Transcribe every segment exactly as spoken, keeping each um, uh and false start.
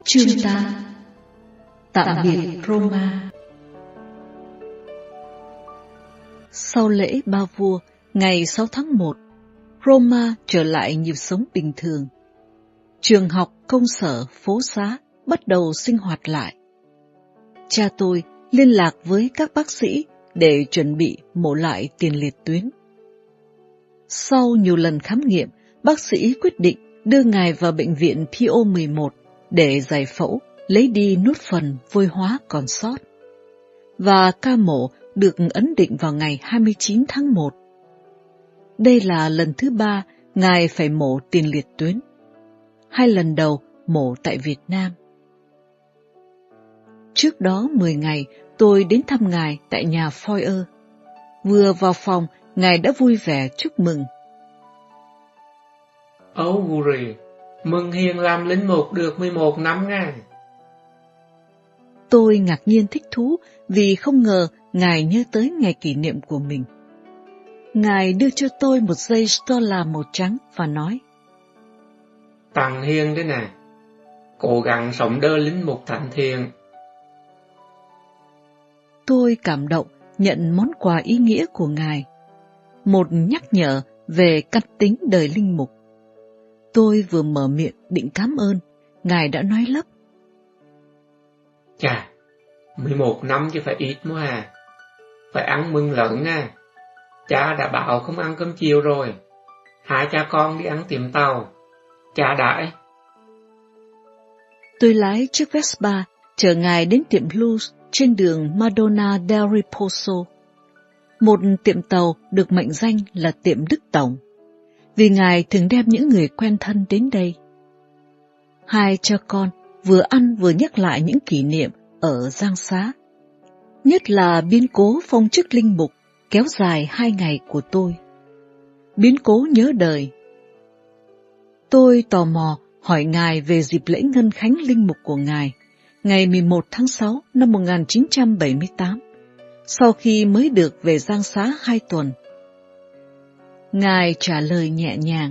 Chương tám. Tạm biệt Roma. Sau lễ ba vua, ngày sáu tháng một, Roma trở lại nhịp sống bình thường. Trường học, công sở, phố xá bắt đầu sinh hoạt lại. Cha tôi liên lạc với các bác sĩ để chuẩn bị mổ lại tiền liệt tuyến. Sau nhiều lần khám nghiệm, bác sĩ quyết định đưa ngài vào bệnh viện Pio mười một để giải phẫu, lấy đi nốt phần vôi hóa còn sót. Và ca mổ được ấn định vào ngày hai mươi chín tháng một. Đây là lần thứ ba ngài phải mổ tiền liệt tuyến. Hai lần đầu mổ tại Việt Nam. Trước đó mười ngày, tôi đến thăm ngài tại nhà Foyer. Vừa vào phòng, ngài đã vui vẻ chúc mừng. Âu Guri, mừng Hiền làm linh mục được mười một năm ngài. Tôi ngạc nhiên thích thú vì không ngờ ngài nhớ tới ngày kỷ niệm của mình. Ngài đưa cho tôi một dây stola màu trắng và nói: Tặng Hiền đấy nè, cố gắng sống đơ linh mục thánh thiện. Tôi cảm động nhận món quà ý nghĩa của ngài, một nhắc nhở về căn tính đời linh mục. Tôi vừa mở miệng định cảm ơn, ngài đã nói lắp: Chà, mười một năm chứ phải ít mua à. Phải ăn mừng lớn nha. Cha đã bảo không ăn cơm chiều rồi. Hai cha con đi ăn tiệm tàu. Cha đãi. Tôi lái chiếc Vespa chở ngài đến tiệm Blues trên đường Madonna del Riposo, một tiệm tàu được mệnh danh là tiệm Đức Tổng, vì ngài thường đem những người quen thân đến đây. Hai cha con vừa ăn vừa nhắc lại những kỷ niệm ở Giang Xá, nhất là biến cố phong chức linh mục kéo dài hai ngày của tôi. Biến cố nhớ đời. Tôi tò mò hỏi ngài về dịp lễ ngân khánh linh mục của ngài, ngày mười một tháng sáu năm một nghìn chín trăm bảy mươi tám, sau khi mới được về Giang Xá hai tuần. Ngài trả lời nhẹ nhàng: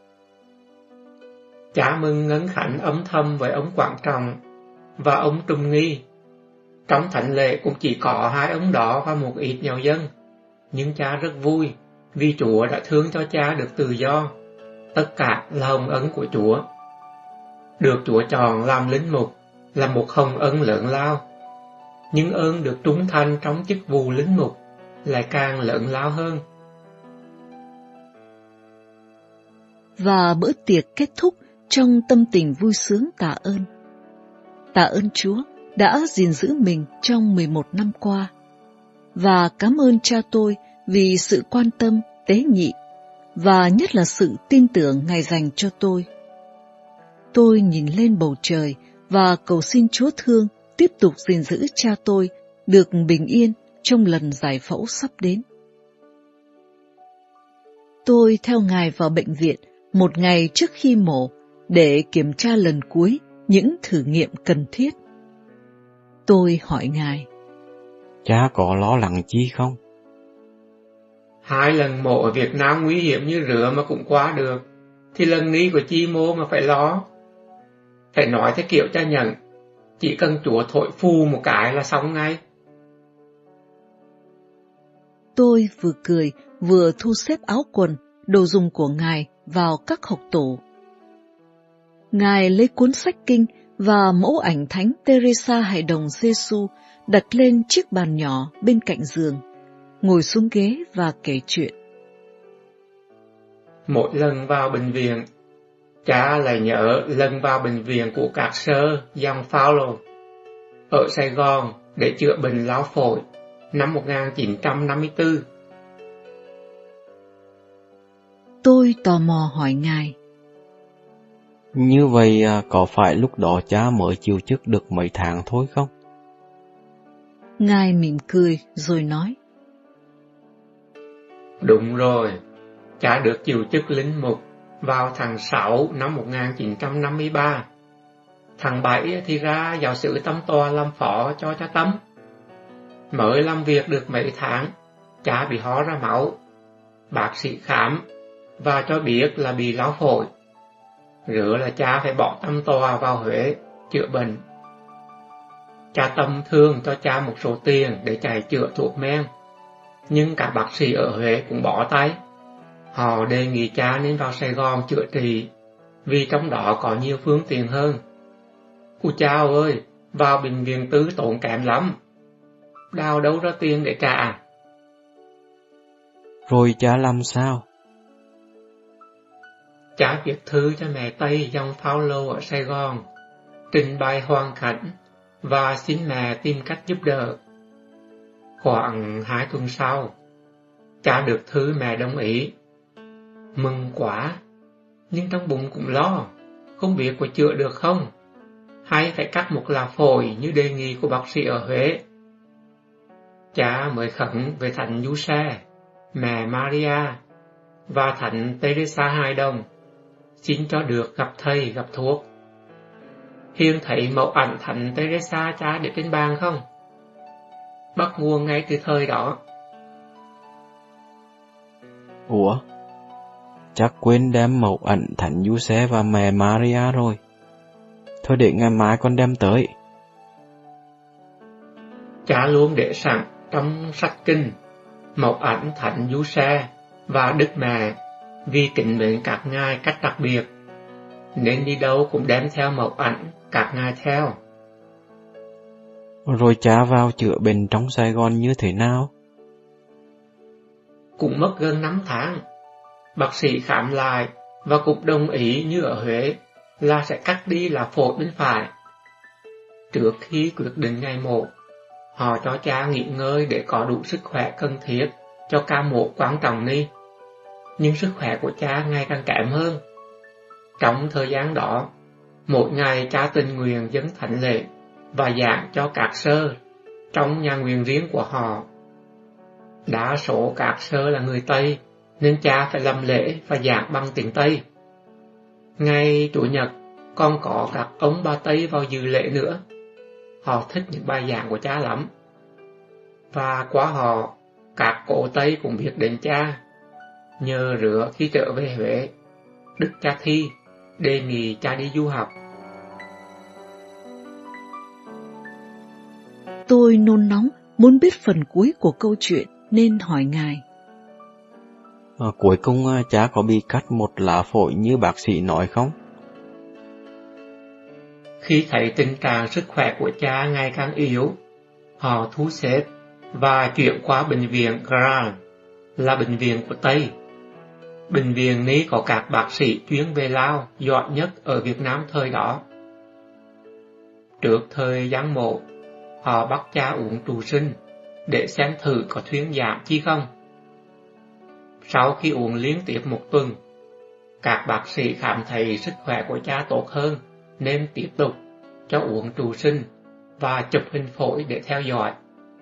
Cha mừng ngân khánh âm thầm với ông Quảng Trọng và ông Trùng Nghi. Trong thánh lễ cũng chỉ có hai ông đó và một ít nhau dân. Nhưng cha rất vui vì Chúa đã thương cho cha được tự do. Tất cả là hồng ân của Chúa. Được Chúa chọn làm linh mục là một hồng ân lớn lao. Nhưng ơn được trung thành trong chức vụ linh mục lại càng lớn lao hơn. Và bữa tiệc kết thúc trong tâm tình vui sướng tạ ơn. Tạ ơn Chúa đã gìn giữ mình trong mười một năm qua, và cảm ơn cha tôi vì sự quan tâm, tế nhị, và nhất là sự tin tưởng ngài dành cho tôi. Tôi nhìn lên bầu trời và cầu xin Chúa thương tiếp tục gìn giữ cha tôi được bình yên trong lần giải phẫu sắp đến. Tôi theo ngài vào bệnh viện một ngày trước khi mổ để kiểm tra lần cuối những thử nghiệm cần thiết. Tôi hỏi ngài: Cha có lo lắng chi không? Hai lần mổ ở Việt Nam nguy hiểm như rửa mà cũng qua được, thì lần ní của chi mô mà phải lo. Phải nói theo kiểu cha nhận, chỉ cần Chúa thổi phù một cái là xong ngay. Tôi vừa cười vừa thu xếp áo quần, đồ dùng của ngài vào các hộc tủ. Ngài lấy cuốn sách kinh và mẫu ảnh Thánh Teresa Hài Đồng Giêsu đặt lên chiếc bàn nhỏ bên cạnh giường, ngồi xuống ghế và kể chuyện. Mỗi lần vào bệnh viện, cha lại nhớ lần vào bệnh viện của các sơ dòng Phaolô ở Sài Gòn để chữa bệnh lao phổi năm một nghìn chín trăm năm mươi tư. Tôi tò mò hỏi ngài: Như vậy có phải lúc đó cha mới chịu chức được mấy tháng thôi không? Ngài mỉm cười rồi nói: Đúng rồi, cha được chịu chức linh mục vào tháng sáu năm một nghìn chín trăm năm mươi ba. Tháng bảy thì ra giáo xứ Tâm Tòa làm phó cho cha Tâm. Mới làm việc được mấy tháng, cha bị ho ra máu. Bác sĩ khám và cho biết là bị lao phổi. Rứa là cha phải bỏ Tâm Tòa vào Huế chữa bệnh. Cha Tâm thương cho cha một số tiền để chạy chữa thuốc men, nhưng các bác sĩ ở Huế cũng bỏ tay. Họ đề nghị cha nên vào Sài Gòn chữa trị, vì trong đó có nhiều phương tiện hơn. Ôi chao ơi, vào bệnh viện tư tốn kém lắm. Đào đâu ra tiền để trả. Rồi cha làm sao? Cha viết thư cho mẹ Tây dòng Paulo ở Sài Gòn, trình bày hoàn cảnh và xin mẹ tìm cách giúp đỡ. Khoảng hai tuần sau, cha được thư mẹ đồng ý. Mừng quá, nhưng trong bụng cũng lo, không biết có chữa được không, hay phải cắt một lá phổi như đề nghị của bác sĩ ở Huế. Cha mới khẩn về Thánh Giuse, mẹ Maria và Thánh Teresa Hài Đồng, xin cho được gặp thầy gặp thuốc. Hiền thấy mẫu ảnh Thánh Teresa cha để trên bàn không? Bắt nguồn ngay từ thời đó. Ủa? Chắc quên đem mẫu ảnh Thánh Giuse và mẹ Maria rồi. Thôi để ngày mai con đem tới. Cha luôn để sẵn trong sách kinh mẫu ảnh Thánh Giuse và Đức Mẹ, vì kính mến các ngài cách đặc biệt, nên đi đâu cũng đem theo mẫu ảnh các ngài theo. Rồi cha vào chữa bệnh trong Sài Gòn như thế nào? Cũng mất gần năm tháng. Bác sĩ khám lại và cũng đồng ý như ở Huế là sẽ cắt đi là phổi bên phải. Trước khi quyết định ngày mổ, họ cho cha nghỉ ngơi để có đủ sức khỏe cần thiết cho ca mổ quan trọng này. Nhưng sức khỏe của cha ngày càng kém hơn. Trong thời gian đó, mỗi ngày cha tình nguyện dâng thánh lễ và giảng cho các sơ trong nhà nguyện riêng của họ. Đa số các sơ là người Tây, nên cha phải làm lễ và giảng bằng tiếng Tây. Ngày Chủ nhật, còn có các ông bà Tây vào dự lễ nữa. Họ thích những bài giảng của cha lắm. Và qua họ, các cổ Tây cũng biết đến cha. Nhờ rửa khi trở về Huế, Đức Cha Thi đề nghị cha đi du học. Tôi nôn nóng muốn biết phần cuối của câu chuyện nên hỏi ngài. À, cuối cùng cha có bị cắt một lá phổi như bác sĩ nói không? Khi thấy tình trạng sức khỏe của cha ngày càng yếu, họ thu xếp và chuyển qua bệnh viện Grand, là bệnh viện của Tây. Bệnh viện này có các bác sĩ chuyên về lao giỏi nhất ở Việt Nam thời đó. Trước thời gian mổ, họ bắt cha uống trụ sinh để xem thử có thuyên giảm chi không. Sau khi uống liên tiếp một tuần, các bác sĩ cảm thấy sức khỏe của cha tốt hơn nên tiếp tục cho uống trụ sinh và chụp hình phổi để theo dõi.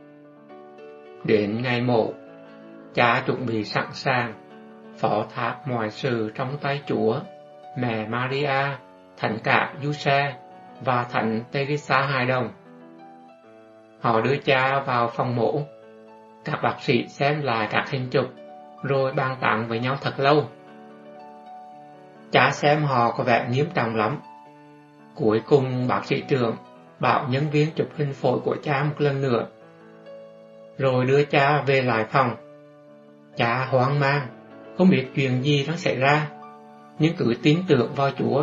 Đến ngày mổ, cha chuẩn bị sẵn sàng, phó thác mọi sự trong tay Chúa, mẹ Maria, Thánh cả Giuse và Thánh Teresa Hài Đồng. Họ đưa cha vào phòng mổ. Các bác sĩ xem lại các hình chụp, rồi bàn tán với nhau thật lâu. Cha xem họ có vẻ nghiêm trọng lắm. Cuối cùng bác sĩ trưởng bảo nhân viên chụp hình phổi của cha một lần nữa, rồi đưa cha về lại phòng. Cha hoang mang, không biết chuyện gì đang xảy ra, nhưng cứ tin tưởng vào Chúa.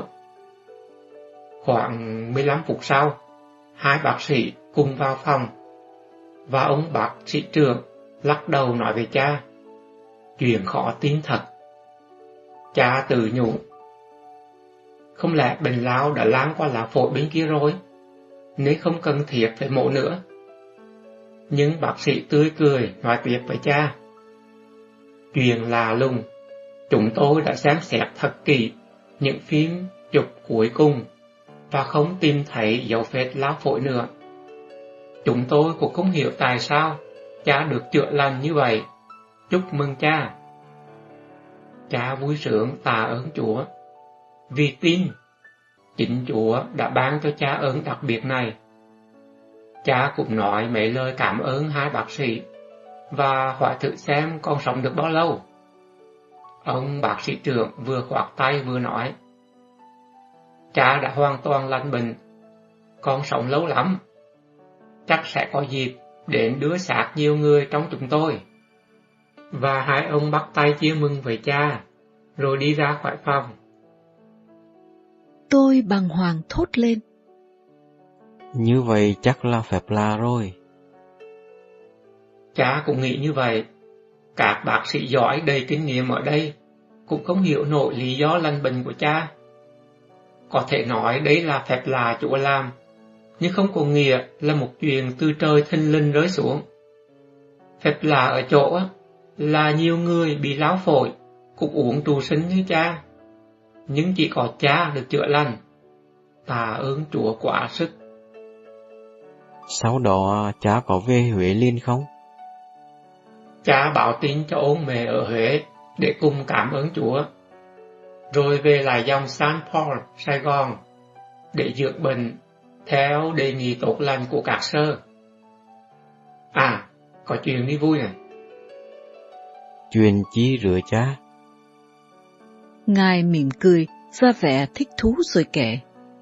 Khoảng mười lăm phút sau, hai bác sĩ cùng vào phòng, và ông bác sĩ trưởng lắc đầu nói với cha, chuyện khó tin thật. Cha tự nhủ, không lẽ bệnh lao đã lan qua lá phổi bên kia rồi, nên không cần thiết phải mổ nữa. Nhưng bác sĩ tươi cười nói tiếp với cha, chuyện lạ lùng, chúng tôi đã xem xét thật kỹ những phim chụp cuối cùng và không tìm thấy dấu vết lao phổi nữa. Chúng tôi cũng không hiểu tại sao cha được chữa lành như vậy. Chúc mừng cha. Cha vui sướng tạ ơn Chúa, vì tin chính Chúa đã ban cho cha ơn đặc biệt này. Cha cũng nói mấy lời cảm ơn hai bác sĩ và hỏi thử xem con sống được bao lâu. Ông bác sĩ trưởng vừa khoác tay vừa nói, cha đã hoàn toàn lành bệnh con sống lâu lắm. Chắc sẽ có dịp đến đưa xác nhiều người trong chúng tôi. Và hai ông bắt tay chia mừng với cha, rồi đi ra khỏi phòng. Tôi bàng hoàng thốt lên. Như vậy chắc là phép lạ rồi. Cha cũng nghĩ như vậy. Các bác sĩ giỏi đầy kinh nghiệm ở đây cũng không hiểu nổi lý do lành bệnh của cha. Có thể nói đấy là phép lạ Chúa làm, nhưng không có nghĩa là một chuyện từ trời thình lình rơi xuống. Phép lạ ở chỗ là nhiều người bị lão phổi cũng uống trụ sinh như cha, nhưng chỉ có cha được chữa lành. Tạ ơn Chúa quá sức. Sau đó cha có về Huế liền không? Cha báo tin cho ông mẹ ở Huế để cùng cảm ơn Chúa, rồi về lại dòng Saint Paul, Sài Gòn để dưỡng bệnh theo đề nghị tốt lành của các sơ. À, có chuyện đi vui này. Chuyện chi rửa cha? Ngài mỉm cười, ra vẻ thích thú rồi kể.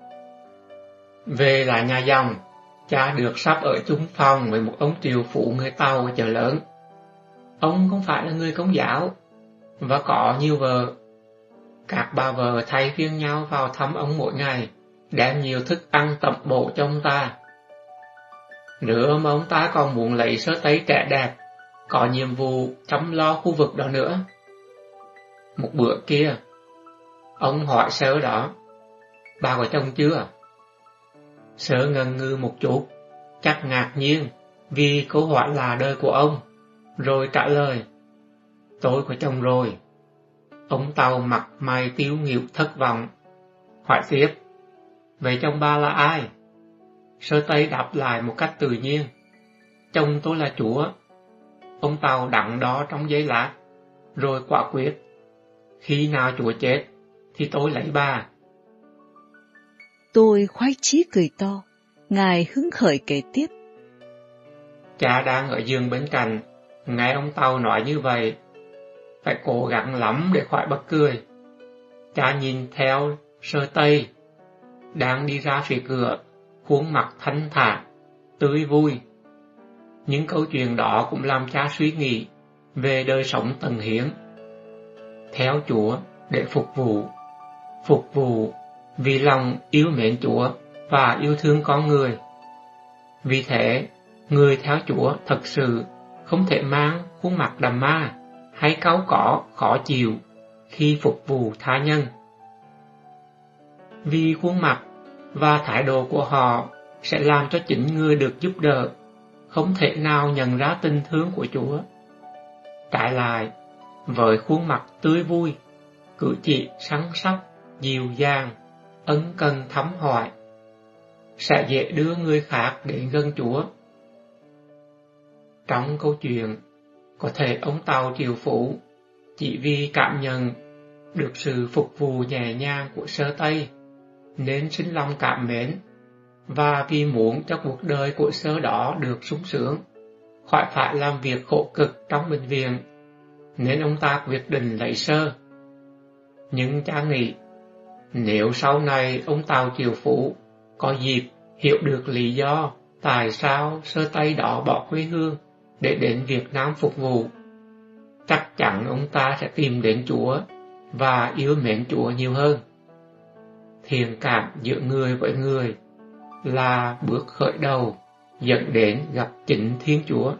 Về lại nhà dòng, cha được sắp ở chung phòng với một ông triệu phú người Tàu ở chợ lớn. Ông không phải là người Công giáo và có nhiều vợ. Các bà vợ thay phiên nhau vào thăm ông mỗi ngày, đem nhiều thức ăn tẩm bổ cho ông ta. Nữa mà ông ta còn muốn lấy sơ tây trẻ đẹp, có nhiệm vụ chăm lo khu vực đó nữa. Một bữa kia, ông hỏi sơ đó, bà có chồng chưa? Sơ ngần ngừ một chút, chắc ngạc nhiên vì câu hỏi là đời của ông, rồi trả lời, tôi có chồng rồi. Ông Tàu mặt mày tiêu nghỉu thất vọng, hỏi tiếp, vậy chồng bà là ai? Sơ Tây đáp lại một cách tự nhiên, chồng tôi là Chúa. Ông Tàu đặng đó trong giấy lát, rồi quả quyết, khi nào Chúa chết thì tôi lấy bà. Tôi khoái chí cười to, Ngài hứng khởi kể tiếp. Cha đang ở giường bên cạnh, nghe ông Tàu nói như vậy, phải cố gắng lắm để khỏi bật cười. Cha nhìn theo Sơ Tây, đang đi ra phía cửa, khuôn mặt thanh thản, tươi vui. Những câu chuyện đó cũng làm cha suy nghĩ về đời sống tận hiến. Theo Chúa để phục vụ, phục vụ vì lòng yêu mến Chúa và yêu thương con người. Vì thế, người theo Chúa thật sự không thể mang khuôn mặt đàm ma hay cáu cỏ, khó chịu khi phục vụ tha nhân. Vì khuôn mặt và thái độ của họ sẽ làm cho chính người được giúp đỡ không thể nào nhận ra tình thương của Chúa. Trái lại, với khuôn mặt tươi vui, cử chỉ săn sóc, dịu dàng, ân cần thăm hỏi, sẽ dễ đưa người khác đến gần Chúa. Trong câu chuyện, có thể ông Tàu triệu phú chỉ vì cảm nhận được sự phục vụ nhẹ nhàng của Sơ Tây nên sinh lòng cảm mến, và vì muốn cho cuộc đời của Sơ đó được sung sướng, khỏi phải làm việc khổ cực trong bệnh viện, nên ông ta quyết định lấy Sơ. Nhưng cha nghĩ, nếu sau này ông Tàu triệu phú có dịp hiểu được lý do tại sao Sơ Tây đó bỏ quê hương để đến Việt Nam phục vụ, chắc chắn ông ta sẽ tìm đến Chúa và yêu mến Chúa nhiều hơn. Thiện cảm giữa người với người là bước khởi đầu dẫn đến gặp chính Thiên Chúa.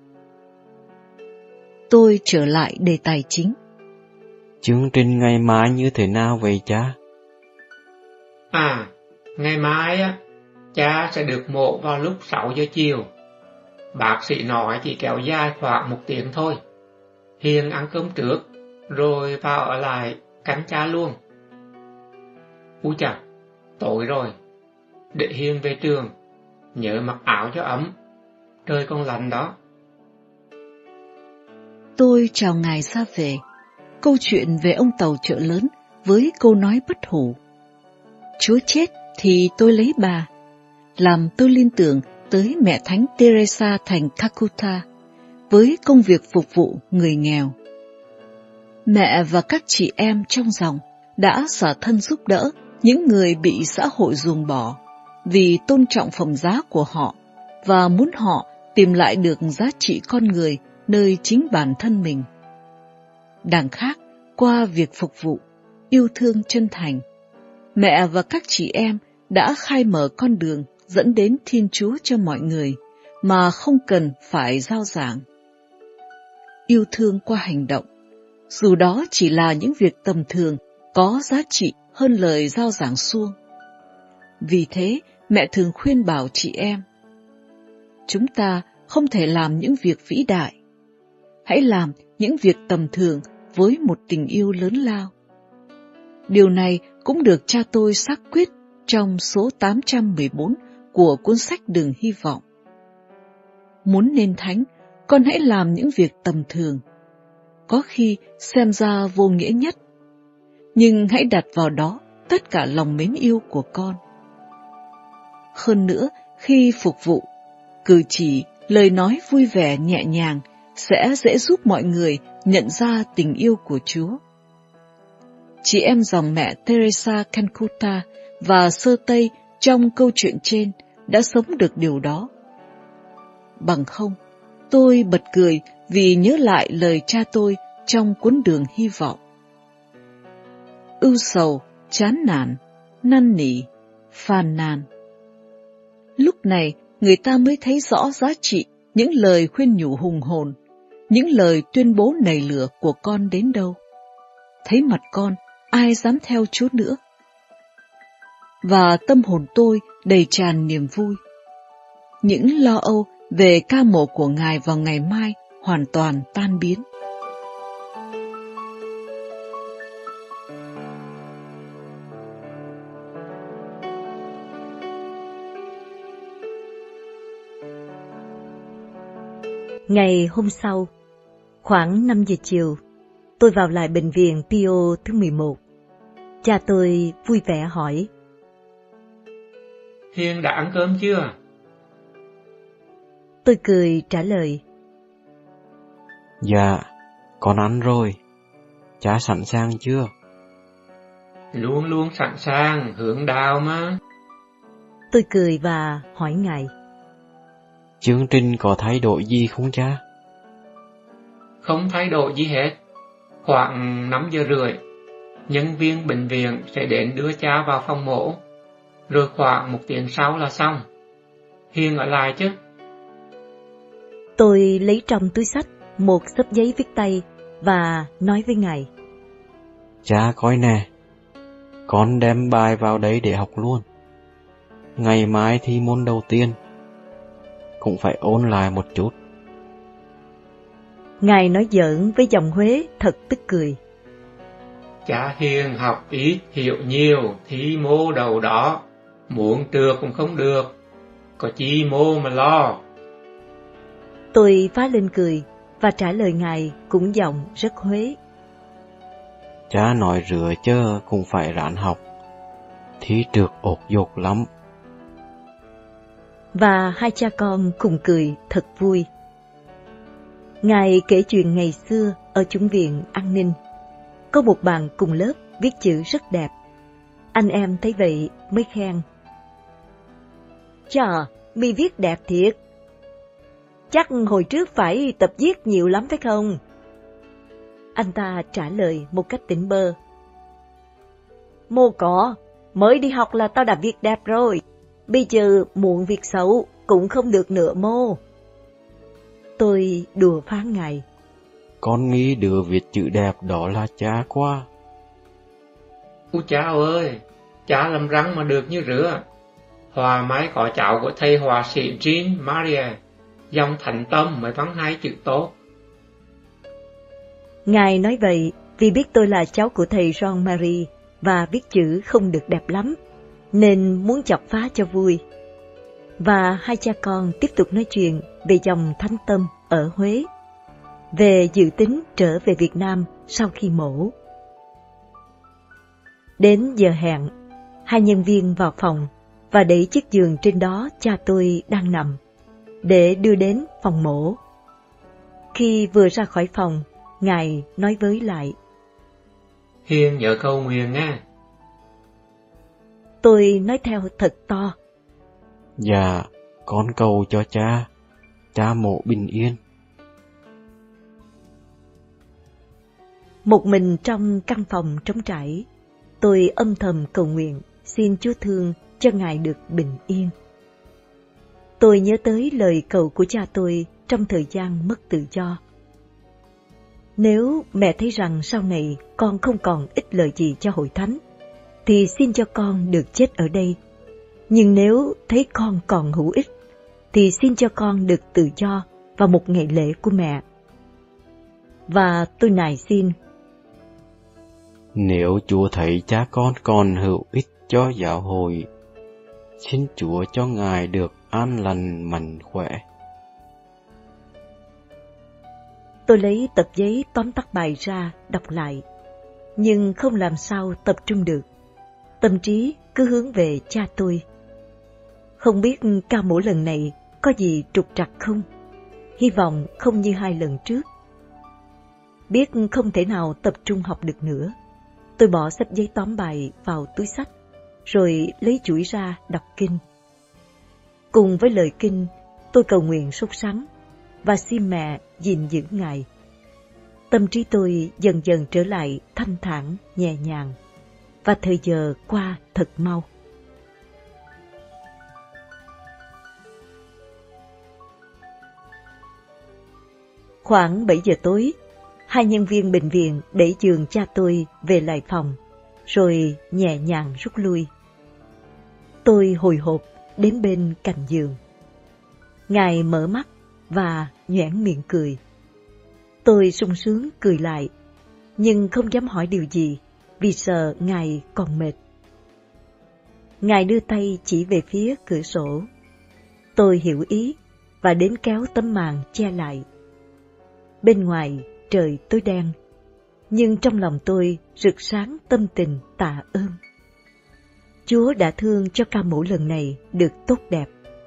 Tôi trở lại đề tài chính. Chương trình ngày mai như thế nào vậy cha? À, ngày mai á, cha sẽ được mổ vào lúc sáu giờ chiều. Bác sĩ nói chỉ kéo dài khoảng một tiếng thôi. Hiền ăn cơm trước, rồi vào ở lại canh cha luôn. Úi chà, tối rồi. Để Hiền về trường, nhớ mặc áo cho ấm. Trời còn lạnh đó. Tôi chào Ngài ra về. Câu chuyện về ông Tàu chợ lớn với câu nói bất hủ, Chúa chết thì tôi lấy bà, làm tôi liên tưởng tới mẹ Thánh Teresa thành Calcutta với công việc phục vụ người nghèo. Mẹ và các chị em trong dòng đã xả thân giúp đỡ những người bị xã hội ruồng bỏ, vì tôn trọng phẩm giá của họ và muốn họ tìm lại được giá trị con người nơi chính bản thân mình. Đằng khác, qua việc phục vụ, yêu thương chân thành, mẹ và các chị em đã khai mở con đường dẫn đến Thiên Chúa cho mọi người mà không cần phải rao giảng. Yêu thương qua hành động, dù đó chỉ là những việc tầm thường, có giá trị hơn lời rao giảng suông. Vì thế, mẹ thường khuyên bảo chị em, chúng ta không thể làm những việc vĩ đại. Hãy làm những việc tầm thường với một tình yêu lớn lao. Điều này cũng được cha tôi xác quyết trong số tám trăm mười bốn của cuốn sách Đường Hy Vọng. Muốn nên thánh, con hãy làm những việc tầm thường, có khi xem ra vô nghĩa nhất, nhưng hãy đặt vào đó tất cả lòng mến yêu của con. Hơn nữa, khi phục vụ, cử chỉ, lời nói vui vẻ nhẹ nhàng sẽ dễ giúp mọi người nhận ra tình yêu của Chúa. Chị em dòng mẹ Teresa Calcutta và Sơ Tây trong câu chuyện trên đã sống được điều đó. Bằng không, tôi bật cười vì nhớ lại lời cha tôi trong cuốn Đường Hy Vọng. Ưu sầu, chán nản, năn nỉ, phàn nàn. Lúc này, người ta mới thấy rõ giá trị những lời khuyên nhủ hùng hồn, những lời tuyên bố nảy lửa của con đến đâu. Thấy mặt con, ai dám theo Chúa nữa. Và tâm hồn tôi đầy tràn niềm vui. Những lo âu về ca mổ của Ngài vào ngày mai hoàn toàn tan biến. Ngày hôm sau, khoảng năm giờ chiều, tôi vào lại bệnh viện Pio thứ mười một. Cha tôi vui vẻ hỏi: Hiền đã ăn cơm chưa? Tôi cười trả lời: Dạ, con ăn rồi. Cha sẵn sàng chưa? Luôn luôn sẵn sàng, hướng đạo mà. Tôi cười và hỏi Ngài: Chương trình có thay đổi gì không cha? Không thay đổi gì hết. Khoảng năm giờ rưỡi, nhân viên bệnh viện sẽ đến đưa cha vào phòng mổ. Rồi khoảng một tiếng sau là xong. Hiền ở lại chứ? Tôi lấy trong túi xách một xấp giấy viết tay và nói với Ngài: Cha coi nè, con đem bài vào đấy để học luôn. Ngày mai thi môn đầu tiên, cũng phải ôn lại một chút. Ngài nói giỡn với giọng Huế thật tức cười: Cha Hiền học ít, hiểu nhiều, thi mô đầu đó. Muốn trượt cũng không được, có chi mô mà lo. Tôi phá lên cười và trả lời Ngài cũng giọng rất Huế: Cha nói rửa chớ cũng phải ráng học, thi trượt ột dột lắm. Và hai cha con cùng cười thật vui. Ngài kể chuyện ngày xưa ở chủng viện An Ninh. Có một bạn cùng lớp viết chữ rất đẹp. Anh em thấy vậy mới khen: Chà, mi viết đẹp thiệt. Chắc hồi trước phải tập viết nhiều lắm phải không? Anh ta trả lời một cách tỉnh bơ: Mô có, mới đi học là tao đã viết đẹp rồi. Bây giờ muộn việc xấu cũng không được nữa mô. Tôi đùa phán Ngài: Con nghĩ đứa viết chữ đẹp đó là cha quá. Ú cha ơi, cha làm răng mà được như rửa. Hòa máy có cháu của thầy họa sĩ Jean Marie, dòng thành tâm mới văn hai chữ tốt. Ngài nói vậy vì biết tôi là cháu của thầy Jean Marie và viết chữ không được đẹp lắm, nên muốn chọc phá cho vui. Và hai cha con tiếp tục nói chuyện về dòng thánh tâm ở Huế, về dự tính trở về Việt Nam sau khi mổ. Đến giờ hẹn, hai nhân viên vào phòng và đẩy chiếc giường trên đó cha tôi đang nằm, để đưa đến phòng mổ. Khi vừa ra khỏi phòng, Ngài nói với lại: Hiền nhớ cầu nguyện nghe. Tôi nói theo thật to: Dạ, con cầu cho cha, cha mộ bình yên. Một mình trong căn phòng trống trải, tôi âm thầm cầu nguyện xin Chúa thương cho Ngài được bình yên. Tôi nhớ tới lời cầu của cha tôi trong thời gian mất tự do. Nếu mẹ thấy rằng sau này con không còn ích lợi gì cho hội thánh, thì xin cho con được chết ở đây. Nhưng nếu thấy con còn hữu ích, thì xin cho con được tự do vào một ngày lễ của mẹ. Và tôi nài xin, nếu Chúa thấy cha con còn hữu ích cho giáo hội, xin Chúa cho Ngài được an lành mạnh khỏe. Tôi lấy tập giấy tóm tắt bài ra đọc lại, nhưng không làm sao tập trung được. Tâm trí cứ hướng về cha tôi. Không biết ca mổ lần này có gì trục trặc không? Hy vọng không như hai lần trước. Biết không thể nào tập trung học được nữa, tôi bỏ xếp giấy tóm bài vào túi xách, rồi lấy chuỗi ra đọc kinh. Cùng với lời kinh, tôi cầu nguyện sốt sắng và xin mẹ gìn giữ Ngài. Tâm trí tôi dần dần trở lại thanh thản, nhẹ nhàng, và thời giờ qua thật mau. Khoảng bảy giờ tối, hai nhân viên bệnh viện đẩy giường cha tôi về lại phòng, rồi nhẹ nhàng rút lui. Tôi hồi hộp đến bên cạnh giường. Ngài mở mắt và nhoẻn miệng cười. Tôi sung sướng cười lại, nhưng không dám hỏi điều gì vì sợ Ngài còn mệt. Ngài đưa tay chỉ về phía cửa sổ. Tôi hiểu ý và đến kéo tấm màn che lại. Bên ngoài trời tối đen, nhưng trong lòng tôi rực sáng tâm tình tạ ơn. Chúa đã thương cho ca mổ lần này được tốt đẹp.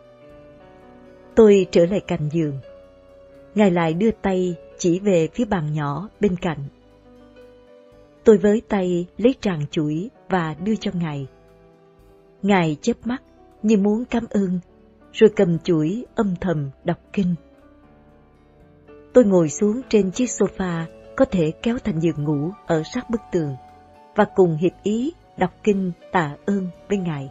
Tôi trở lại cạnh giường. Ngài lại đưa tay chỉ về phía bàn nhỏ bên cạnh. Tôi với tay lấy tràng chuỗi và đưa cho Ngài. Ngài chớp mắt như muốn cảm ơn, rồi cầm chuỗi âm thầm đọc kinh. Tôi ngồi xuống trên chiếc sofa có thể kéo thành giường ngủ ở sát bức tường và cùng hiệp ý đọc kinh tạ ơn với Ngài.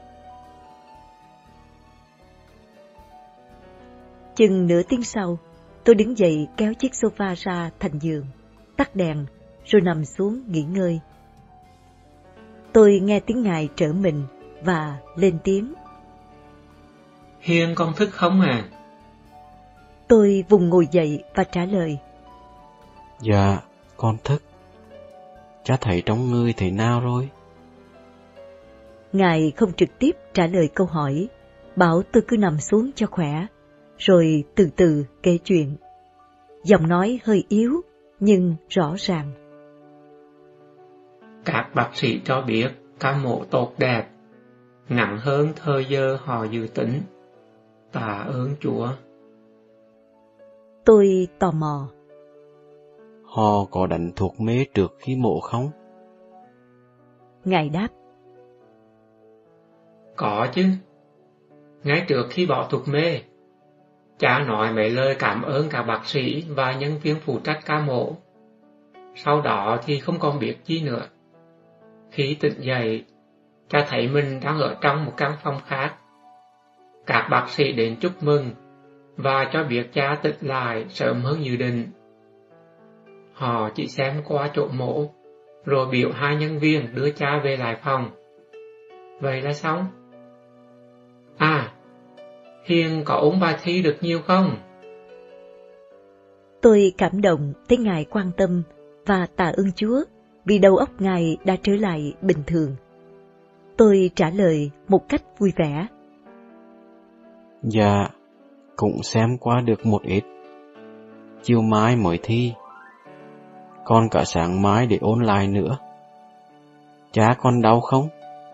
Chừng nửa tiếng sau, tôi đứng dậy kéo chiếc sofa ra thành giường, tắt đèn, rồi nằm xuống nghỉ ngơi. Tôi nghe tiếng Ngài trở mình và lên tiếng. Hiên con thức không à? Tôi vùng ngồi dậy và trả lời. Dạ, con thức. Cha thấy trong người thế nào rồi? Ngài không trực tiếp trả lời câu hỏi, bảo tôi cứ nằm xuống cho khỏe, rồi từ từ kể chuyện. Giọng nói hơi yếu, nhưng rõ ràng. Các bác sĩ cho biết ca mổ tốt đẹp, ngắn hơn thời giờ họ dự tính. Tạ ơn Chúa. Tôi tò mò. Họ có đánh thuốc mê trước khi mổ không? Ngài đáp. Có chứ. Ngay trước khi bỏ thuốc mê, cha nói mấy lời cảm ơn các bác sĩ và nhân viên phụ trách ca mổ. Sau đó thì không còn biết chi nữa. Khi tỉnh dậy, cha thấy mình đang ở trong một căn phòng khác. Các bác sĩ đến chúc mừng và cho biết cha tỉnh lại sớm hơn dự định. Họ chỉ xem qua chỗ mổ, rồi biểu hai nhân viên đưa cha về lại phòng. Vậy là xong. À, Hiền có ôn bài thi được nhiều không? Tôi cảm động thấy Ngài quan tâm và tạ ơn Chúa vì đầu óc Ngài đã trở lại bình thường. Tôi trả lời một cách vui vẻ. Dạ, cũng xem qua được một ít. Chiều mai mới thi, còn cả sáng mai để ôn lại nữa. Cha con đau không?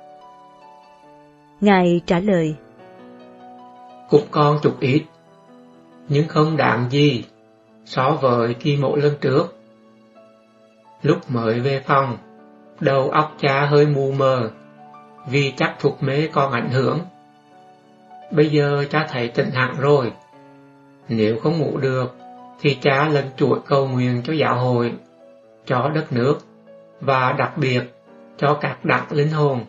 Ngài trả lời. Cũng còn chút ít, nhưng không đáng gì so với kỳ mổ lần trước. Lúc mới về phòng, đầu óc cha hơi mù mờ, vì chắc thuốc mê còn ảnh hưởng. Bây giờ cha thấy tỉnh hẳn rồi. Nếu không ngủ được, thì cha lần chuỗi cầu nguyện cho giáo hội, cho đất nước, và đặc biệt cho các đặng linh hồn.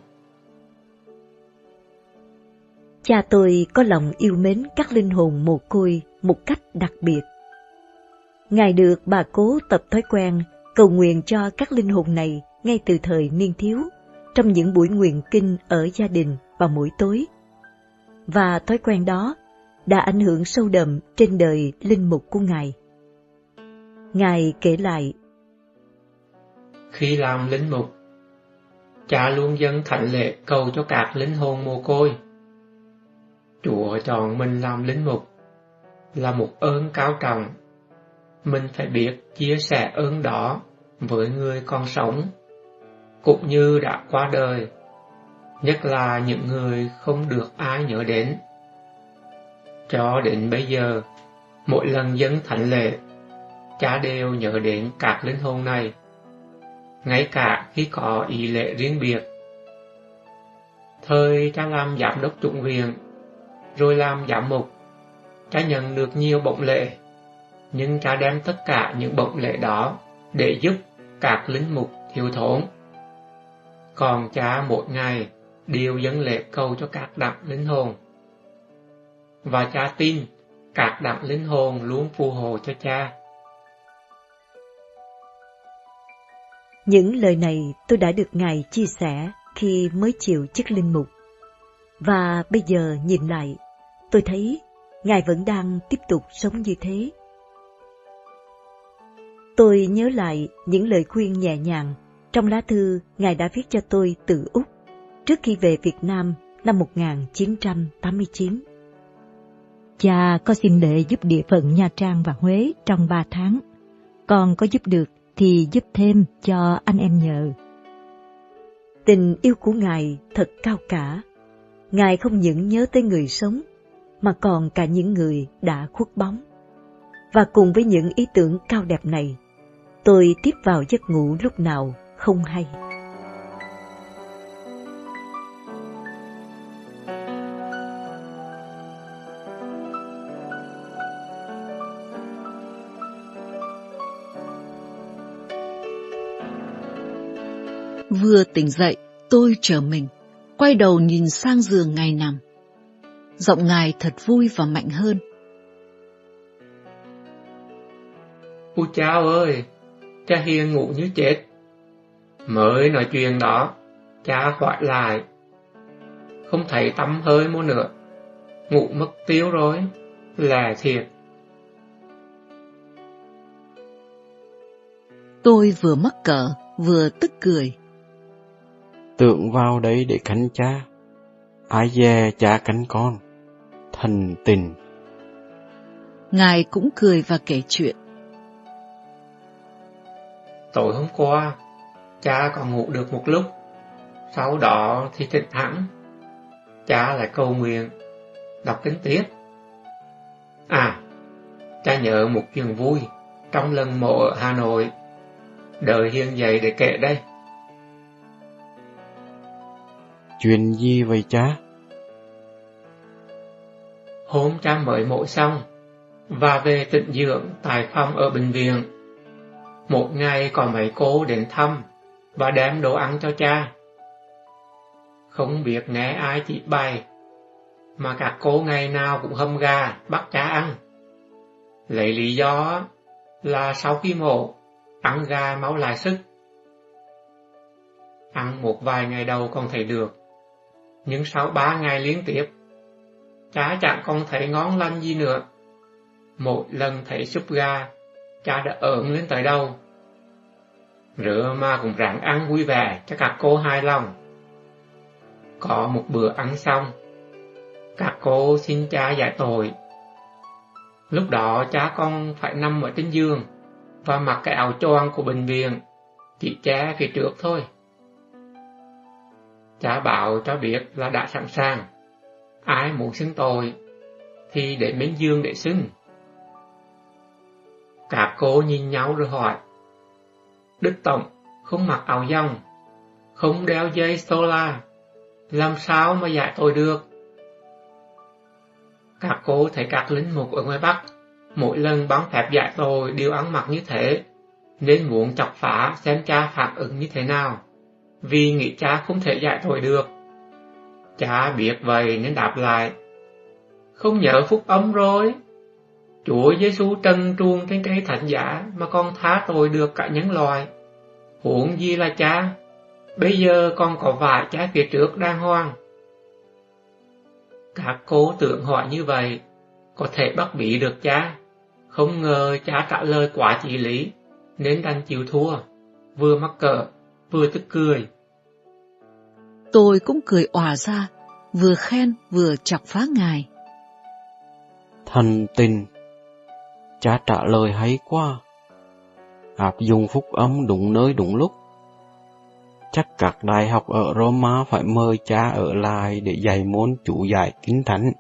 Cha tôi có lòng yêu mến các linh hồn mồ côi một cách đặc biệt. Ngài được bà cố tập thói quen cầu nguyện cho các linh hồn này ngay từ thời niên thiếu, trong những buổi nguyện kinh ở gia đình vào mỗi tối. Và thói quen đó đã ảnh hưởng sâu đậm trên đời linh mục của Ngài. Ngài kể lại: Khi làm linh mục, cha luôn dâng thánh lễ cầu cho các linh hồn mồ côi. Chúa chọn mình làm linh mục là một ơn cao trọng. Mình phải biết chia sẻ ơn đó với người còn sống, cũng như đã qua đời, nhất là những người không được ai nhớ đến. Cho đến bây giờ, mỗi lần dâng thánh lễ, cha đều nhớ đến các linh hồn này, ngay cả khi có ý lễ riêng biệt. Thời cha làm giám đốc chủng viện, rồi làm giám mục, cha nhận được nhiều bổng lễ, nhưng cha đem tất cả những bổng lễ đó để giúp các linh mục thiếu thốn. Còn cha mỗi ngày đều dâng lễ cầu cho các đặng linh hồn. Và cha tin các đặng linh hồn luôn phù hộ cho cha. Những lời này tôi đã được Ngài chia sẻ khi mới chịu chức linh mục. Và bây giờ nhìn lại, tôi thấy Ngài vẫn đang tiếp tục sống như thế. Tôi nhớ lại những lời khuyên nhẹ nhàng trong lá thư Ngài đã viết cho tôi từ Úc trước khi về Việt Nam năm một nghìn chín trăm tám mươi chín. Cha có xin lễ giúp địa phận Nha Trang và Huế trong ba tháng. Còn có giúp được thì giúp thêm cho anh em nhờ. Tình yêu của Ngài thật cao cả. Ngài không những nhớ tới người sống, mà còn cả những người đã khuất bóng. Và cùng với những ý tưởng cao đẹp này, tôi tiếp vào giấc ngủ lúc nào không hay. Vừa tỉnh dậy, tôi trở mình, quay đầu nhìn sang giường Ngài nằm. Giọng Ngài thật vui và mạnh hơn. Ôi chao ơi, cha Hiền ngủ như chết. Mới nói chuyện đó, cha gọi lại. Không thấy tăm hơi một nữa. Ngủ mất tiêu rồi, là thiệt. Tôi vừa mắc cỡ, vừa tức cười. Tưởng vào đấy để cắn cha, ai dè cha cắn con, thần tình. Ngài cũng cười và kể chuyện. Tối hôm qua, cha còn ngủ được một lúc, sau đó thì tỉnh hẳn. Cha lại cầu nguyện, đọc kinh tiết. À, cha nhớ một chuyện vui trong lần mộ ở Hà Nội. Đợi Hiền dậy để kể đây. Chuyện gì vậy cha? Hôm cha mới mổ xong và về tĩnh dưỡng tại phòng ở bệnh viện. Một ngày có mấy cô đến thăm và đem đồ ăn cho cha. Không biết nghe ai chỉ bày, mà các cô ngày nào cũng hâm gà bắt cha ăn. Lấy lý do là sau khi mổ, ăn gà máu lại sức. Ăn một vài ngày đầu còn thấy được, nhưng sau ba ngày liên tiếp, cha chẳng còn thấy ngon lành gì nữa. Mỗi lần thấy súp gà, cha đã ợm lên tới đầu. Rửa mà cũng ráng ăn vui vẻ cho các cô hài lòng. Có một bữa ăn xong, các cô xin cha giải tội. Lúc đó cha con phải nằm ở trên giường và mặc cái áo choàng của bệnh viện, chỉ che phía trước thôi. Cha bảo cho biết là đã sẵn sàng. Ai muốn xưng tội thì để bên giường để xưng. Các cô nhìn nhau rồi hỏi: Đức Tổng không mặc áo dòng, không đeo dây sola, làm sao mà giải tội được? Các cô thấy các lính mục ở ngoài Bắc mỗi lần bắn phép giải tội đều ăn mặc như thế, nên muốn chọc phá xem cha phản ứng như thế nào, vì nghĩ cha không thể giải tội được. Cha biết vậy nên đáp lại: không nhớ phúc âm rồi. Chúa Giêsu trần truồng trên cây thánh giá mà còn tha tội được cả nhân loại. Huống gì là cha, bây giờ còn có vài cha phía trước đàng hoàng. Các cô tưởng hỏi như vậy có thể bắt bí được cha, không ngờ cha trả lời quá chí lý, nên đành chịu thua, vừa mắc cỡ, vừa tức cười. Tôi cũng cười òa ra, vừa khen vừa chọc phá Ngài. Thần tình, cha trả lời hay quá, áp dụng phúc âm đúng nơi đúng lúc. Chắc các đại học ở Roma phải mời cha ở lại để dạy môn chủ giải kinh thánh.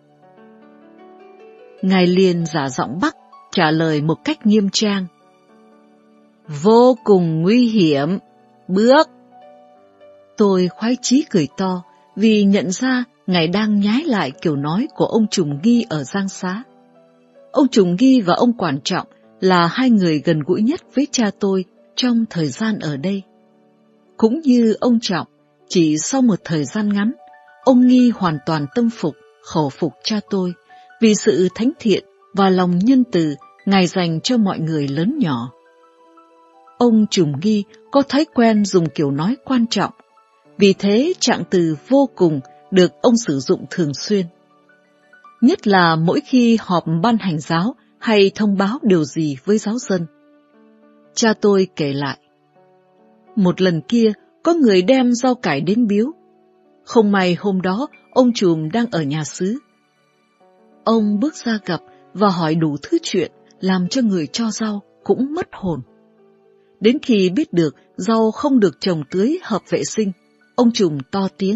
Ngài liền giả giọng Bắc, trả lời một cách nghiêm trang: vô cùng nguy hiểm, bước. Tôi khoái chí cười to, vì nhận ra Ngài đang nhái lại kiểu nói của ông Trùng Nghi ở Giang Xá. Ông Trùng Nghi và ông Quản Trọng là hai người gần gũi nhất với cha tôi trong thời gian ở đây. Cũng như ông Trọng, chỉ sau một thời gian ngắn, ông Nghi hoàn toàn tâm phục, khẩu phục cha tôi vì sự thánh thiện và lòng nhân từ Ngài dành cho mọi người lớn nhỏ. Ông Trùng Nghi có thói quen dùng kiểu nói quan trọng, vì thế trạng từ vô cùng được ông sử dụng thường xuyên. Nhất là mỗi khi họp ban hành giáo hay thông báo điều gì với giáo dân. Cha tôi kể lại: một lần kia có người đem rau cải đến biếu. Không may hôm đó ông Trùm đang ở nhà xứ. Ông bước ra gặp và hỏi đủ thứ chuyện làm cho người cho rau cũng mất hồn. Đến khi biết được rau không được trồng tưới hợp vệ sinh, ông Trùm to tiếng: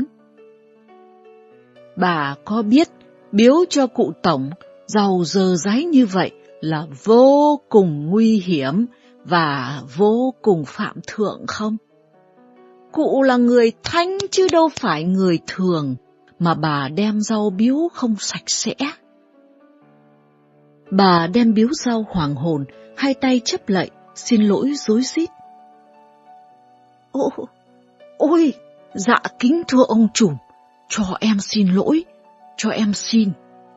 bà có biết biếu cho cụ tổng rau dơ dáy như vậy là vô cùng nguy hiểm và vô cùng phạm thượng không? Cụ là người thánh chứ đâu phải người thường, mà bà đem rau biếu không sạch sẽ. Bà đem biếu rau hoàng hồn, hai tay chấp lạy, xin lỗi rối rít. Ô, ôi, dạ kính thưa ông Trùm, cho em xin lỗi, cho em xin.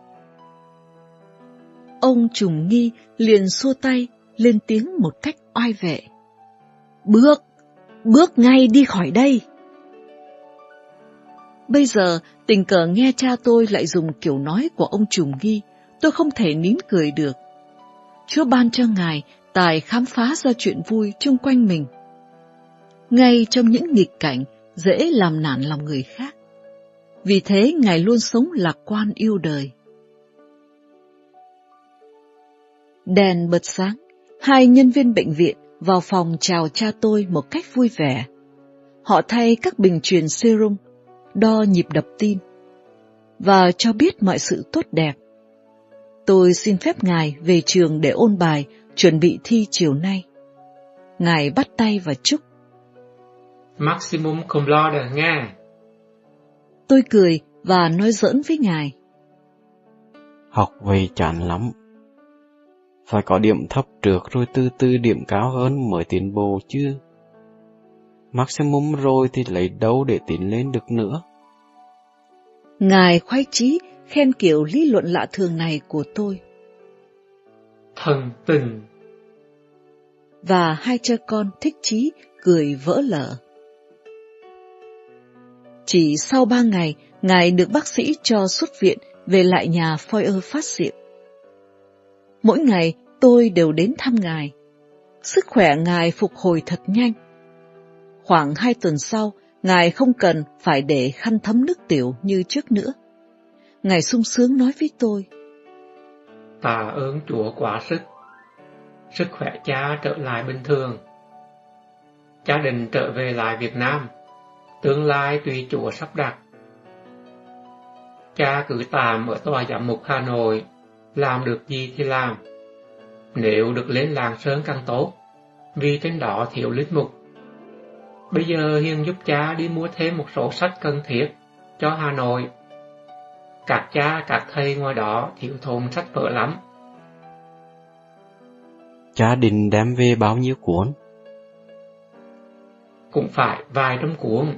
Ông Trùm Nghi liền xua tay, lên tiếng một cách oai vệ: bước, bước ngay đi khỏi đây. Bây giờ tình cờ nghe cha tôi lại dùng kiểu nói của ông Trùm Nghi, tôi không thể nín cười được. Chúa ban cho Ngài tài khám phá ra chuyện vui chung quanh mình. Ngay trong những nghịch cảnh dễ làm nản lòng người khác. Vì thế Ngài luôn sống lạc quan yêu đời. Đèn bật sáng, hai nhân viên bệnh viện vào phòng chào cha tôi một cách vui vẻ. Họ thay các bình truyền serum, đo nhịp đập tim, và cho biết mọi sự tốt đẹp. Tôi xin phép Ngài về trường để ôn bài, chuẩn bị thi chiều nay. Ngài bắt tay và chúc: Maximum cum laude nghe. Tôi cười và nói giỡn với Ngài: học về chán lắm. Phải có điểm thấp trước rồi từ từ điểm cao hơn mới tiến bộ chứ. Maximum rồi thì lấy đâu để tiến lên được nữa. Ngài khoái chí khen kiểu lý luận lạ thường này của tôi. Thần tình. Và hai cha con thích chí cười vỡ lở. Chỉ sau ba ngày, Ngài được bác sĩ cho xuất viện về lại nhà Foyer phát diệm. Mỗi ngày tôi đều đến thăm Ngài. Sức khỏe Ngài phục hồi thật nhanh. Khoảng hai tuần sau, Ngài không cần phải để khăn thấm nước tiểu như trước nữa. Ngài sung sướng nói với tôi: tạ ơn Chúa quá sức. Sức khỏe cha trở lại bình thường. Cha định trở về lại Việt Nam. Tương lai tùy Chúa sắp đặt. Cha cứ tạm ở tòa giám mục Hà Nội, làm được gì thì làm. Nếu được lên Lạng Sơn càng tốt, vì trên đó thiếu linh mục. Bây giờ Hiền giúp cha đi mua thêm một số sách cần thiết cho Hà Nội. các cha, các thầy ngoài đó thiếu thốn sách vở lắm. Cha định đem về bao nhiêu cuốn? Cũng phải vài trăm cuốn.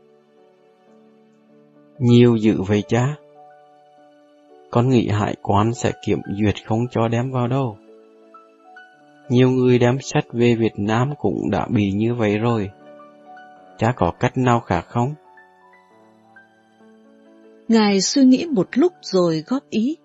Nhiều dữ vậy cha. Con nghĩ hải quan sẽ kiểm duyệt không cho đem vào đâu. Nhiều người đem sách về Việt Nam cũng đã bị như vậy rồi. Cha có cách nào khác không? Ngài suy nghĩ một lúc rồi góp ý.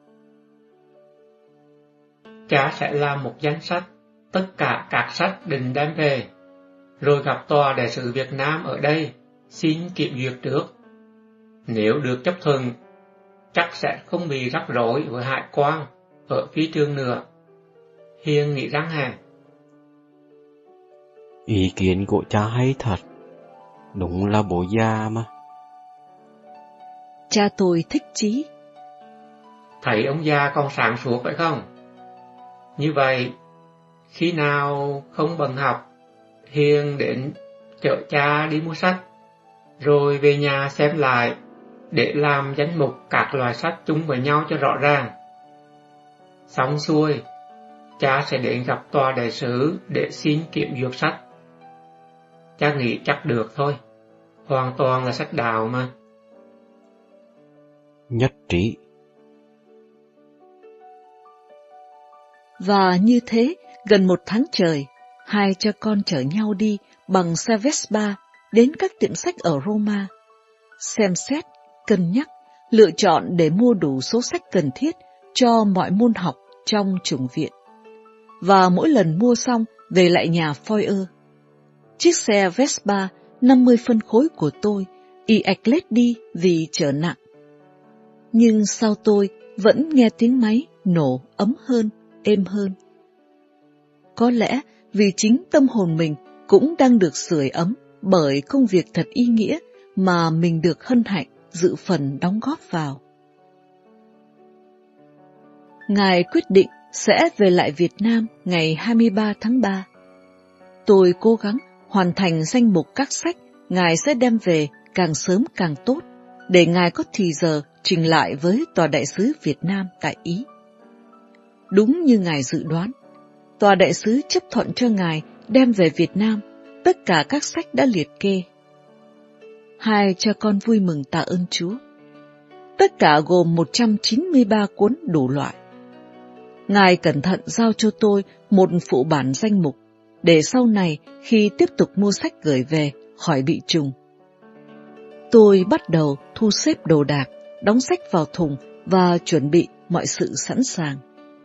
Cha sẽ làm một danh sách tất cả các sách định đem về, rồi gặp tòa đại sứ Việt Nam ở đây, xin kiểm duyệt trước. Nếu được chấp thuận, chắc sẽ không bị rắc rối với hải quan ở phi trường nữa. Hiền nghĩ rằng hè. Ý kiến của cha hay thật. Đúng là bố già mà. Cha tôi thích chí. Thấy ông già còn sáng suốt phải không? Như vậy, khi nào không bận học, Hiền đến chợ cha đi mua sách, rồi về nhà xem lại để làm danh mục các loại sách chung với nhau cho rõ ràng. Xong xuôi, cha sẽ đến gặp tòa đại sứ để xin kiểm duyệt sách. Cha nghĩ chắc được thôi, hoàn toàn là sách đạo mà. Nhất trí. Và như thế, gần một tháng trời, hai cha con chở nhau đi bằng xe Vespa đến các tiệm sách ở Roma, xem xét, cân nhắc, lựa chọn để mua đủ số sách cần thiết cho mọi môn học trong chủng viện. Và mỗi lần mua xong, về lại nhà Foyer. Chiếc xe Vespa năm mươi phân khối của tôi ì ạch lết đi vì chở nặng. Nhưng sau tôi vẫn nghe tiếng máy nổ ấm hơn, êm hơn. Có lẽ vì chính tâm hồn mình cũng đang được sưởi ấm bởi công việc thật ý nghĩa mà mình được hân hạnh dự phần đóng góp vào. Ngài quyết định sẽ về lại Việt Nam ngày hai mươi ba tháng ba. Tôi cố gắng hoàn thành danh mục các sách Ngài sẽ đem về càng sớm càng tốt, để Ngài có thì giờ trình lại với Tòa đại sứ Việt Nam tại Ý. Đúng như Ngài dự đoán, Tòa đại sứ chấp thuận cho Ngài đem về Việt Nam tất cả các sách đã liệt kê. Hai cha con vui mừng tạ ơn Chúa. Tất cả gồm một trăm chín mươi ba cuốn đủ loại. Ngài cẩn thận giao cho tôi một phụ bản danh mục, để sau này khi tiếp tục mua sách gửi về khỏi bị trùng. Tôi bắt đầu thu xếp đồ đạc, đóng sách vào thùng và chuẩn bị mọi sự sẵn sàng.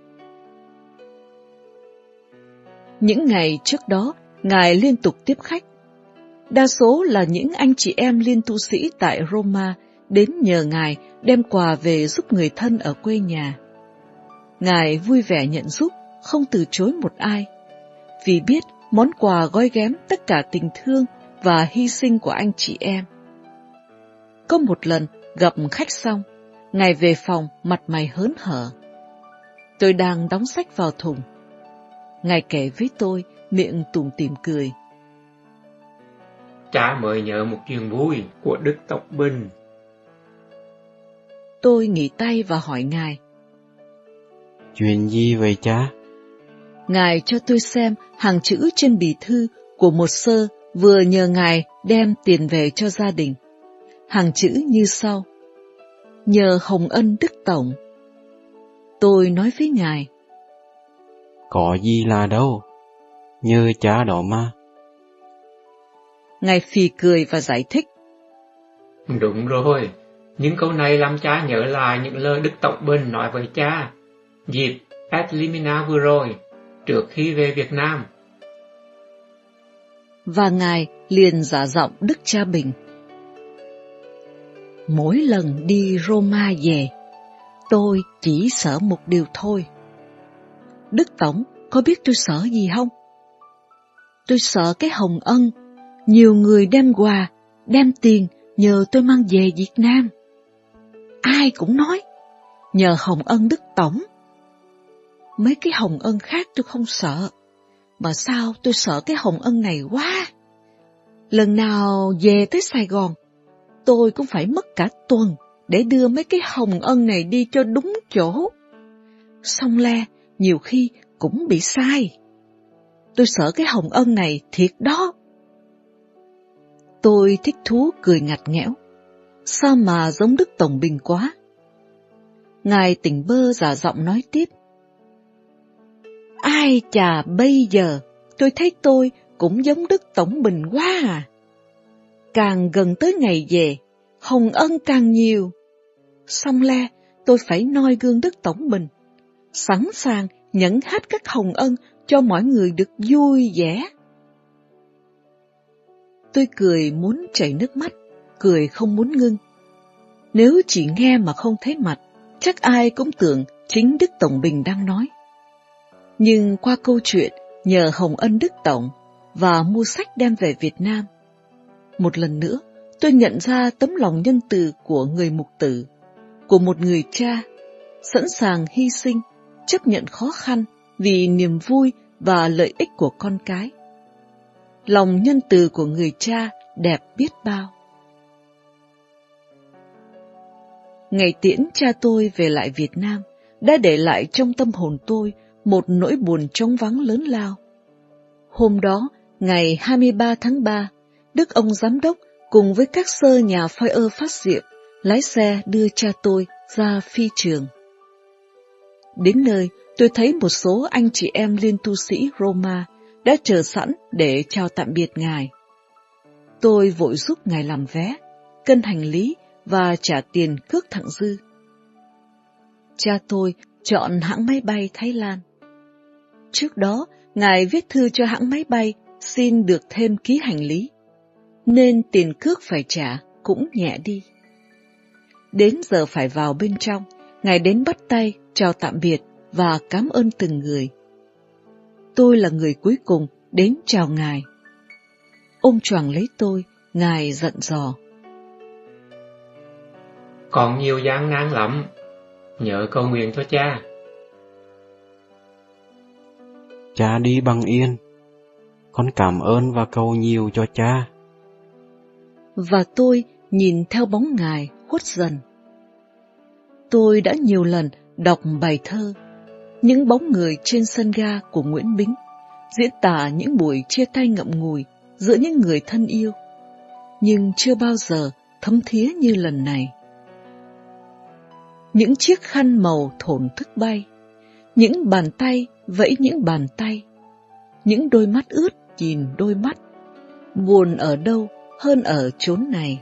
Những ngày trước đó, Ngài liên tục tiếp khách. Đa số là những anh chị em liên tu sĩ tại Roma đến nhờ Ngài đem quà về giúp người thân ở quê nhà. Ngài vui vẻ nhận giúp, không từ chối một ai, vì biết món quà gói ghém tất cả tình thương và hy sinh của anh chị em. Có một lần gặp khách xong, Ngài về phòng mặt mày hớn hở. Tôi đang đóng sách vào thùng. Ngài kể với tôi, miệng tủm tỉm cười. Cha mới nhớ một chuyện vui của Đức Tộc Bình. Tôi nghỉ tay và hỏi Ngài. Chuyện gì vậy cha? Ngài cho tôi xem hàng chữ trên bì thư của một sơ vừa nhờ Ngài đem tiền về cho gia đình. Hàng chữ như sau: nhờ hồng ân Đức Tổng. Tôi nói với Ngài: Có gì là đâu, nhờ cha đó mà. Ngài phì cười và giải thích. Đúng rồi, những câu này làm cha nhớ lại những lời Đức Tổng Bình nói với cha dịp Ad Limina vừa rồi, trước khi về Việt Nam. Và Ngài liền giả giọng Đức Cha Bình. Mỗi lần đi Roma về, tôi chỉ sợ một điều thôi. Đức Tổng có biết tôi sợ gì không? Tôi sợ cái hồng ân, nhiều người đem quà, đem tiền nhờ tôi mang về Việt Nam. Ai cũng nói, nhờ hồng ân Đức Tổng. Mấy cái hồng ân khác tôi không sợ, mà sao tôi sợ cái hồng ân này quá. Lần nào về tới Sài Gòn, tôi cũng phải mất cả tuần để đưa mấy cái hồng ân này đi cho đúng chỗ. Song le nhiều khi cũng bị sai. Tôi sợ cái hồng ân này thiệt đó. Tôi thích thú cười ngặt nghẽo. Sao mà giống Đức Tổng Bình quá. Ngài tỉnh bơ giả giọng nói tiếp. Ai chà, bây giờ tôi thấy tôi cũng giống Đức Tổng Bình quá à. Càng gần tới ngày về, hồng ân càng nhiều. Song le, tôi phải noi gương Đức Tổng Bình, sẵn sàng nhận hết các hồng ân cho mọi người được vui vẻ. Tôi cười muốn chảy nước mắt, cười không muốn ngưng. Nếu chỉ nghe mà không thấy mặt, chắc ai cũng tưởng chính Đức Tổng Bình đang nói. Nhưng qua câu chuyện nhờ hồng ân Đức Tổng và mua sách đem về Việt Nam, một lần nữa tôi nhận ra tấm lòng nhân từ của người mục tử, của một người cha, sẵn sàng hy sinh, chấp nhận khó khăn vì niềm vui và lợi ích của con cái. Lòng nhân từ của người cha đẹp biết bao. Ngày tiễn cha tôi về lại Việt Nam đã để lại trong tâm hồn tôi một nỗi buồn trống vắng lớn lao. Hôm đó, ngày hai mươi ba tháng ba, Đức ông giám đốc cùng với các sơ nhà phai ơ phát diệm lái xe đưa cha tôi ra phi trường. Đến nơi, tôi thấy một số anh chị em liên tu sĩ Roma đã chờ sẵn để chào tạm biệt ngài. Tôi vội giúp ngài làm vé, cân hành lý và trả tiền cước thặng dư. Cha tôi chọn hãng máy bay Thái Lan. Trước đó, ngài viết thư cho hãng máy bay xin được thêm ký hành lý, nên tiền cước phải trả cũng nhẹ đi. Đến giờ phải vào bên trong, ngài đến bắt tay, chào tạm biệt và cảm ơn từng người. Tôi là người cuối cùng đến chào ngài. Ôm choàng lấy tôi, ngài giận dò. Còn nhiều gian nan lắm, nhớ cầu nguyện cho cha. Cha đi bằng yên, con cảm ơn và cầu nhiều cho cha. Và tôi nhìn theo bóng ngài khuất dần. Tôi đã nhiều lần đọc bài thơ Những bóng người trên sân ga của Nguyễn Bính, diễn tả những buổi chia tay ngậm ngùi giữa những người thân yêu, nhưng chưa bao giờ thấm thía như lần này. Những chiếc khăn màu thổn thức bay, những bàn tay vẫy những bàn tay, những đôi mắt ướt nhìn đôi mắt, buồn ở đâu hơn ở chốn này.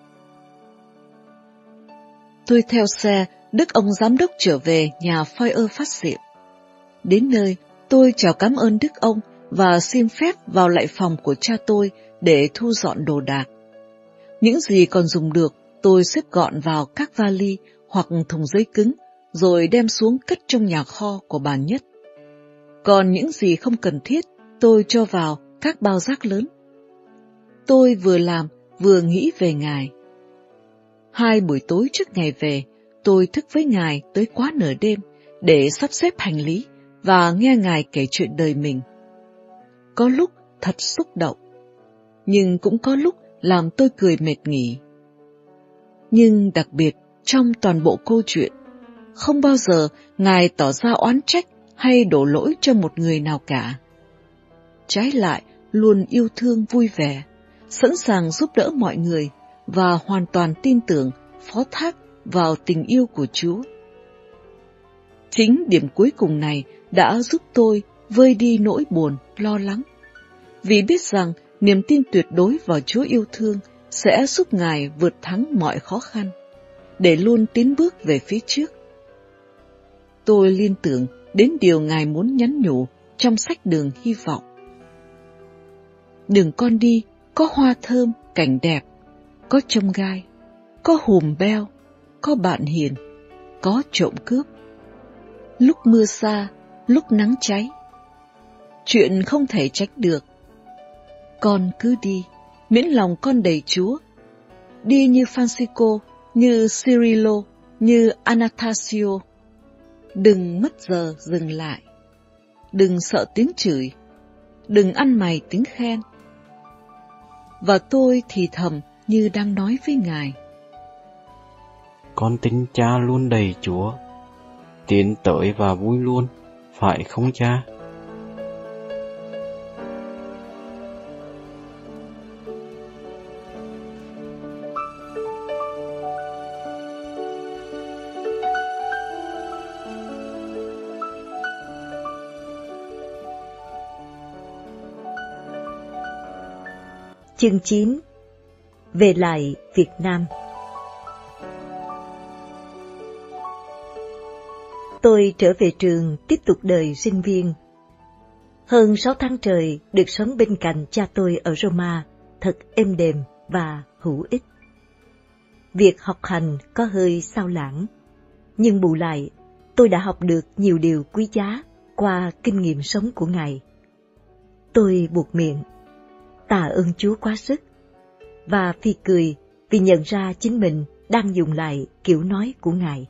Tôi theo xe Đức ông giám đốc trở về nhà phai ơ phát diệm. Đến nơi, tôi chào cảm ơn Đức ông và xin phép vào lại phòng của cha tôi để thu dọn đồ đạc. Những gì còn dùng được, tôi xếp gọn vào các vali hoặc thùng giấy cứng, rồi đem xuống cất trong nhà kho của bà Nhất. Còn những gì không cần thiết, tôi cho vào các bao rác lớn. Tôi vừa làm, vừa nghĩ về ngài. Hai buổi tối trước ngày về, tôi thức với ngài tới quá nửa đêm để sắp xếp hành lý và nghe ngài kể chuyện đời mình. Có lúc thật xúc động, nhưng cũng có lúc làm tôi cười mệt nghỉ. Nhưng đặc biệt trong toàn bộ câu chuyện, không bao giờ ngài tỏ ra oán trách hay đổ lỗi cho một người nào cả. Trái lại, luôn yêu thương vui vẻ, sẵn sàng giúp đỡ mọi người và hoàn toàn tin tưởng, phó thác vào tình yêu của Chúa. Chính điểm cuối cùng này đã giúp tôi vơi đi nỗi buồn, lo lắng, vì biết rằng niềm tin tuyệt đối vào Chúa yêu thương sẽ giúp Ngài vượt thắng mọi khó khăn, để luôn tiến bước về phía trước. Tôi liên tưởng đến điều Ngài muốn nhắn nhủ trong sách Đường Hy Vọng. Đường con đi, có hoa thơm, cảnh đẹp, có chông gai, có hùm beo, có bạn hiền, có trộm cướp. Lúc mưa xa, lúc nắng cháy. Chuyện không thể tránh được. Con cứ đi, miễn lòng con đầy Chúa. Đi như Francisco, như Cirillo, như Anastasio. Đừng mất giờ dừng lại. Đừng sợ tiếng chửi. Đừng ăn mày tiếng khen. Và tôi thì thầm như đang nói với Ngài. con tin cha luôn đầy Chúa, tiến tới và vui luôn, phải không cha? Chương chín. Về lại Việt Nam. Tôi trở về trường tiếp tục đời sinh viên. Hơn sáu tháng trời được sống bên cạnh cha tôi ở Roma thật êm đềm và hữu ích. Việc học hành có hơi xao lãng, nhưng bù lại tôi đã học được nhiều điều quý giá qua kinh nghiệm sống của Ngài. Tôi buột miệng, tạ ơn Chúa quá sức, và phi cười vì nhận ra chính mình đang dùng lại kiểu nói của Ngài.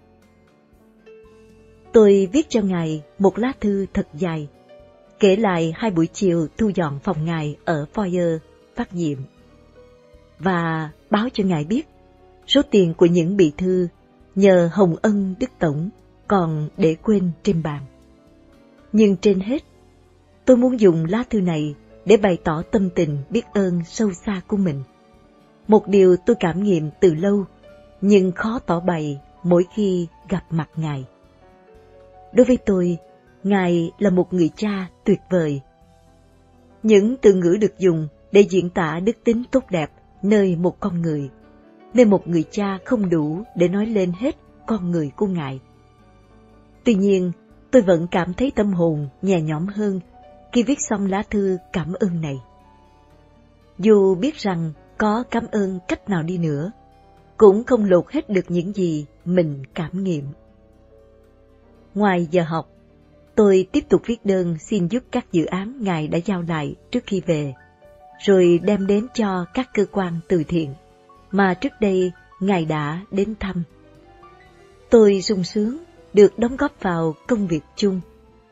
Tôi viết cho Ngài một lá thư thật dài, kể lại hai buổi chiều thu dọn phòng Ngài ở foyer phát diệm, và báo cho Ngài biết số tiền của những bị thư nhờ hồng ân Đức Tổng còn để quên trên bàn. Nhưng trên hết, tôi muốn dùng lá thư này để bày tỏ tâm tình biết ơn sâu xa của mình. Một điều tôi cảm nghiệm từ lâu, nhưng khó tỏ bày mỗi khi gặp mặt Ngài. Đối với tôi, Ngài là một người cha tuyệt vời. Những từ ngữ được dùng để diễn tả đức tính tốt đẹp nơi một con người, nên một người cha không đủ để nói lên hết con người của Ngài. Tuy nhiên, tôi vẫn cảm thấy tâm hồn nhẹ nhõm hơn khi viết xong lá thư cảm ơn này. Dù biết rằng có cảm ơn cách nào đi nữa, cũng không lột hết được những gì mình cảm nghiệm. Ngoài giờ học, tôi tiếp tục viết đơn xin giúp các dự án Ngài đã giao lại trước khi về, rồi đem đến cho các cơ quan từ thiện mà trước đây Ngài đã đến thăm. Tôi sung sướng được đóng góp vào công việc chung.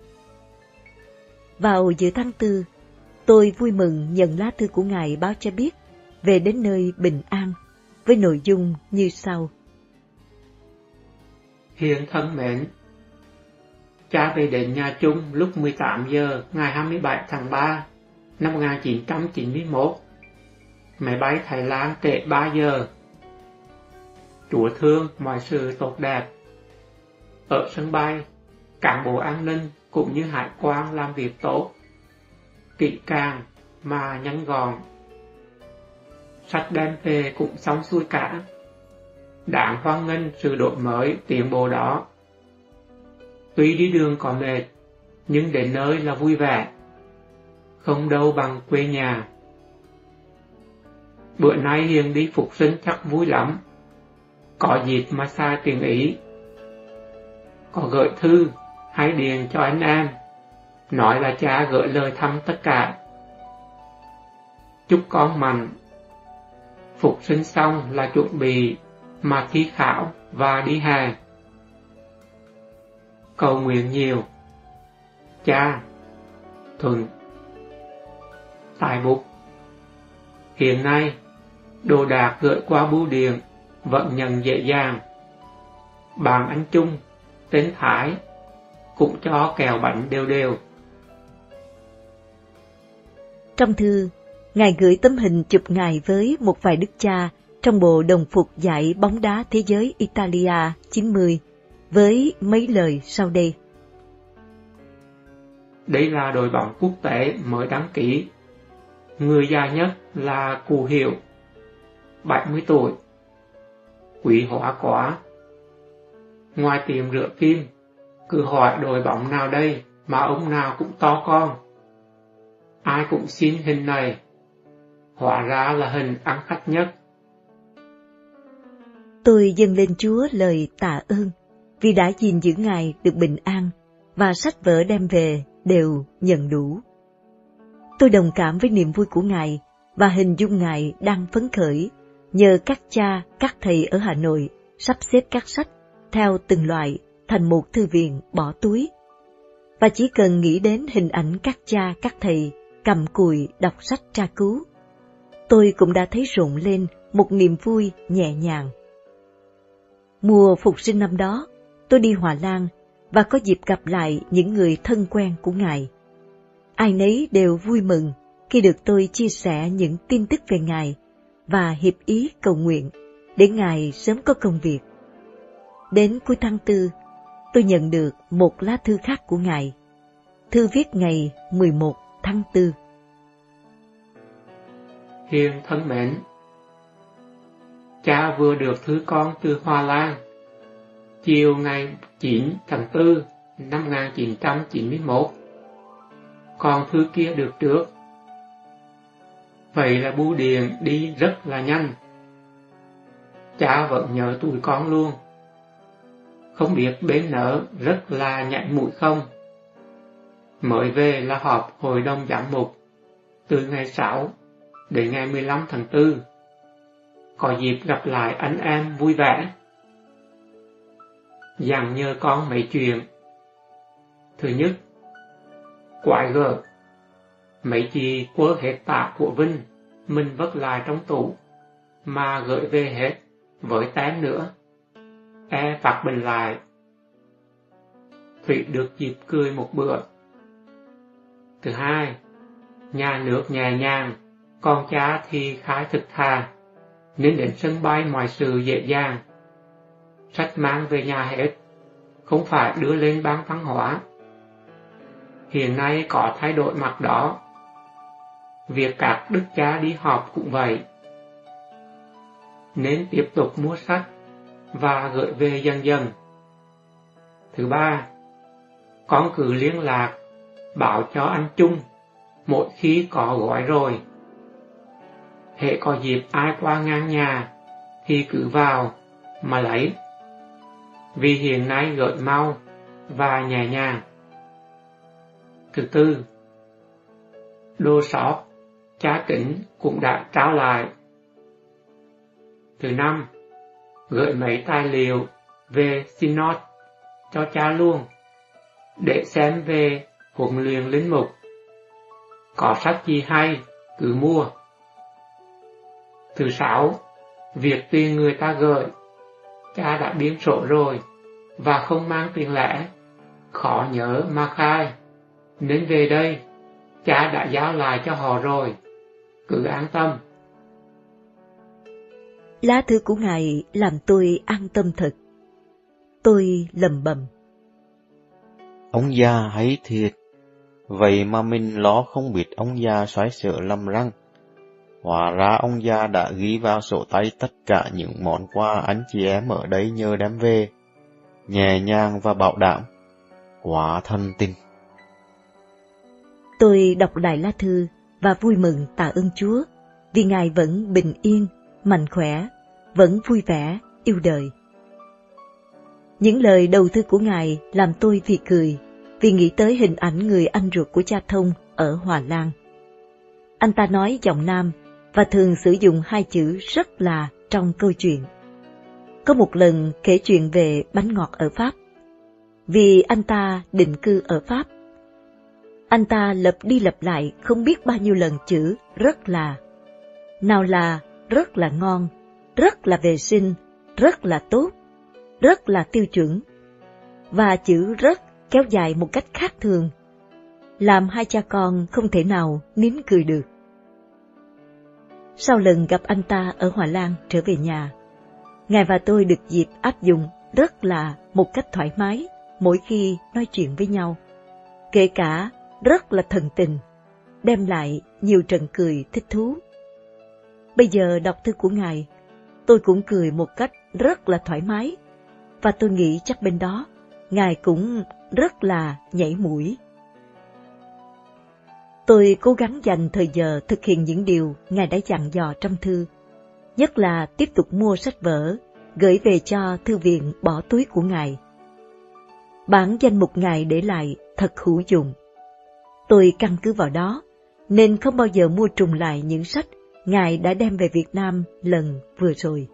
Vào giữa tháng tư, tôi vui mừng nhận lá thư của Ngài báo cho biết về đến nơi bình an, với nội dung như sau. Hiền thân mến, cha về đến nhà chung lúc mười tám giờ ngày hai mươi bảy tháng ba năm một nghìn chín trăm chín mươi mốt. Máy bay Thái Lan trễ ba giờ. Chúa thương mọi sự tốt đẹp. Ở sân bay, cán bộ an ninh cũng như hải quan làm việc tốt, kỹ càng mà nhanh gọn. Sách đem về cũng xong xuôi cả. Đáng hoan nghênh sự đổi mới tiến bộ đó. Tuy đi đường có mệt, nhưng đến nơi là vui vẻ. Không đâu bằng quê nhà. Bữa nay Hiền đi phục sinh chắc vui lắm. Có dịp mà xa tiếng Ý. Có gửi thư hay điện cho anh em, nói là cha gửi lời thăm tất cả. Chúc con mạnh. Phục sinh xong là chuẩn bị mà thi khảo và đi hè. Cầu nguyện nhiều. Cha Thuận. Tài bút. Hiện nay, đồ đạc gửi qua bưu điện vẫn nhận dễ dàng. Bạn anh Trung, tên Thái, cũng cho kẹo bánh đều đều. Trong thư, Ngài gửi tấm hình chụp Ngài với một vài đức cha trong bộ đồng phục giải bóng đá thế giới Italia chín mươi, với mấy lời sau đây. Đây là đội bóng quốc tế mới đăng ký. Người già nhất là cụ Hiệu, bảy mươi tuổi. Quý hóa quá. Ngoài tiệm rửa phim, cứ hỏi đội bóng nào đây mà ông nào cũng to con. Ai cũng xin hình này. Hóa ra là hình ăn khách nhất. Tôi dâng lên Chúa lời tạ ơn vì đã gìn giữ Ngài được bình an, và sách vở đem về đều nhận đủ. Tôi đồng cảm với niềm vui của Ngài và hình dung Ngài đang phấn khởi nhờ các cha, các thầy ở Hà Nội sắp xếp các sách theo từng loại thành một thư viện bỏ túi. Và chỉ cần nghĩ đến hình ảnh các cha, các thầy cầm cùi đọc sách tra cứu, tôi cũng đã thấy rộn lên một niềm vui nhẹ nhàng. Mùa phục sinh năm đó, tôi đi Hòa Lan và có dịp gặp lại những người thân quen của Ngài. Ai nấy đều vui mừng khi được tôi chia sẻ những tin tức về Ngài và hiệp ý cầu nguyện để Ngài sớm có công việc. Đến cuối tháng tư, tôi nhận được một lá thư khác của Ngài. Thư viết ngày mười một tháng tư. Hiền thân mến, cha vừa được thư con từ Hòa Lan. Chiều ngày chín tháng tư năm một nghìn chín trăm chín mươi mốt, còn thư kia được trước. Vậy là bưu điện đi rất là nhanh. Cha vẫn nhớ tụi con luôn. Không biết bên nỡ rất là nhạy mũi không? Mới về là họp hội đồng giám mục từ ngày sáu đến ngày mười lăm tháng tư. Có dịp gặp lại anh em vui vẻ. Dặn nhờ con mấy chuyện. Thứ nhất, quái gở. Mấy chị quơ hết tạp của Vinh, mình vất lại trong tủ, mà gửi về hết, với tem nữa. E phạt bình lại. Thủy được dịp cười một bữa. Thứ hai, nhà nước nhẹ nhàng, con cha thì khá thực thà, nên đến sân bay mọi sự dễ dàng. Sách mang về nhà hết, không phải đưa lên ban văn hóa. Hiện nay có thay đổi mặt đó. Việc các đức cha đi họp cũng vậy. Nên tiếp tục mua sách và gửi về dần dần. Thứ ba, con cứ liên lạc, bảo cho anh Trung mỗi khi có gói rồi. Hễ có dịp ai qua ngang nhà thì cứ vào mà lấy. Vì hiện nay gửi mau và nhẹ nhàng. Thứ tư, đồ sót cha Kính cũng đã trao lại. Thứ năm, gửi mấy tài liệu về Synod cho cha luôn, để xem về huấn luyện linh mục. Có sách gì hay, cứ mua. Thứ sáu, việc tiền người ta gửi, cha đã biên sổ rồi, và không mang tiền lẻ, khó nhớ mà khai, nên về đây, cha đã giao lại cho họ rồi, cứ an tâm. Lá thư của Ngài làm tôi an tâm thật. Tôi lầm bầm. Ông già hay thiệt, vậy mà mình lo không biết ông già xoáy sở lầm răng. Hóa ra ông già đã ghi vào sổ tay tất cả những món quà anh chị em ở đây nhờ đem về, nhẹ nhàng và bảo đảm, quá thân tình. Tôi đọc lại lá thư và vui mừng tạ ơn Chúa, vì Ngài vẫn bình yên, mạnh khỏe, vẫn vui vẻ, yêu đời. Những lời đầu thư của Ngài làm tôi phì cười, vì nghĩ tới hình ảnh người anh ruột của cha Thông ở Hòa Lan. Anh ta nói giọng Nam và thường sử dụng hai chữ rất là trong câu chuyện. Có một lần kể chuyện về bánh ngọt ở Pháp. Vì anh ta định cư ở Pháp, anh ta lặp đi lặp lại không biết bao nhiêu lần chữ rất là. Nào là rất là ngon, rất là vệ sinh, rất là tốt, rất là tiêu chuẩn. Và chữ rất kéo dài một cách khác thường, làm hai cha con không thể nào nín cười được. Sau lần gặp anh ta ở Hòa Lan trở về nhà, Ngài và tôi được dịp áp dụng rất là một cách thoải mái mỗi khi nói chuyện với nhau, kể cả rất là thần tình, đem lại nhiều trận cười thích thú. Bây giờ đọc thư của Ngài, tôi cũng cười một cách rất là thoải mái, và tôi nghĩ chắc bên đó Ngài cũng rất là nhảy mũi. Tôi cố gắng dành thời giờ thực hiện những điều Ngài đã dặn dò trong thư, nhất là tiếp tục mua sách vở, gửi về cho thư viện bỏ túi của Ngài. Bản danh mục Ngài để lại thật hữu dụng. Tôi căn cứ vào đó, nên không bao giờ mua trùng lại những sách Ngài đã đem về Việt Nam lần vừa rồi.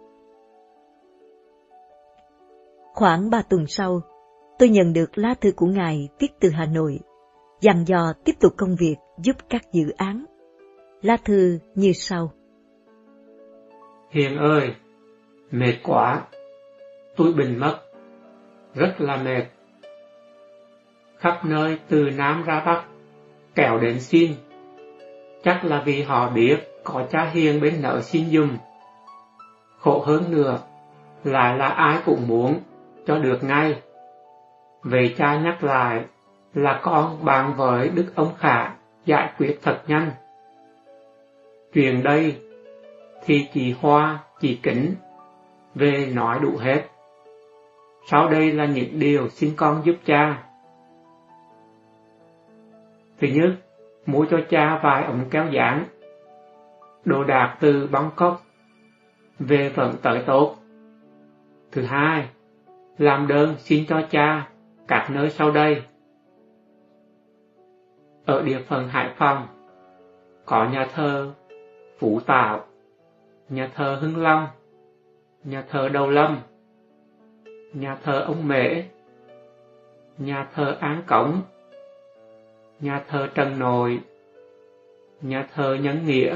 Khoảng ba tuần sau, tôi nhận được lá thư của Ngài viết từ Hà Nội, dặn dò tiếp tục công việc giúp các dự án. Lá thư như sau. Hiền ơi, mệt quá. tôi bình mất, rất là mệt. Khắp nơi từ Nam ra Bắc, kéo đến xin. Chắc là vì họ biết có cha hiền bên nợ xin dùm. Khổ hơn nữa, lại là ai cũng muốn cho được ngay. Vậy cha nhắc lại là con bàn với Đức ông Khả giải quyết thật nhanh. Chuyện đây thì chị Hoa, chị Kính về nói đủ hết. Sau đây là những điều xin con giúp cha. Thứ nhất, mua cho cha vài ống kéo dán. Đồ đạc từ Bangkok về vẫn tới tốt. Thứ hai, làm đơn xin cho cha các nơi sau đây. Ở địa phận Hải Phòng, có nhà thờ Phú Tạo, nhà thờ Hưng Long, nhà thờ Đầu Lâm, nhà thờ ông Mễ, nhà thờ Án Cống, nhà thờ Trần Nội, nhà thờ Nhân Nghĩa,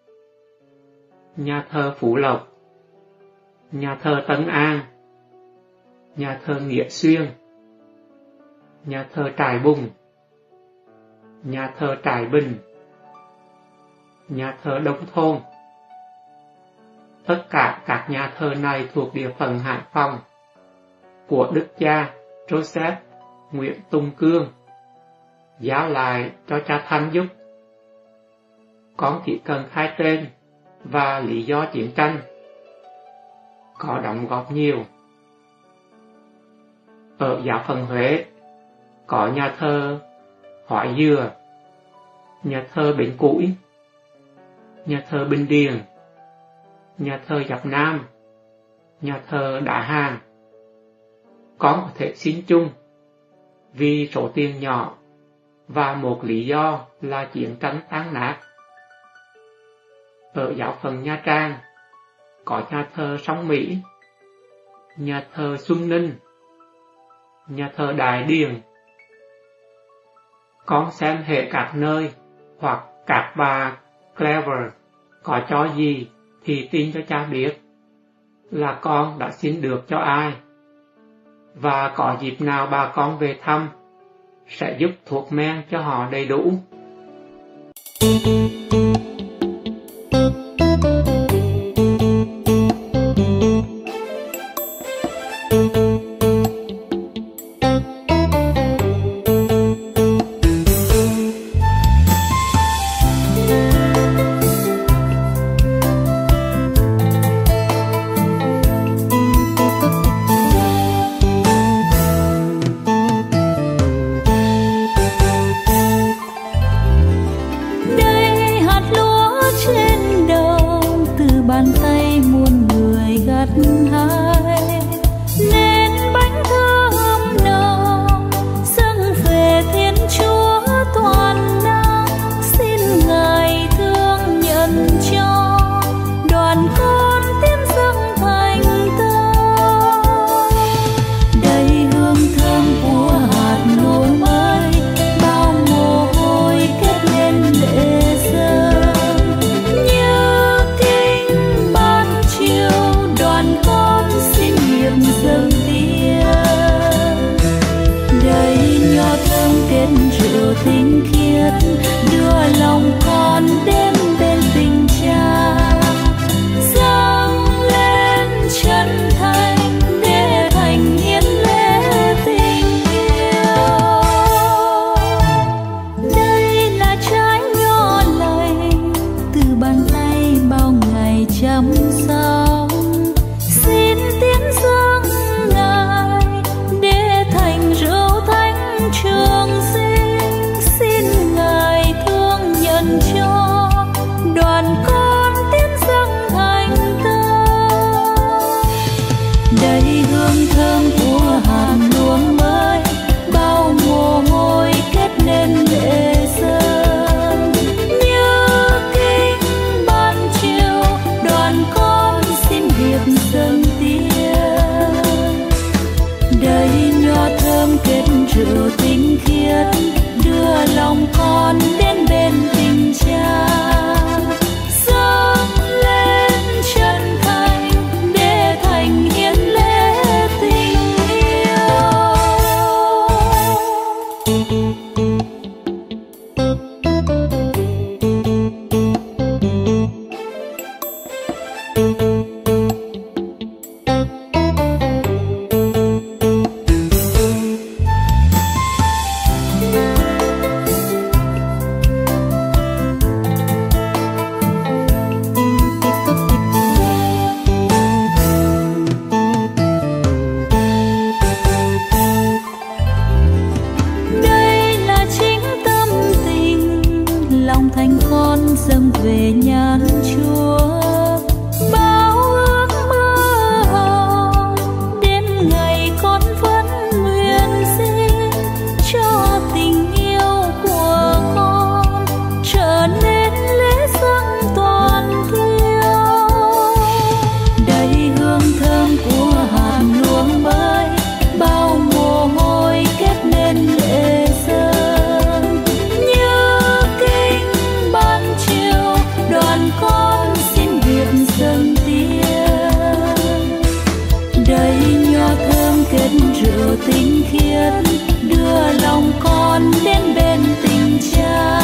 nhà thờ Phú Lộc, nhà thờ Tân An, nhà thờ Nghĩa Xuyên, nhà thờ Trải Bùng, nhà thờ Trải Bình, nhà thờ Đông Thôn. Tất cả các nhà thờ này thuộc địa phận Hải Phòng, của Đức cha Joseph Nguyễn Tùng Cương, giao lại cho cha Thanh giúp. Con chỉ cần khai tên và lý do chiến tranh, có đóng góp nhiều. Ở giáo phận Huế, có nhà thờ Hoại Dừa, nhà thờ Bến Củi, nhà thờ Bình Điền, nhà thờ Dọc Nam, nhà thờ Đá Hàng. Con có thể xin chung vì số tiền nhỏ và một lý do là chiến tranh tan nát. Ở giáo phận Nha Trang, có nhà thờ Sông Mỹ, nhà thờ Xuân Ninh, nhà thờ Đại Điền. Con xem hệ các nơi hoặc các bà Clever có cho gì thì tin cho cha biết là con đã xin được cho ai. Và có dịp nào bà con về thăm, sẽ giúp thuốc men cho họ đầy đủ. kết rượu tinh khiết, đưa lòng con đến bên tình cha.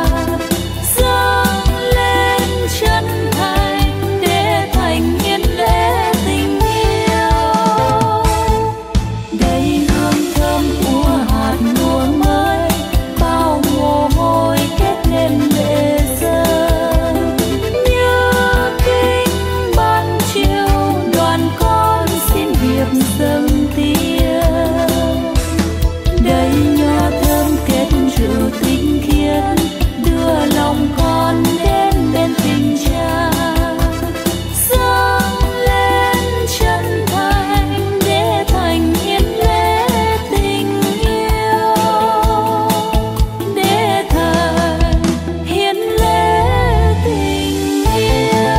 Dâng lên chân thành để thành hiến lễ tình yêu. Đây hương thơm của hạt lúa mới, bao mồ hôi kết nên lệ rơi. Như kinh ban chiều, đoàn con xin hiệp dâng tiếng. Đây nho thơm kết rượu tinh khiết, đưa lòng con đến bên tình cha. Dâng lên chân thành để thành hiến lễ tình yêu, để thành hiến lễ tình yêu.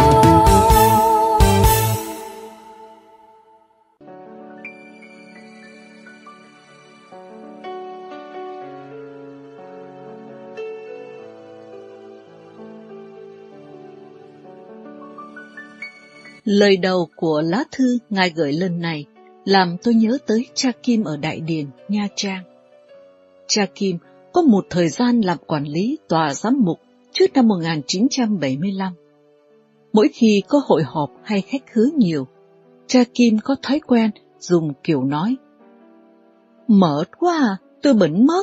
Lời đầu của lá thư Ngài gửi lần này làm tôi nhớ tới cha Kim ở Đại Điền, Nha Trang. Cha Kim có một thời gian làm quản lý tòa giám mục trước năm một nghìn chín trăm bảy mươi lăm. Mỗi khi có hội họp hay khách khứa nhiều, cha Kim có thói quen dùng kiểu nói: "Mệt quá à, tôi bận mất",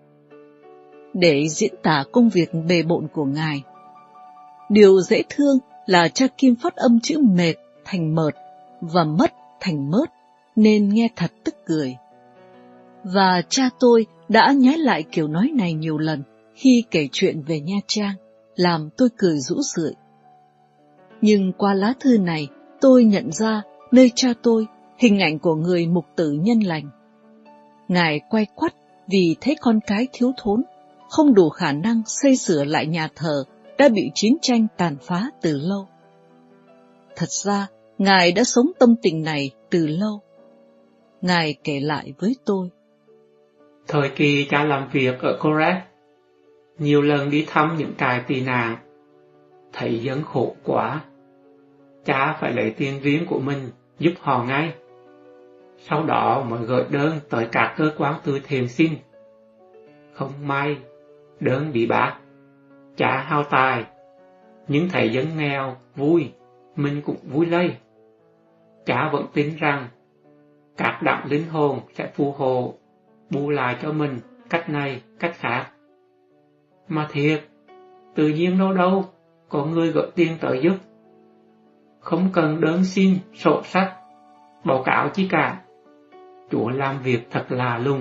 để diễn tả công việc bề bộn của Ngài. Điều dễ thương là cha Kim phát âm chữ mệt thành mợt và mất thành mớt, nên nghe thật tức cười. Và cha tôi đã nhái lại kiểu nói này nhiều lần khi kể chuyện về Nha Trang, làm tôi cười rũ rượi. Nhưng qua lá thư này, tôi nhận ra nơi cha tôi hình ảnh của người mục tử nhân lành. Ngài quay quắt vì thấy con cái thiếu thốn, không đủ khả năng xây sửa lại nhà thờ đã bị chiến tranh tàn phá từ lâu. Thật ra, Ngài đã sống tâm tình này từ lâu. Ngài kể lại với tôi: Thời kỳ cha làm việc ở Corret, nhiều lần đi thăm những trại tị nạn, thấy dân khổ quá. Cha phải lấy tiền riêng của mình giúp họ ngay. Sau đó mới gửi đơn tới các cơ quan từ thiện xin. Không may, đơn bị bác. Cha hao tài, nhưng thấy dân nghèo vui, mình cũng vui lây. Cha vẫn tin rằng các đặng linh hồn sẽ phù hộ, bù lại cho mình cách này, cách khác. Mà thiệt, tự nhiên đâu đâu có người gửi tiền tới giúp. Không cần đơn xin, sổ sách, báo cáo chi cả. Chúa làm việc thật lạ lùng.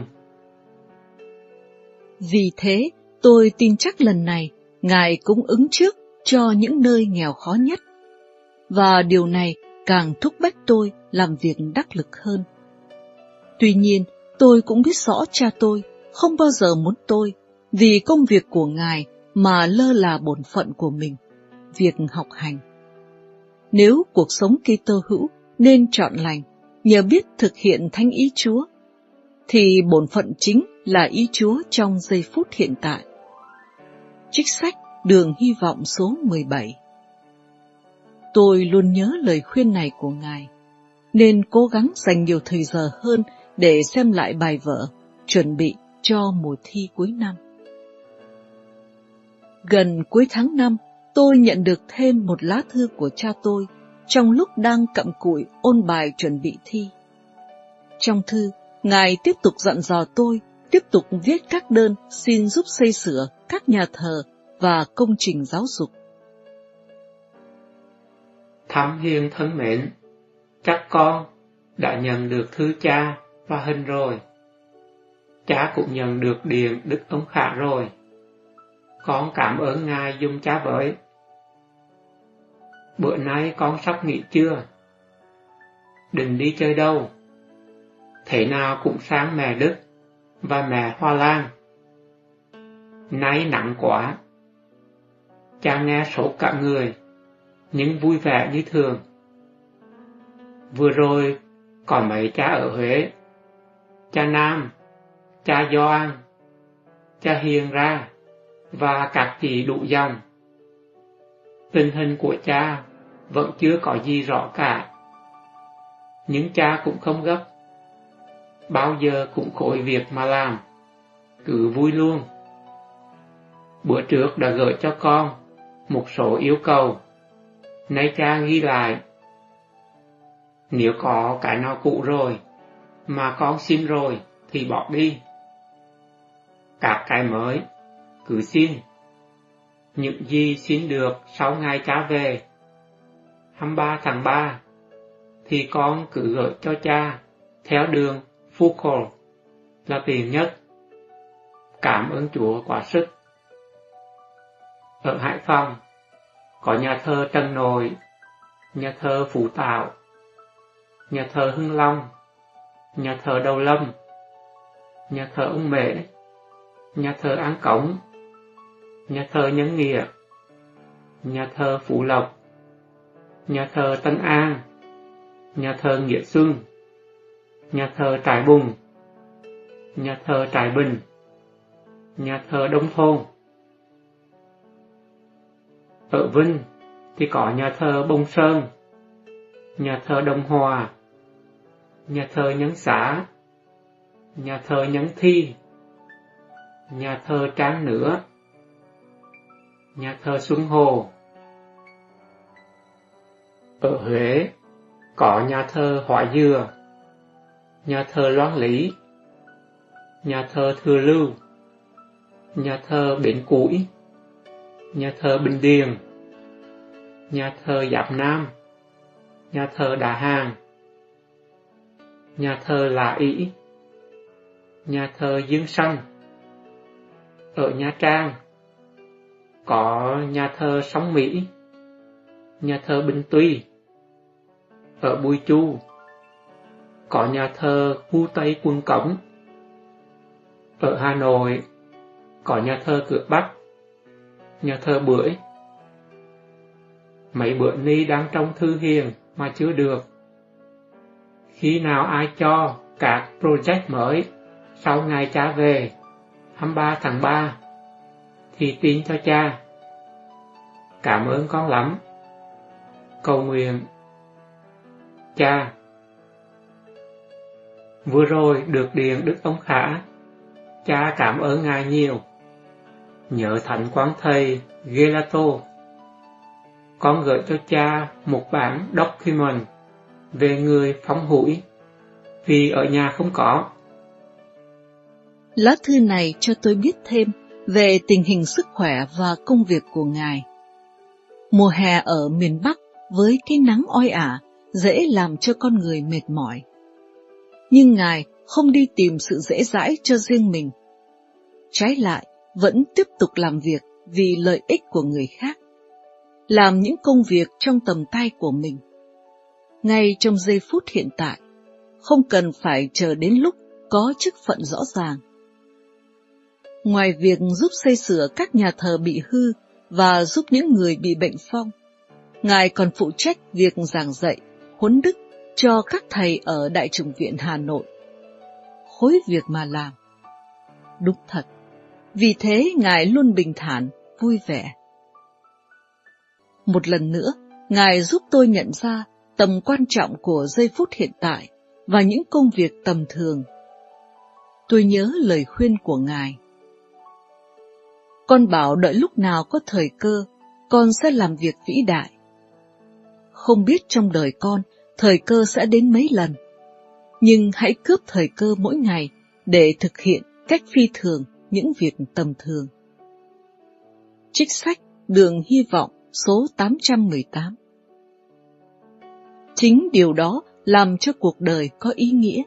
Vì thế, tôi tin chắc lần này Ngài cũng ứng trước cho những nơi nghèo khó nhất. Và điều này càng thúc bách tôi làm việc đắc lực hơn. Tuy nhiên, tôi cũng biết rõ cha tôi không bao giờ muốn tôi vì công việc của Ngài mà lơ là bổn phận của mình, việc học hành. Nếu cuộc sống Kitô hữu nên trọn lành nhờ biết thực hiện thánh ý Chúa, thì bổn phận chính là ý Chúa trong giây phút hiện tại. Trích sách Đường Hy vọng số mười bảy. Tôi luôn nhớ lời khuyên này của Ngài, nên cố gắng dành nhiều thời giờ hơn để xem lại bài vở, chuẩn bị cho mùa thi cuối năm. Gần cuối tháng năm, tôi nhận được thêm một lá thư của cha tôi trong lúc đang cặm cụi ôn bài chuẩn bị thi. Trong thư, Ngài tiếp tục dặn dò tôi tiếp tục viết các đơn xin giúp xây sửa các nhà thờ và công trình giáo dục. Thám hiền thân mến, các con đã nhận được thư cha và hình rồi. Cha cũng nhận được điện Đức ông Khả rồi. Con cảm ơn Ngài dùng cha với. Bữa nay con sắp nghỉ chưa? Đừng đi chơi đâu. Thế nào cũng sang mẹ Đức và mẹ Hoa Lan. Nay nặng quá. Cha nghe sốt cả người, nhưng vui vẻ như thường. Vừa rồi, còn mấy cha ở Huế, cha Nam, cha Gioan, cha Hiền ra, và các chị đủ dòng. Tình hình của cha vẫn chưa có gì rõ cả, nhưng cha cũng không gấp, bao giờ cũng khối việc mà làm, cứ vui luôn. Bữa trước đã gửi cho con một số yêu cầu, nay cha ghi lại. Nếu có cái nào cũ rồi, mà con xin rồi thì bỏ đi. Các cái mới, cứ xin. Những gì xin được sau ngày cha về, hai mươi ba tháng ba, thì con cứ gửi cho cha theo đường Foucault là tiện nhất. Cảm ơn Chúa quá sức. Ở Hải Phòng, có nhà thơ Trần Nội, nhà thơ Phú Tạo, nhà thơ Hưng Long, nhà thơ Đầu Lâm, nhà thơ Ông Mễ, nhà thơ An Cống, nhà thơ Nhân Nghĩa, nhà thơ Phú Lộc, nhà thơ Tân An, nhà thơ Nghĩa Xuân, nhà thơ Trại Bùng, nhà thơ Trại Bình, nhà thơ Đông Thôn. Ở Vinh thì có nhà thơ Bông Sơn, nhà thơ Đông Hòa, nhà thơ Nhân Xá, nhà thơ Nhân Thi, nhà thơ Trang Nữa, nhà thơ Xuân Hồ. Ở Huế có nhà thơ Hỏa Dừa, nhà thơ Loan Lý, nhà thơ Thừa Lưu, nhà thơ Bến Củi, nhà thơ Bình Điền, nhà thơ Giáp Nam, nhà thơ Đà Hàng, nhà thơ Lạ Ỷ, nhà thơ Dương Sanh. Ở Nha Trang có nhà thơ Sóng Mỹ, nhà thơ Bình Tuy. Ở Bùi Chu có nhà thơ Khu Tây Quân Cống. Ở Hà Nội có nhà thơ Cửa Bắc, nhà thơ Bưởi. Mấy bữa ni đang trong thư hiền mà chưa được. Khi nào ai cho các project mới sau ngày cha về hai mươi ba tháng ba thì tin cho cha. Cảm ơn con lắm. Cầu nguyện. Cha. Vừa rồi được điện Đức ông Khả. Cha cảm ơn ngài nhiều. Nhớ Thánh Quang Thầy Gelato. Con gửi cho cha một bản document về người phóng hủi, vì ở nhà không có. Lá thư này cho tôi biết thêm về tình hình sức khỏe và công việc của ngài. Mùa hè ở miền Bắc với cái nắng oi ả dễ làm cho con người mệt mỏi. Nhưng ngài không đi tìm sự dễ dãi cho riêng mình. Trái lại, vẫn tiếp tục làm việc vì lợi ích của người khác. Làm những công việc trong tầm tay của mình. Ngay trong giây phút hiện tại, không cần phải chờ đến lúc có chức phận rõ ràng. Ngoài việc giúp xây sửa các nhà thờ bị hư và giúp những người bị bệnh phong, ngài còn phụ trách việc giảng dạy, huấn đức cho các thầy ở Đại chủng viện Hà Nội. Khối việc mà làm. Đúng thật, vì thế ngài luôn bình thản, vui vẻ. Một lần nữa, ngài giúp tôi nhận ra tầm quan trọng của giây phút hiện tại và những công việc tầm thường. Tôi nhớ lời khuyên của ngài. Con bảo đợi lúc nào có thời cơ, con sẽ làm việc vĩ đại. Không biết trong đời con, thời cơ sẽ đến mấy lần. Nhưng hãy cướp thời cơ mỗi ngày để thực hiện cách phi thường những việc tầm thường. Trích sách Đường Hy Vọng số tám trăm mười tám. Chính điều đó làm cho cuộc đời có ý nghĩa.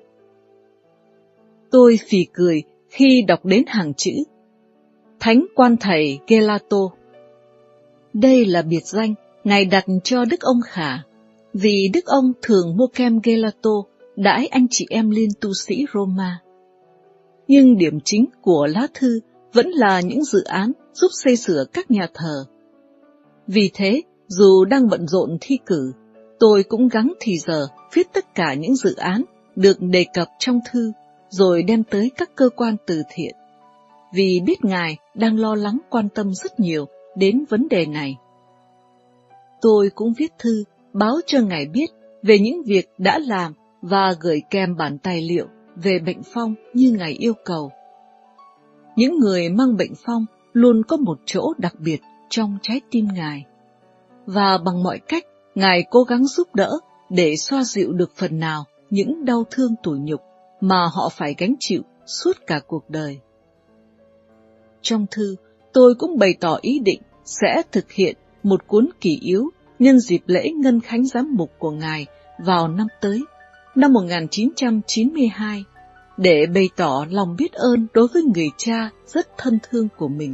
Tôi phì cười khi đọc đến hàng chữ Thánh Quan Thầy Gelato. Đây là biệt danh ngài đặt cho Đức ông Khả, vì Đức ông thường mua kem Gelato đãi anh chị em liên tu sĩ Roma. Nhưng điểm chính của lá thư vẫn là những dự án giúp xây sửa các nhà thờ. Vì thế, dù đang bận rộn thi cử, tôi cũng gắng thì giờ viết tất cả những dự án được đề cập trong thư, rồi đem tới các cơ quan từ thiện, vì biết ngài đang lo lắng quan tâm rất nhiều đến vấn đề này. Tôi cũng viết thư báo cho ngài biết về những việc đã làm và gửi kèm bản tài liệu về bệnh phong như Ngài yêu cầu. Những người mang bệnh phong luôn có một chỗ đặc biệt trong trái tim Ngài, và bằng mọi cách Ngài cố gắng giúp đỡ để xoa dịu được phần nào những đau thương tủi nhục mà họ phải gánh chịu suốt cả cuộc đời. Trong thư, tôi cũng bày tỏ ý định sẽ thực hiện một cuốn kỷ yếu nhân dịp lễ Ngân Khánh Giám mục của Ngài vào năm tới, năm một nghìn chín trăm chín mươi hai, để bày tỏ lòng biết ơn đối với người cha rất thân thương của mình.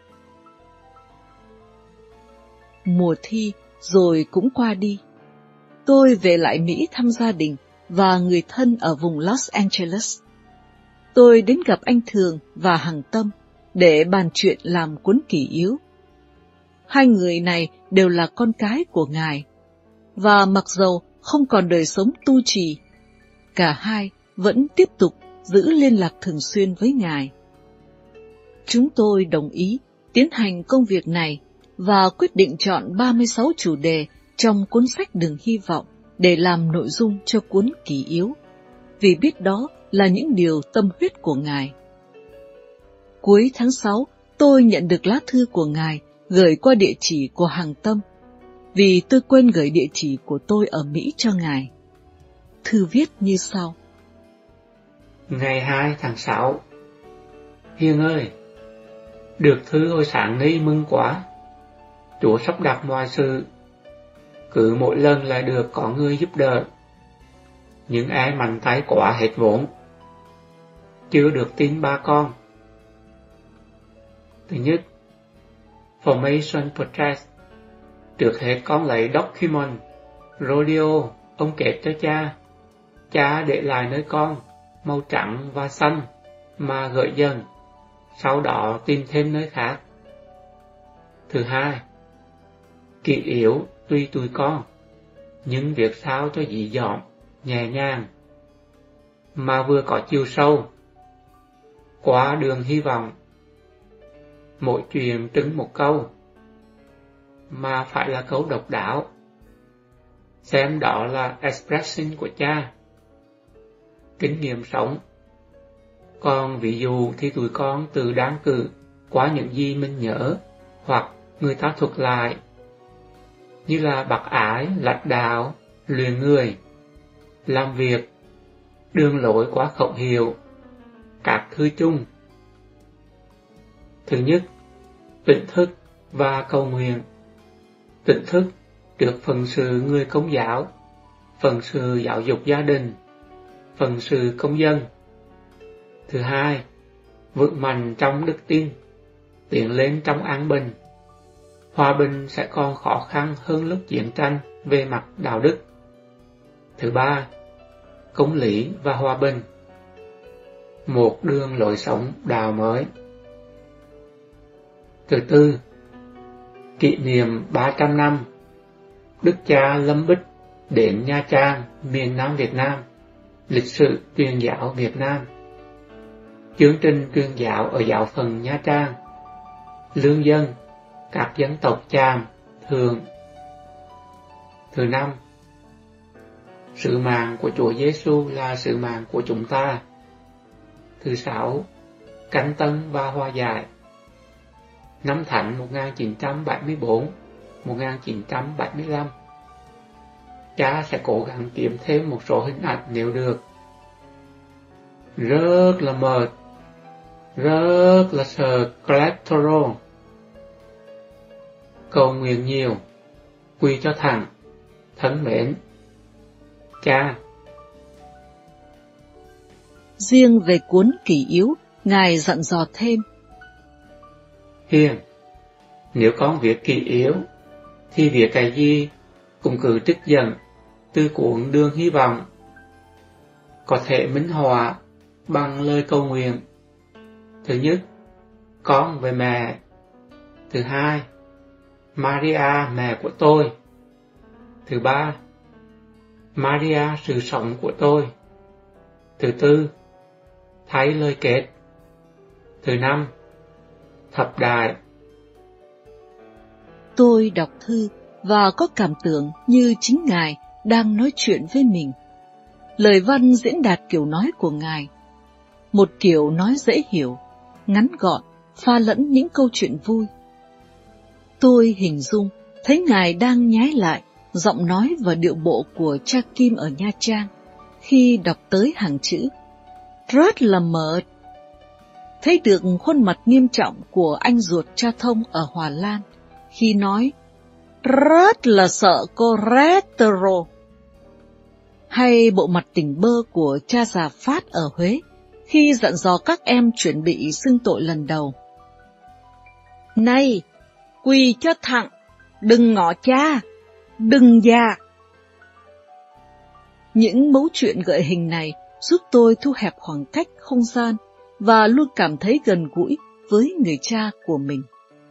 Mùa thi rồi cũng qua đi. Tôi về lại Mỹ thăm gia đình và người thân ở vùng Los Angeles. Tôi đến gặp anh Thường và Hằng Tâm để bàn chuyện làm cuốn kỷ yếu. Hai người này đều là con cái của Ngài, và mặc dầu không còn đời sống tu trì, cả hai vẫn tiếp tục giữ liên lạc thường xuyên với Ngài. Chúng tôi đồng ý tiến hành công việc này và quyết định chọn ba mươi sáu chủ đề trong cuốn sách Đường Hy Vọng để làm nội dung cho cuốn kỷ yếu, vì biết đó là những điều tâm huyết của Ngài. Cuối tháng sáu, tôi nhận được lá thư của Ngài gửi qua địa chỉ của Hằng Tâm, vì tôi quên gửi địa chỉ của tôi ở Mỹ cho Ngài. Thư viết như sau. Ngày hai tháng sáu. Hiền ơi, được thư hồi sáng nay mừng quá. Chúa sắp đặt mọi sự, cứ mỗi lần lại được có người giúp đỡ. Những ai mạnh tay quá hết vốn. Chưa được tin ba con. Thứ nhất, Formation Portrait. Trước hết con lấy document, rodeo, ông kể cho cha. Cha để lại nơi con, màu trắng và xanh, mà gợi dần, sau đó tìm thêm nơi khác. Thứ hai, kỷ yếu tùy tùy con, nhưng việc sao cho dí dỏm, nhẹ nhàng, mà vừa có chiều sâu. Qua đường hy vọng, mỗi chuyện trứng một câu, mà phải là câu độc đáo. Xem đó là expression của cha, kinh nghiệm sống. Còn ví dụ thì tụi con tự đáng cử qua những gì mình nhớ hoặc người ta thuật lại, như là bác ái, lãnh đạo, luyện người, làm việc, đường lối qua khẩu hiệu, các thư chung. Thứ nhất, tỉnh thức và cầu nguyện. Tỉnh thức được phần sự người Công giáo, phần sự giáo dục gia đình, phần sự công dân. Thứ hai, vững mạnh trong đức tin, tiến lên trong an bình. Hòa bình sẽ còn khó khăn hơn lúc chiến tranh về mặt đạo đức. Thứ ba, công lý và hòa bình, một đường lối sống đạo mới. Thứ tư, kỷ niệm ba trăm năm Đức cha Lâm Bích đến Nha Trang, miền Nam Việt Nam, lịch sử truyền giáo Việt Nam, chương trình truyền giáo ở giáo phận Nha Trang, lương dân, các dân tộc Chàm, Thường. Thứ năm, sứ mạng của Chúa Giêsu là sứ mạng của chúng ta. Thứ sáu, canh tân và hòa giải. Năm Thánh một nghìn chín trăm bảy mươi tư đến một nghìn chín trăm bảy mươi lăm. Cha sẽ cố gắng kiếm thêm một số hình ảnh nếu được. Rất là mệt, rất là sợ cholesterol. Cầu nguyện nhiều, quy cho thẳng, thân mến, cha. Riêng về cuốn kỷ yếu, Ngài dặn dò thêm. Hiền, nếu con viết kỷ yếu, thì viết cái gì cũng cứ trích dẫn từ cuốn Đường Hy Vọng. Có thể minh họa bằng lời cầu nguyện. Thứ nhất, con về mẹ. Thứ hai, Maria mẹ của tôi. Thứ ba, Maria sự sống của tôi. Thứ tư, thấy lời kết. Thứ năm, thập đại. Tôi đọc thư và có cảm tưởng như chính Ngài đang nói chuyện với mình. lời văn diễn đạt kiểu nói của Ngài. Một kiểu nói dễ hiểu, ngắn gọn, pha lẫn những câu chuyện vui. Tôi hình dung thấy Ngài đang nhái lại giọng nói và điệu bộ của cha Kim ở Nha Trang khi đọc tới hàng chữ. Rất là mệt. Thấy được khuôn mặt nghiêm trọng của anh ruột cha Thông ở Hòa Lan khi nói rất là sợ cô Retro. Hay bộ mặt tỉnh bơ của cha già Phát ở Huế khi dặn dò các em chuẩn bị xưng tội lần đầu. Này, quỳ cho thẳng, đừng ngỏ cha, đừng già. Những mấu chuyện gợi hình này giúp tôi thu hẹp khoảng cách không gian và luôn cảm thấy gần gũi với người cha của mình.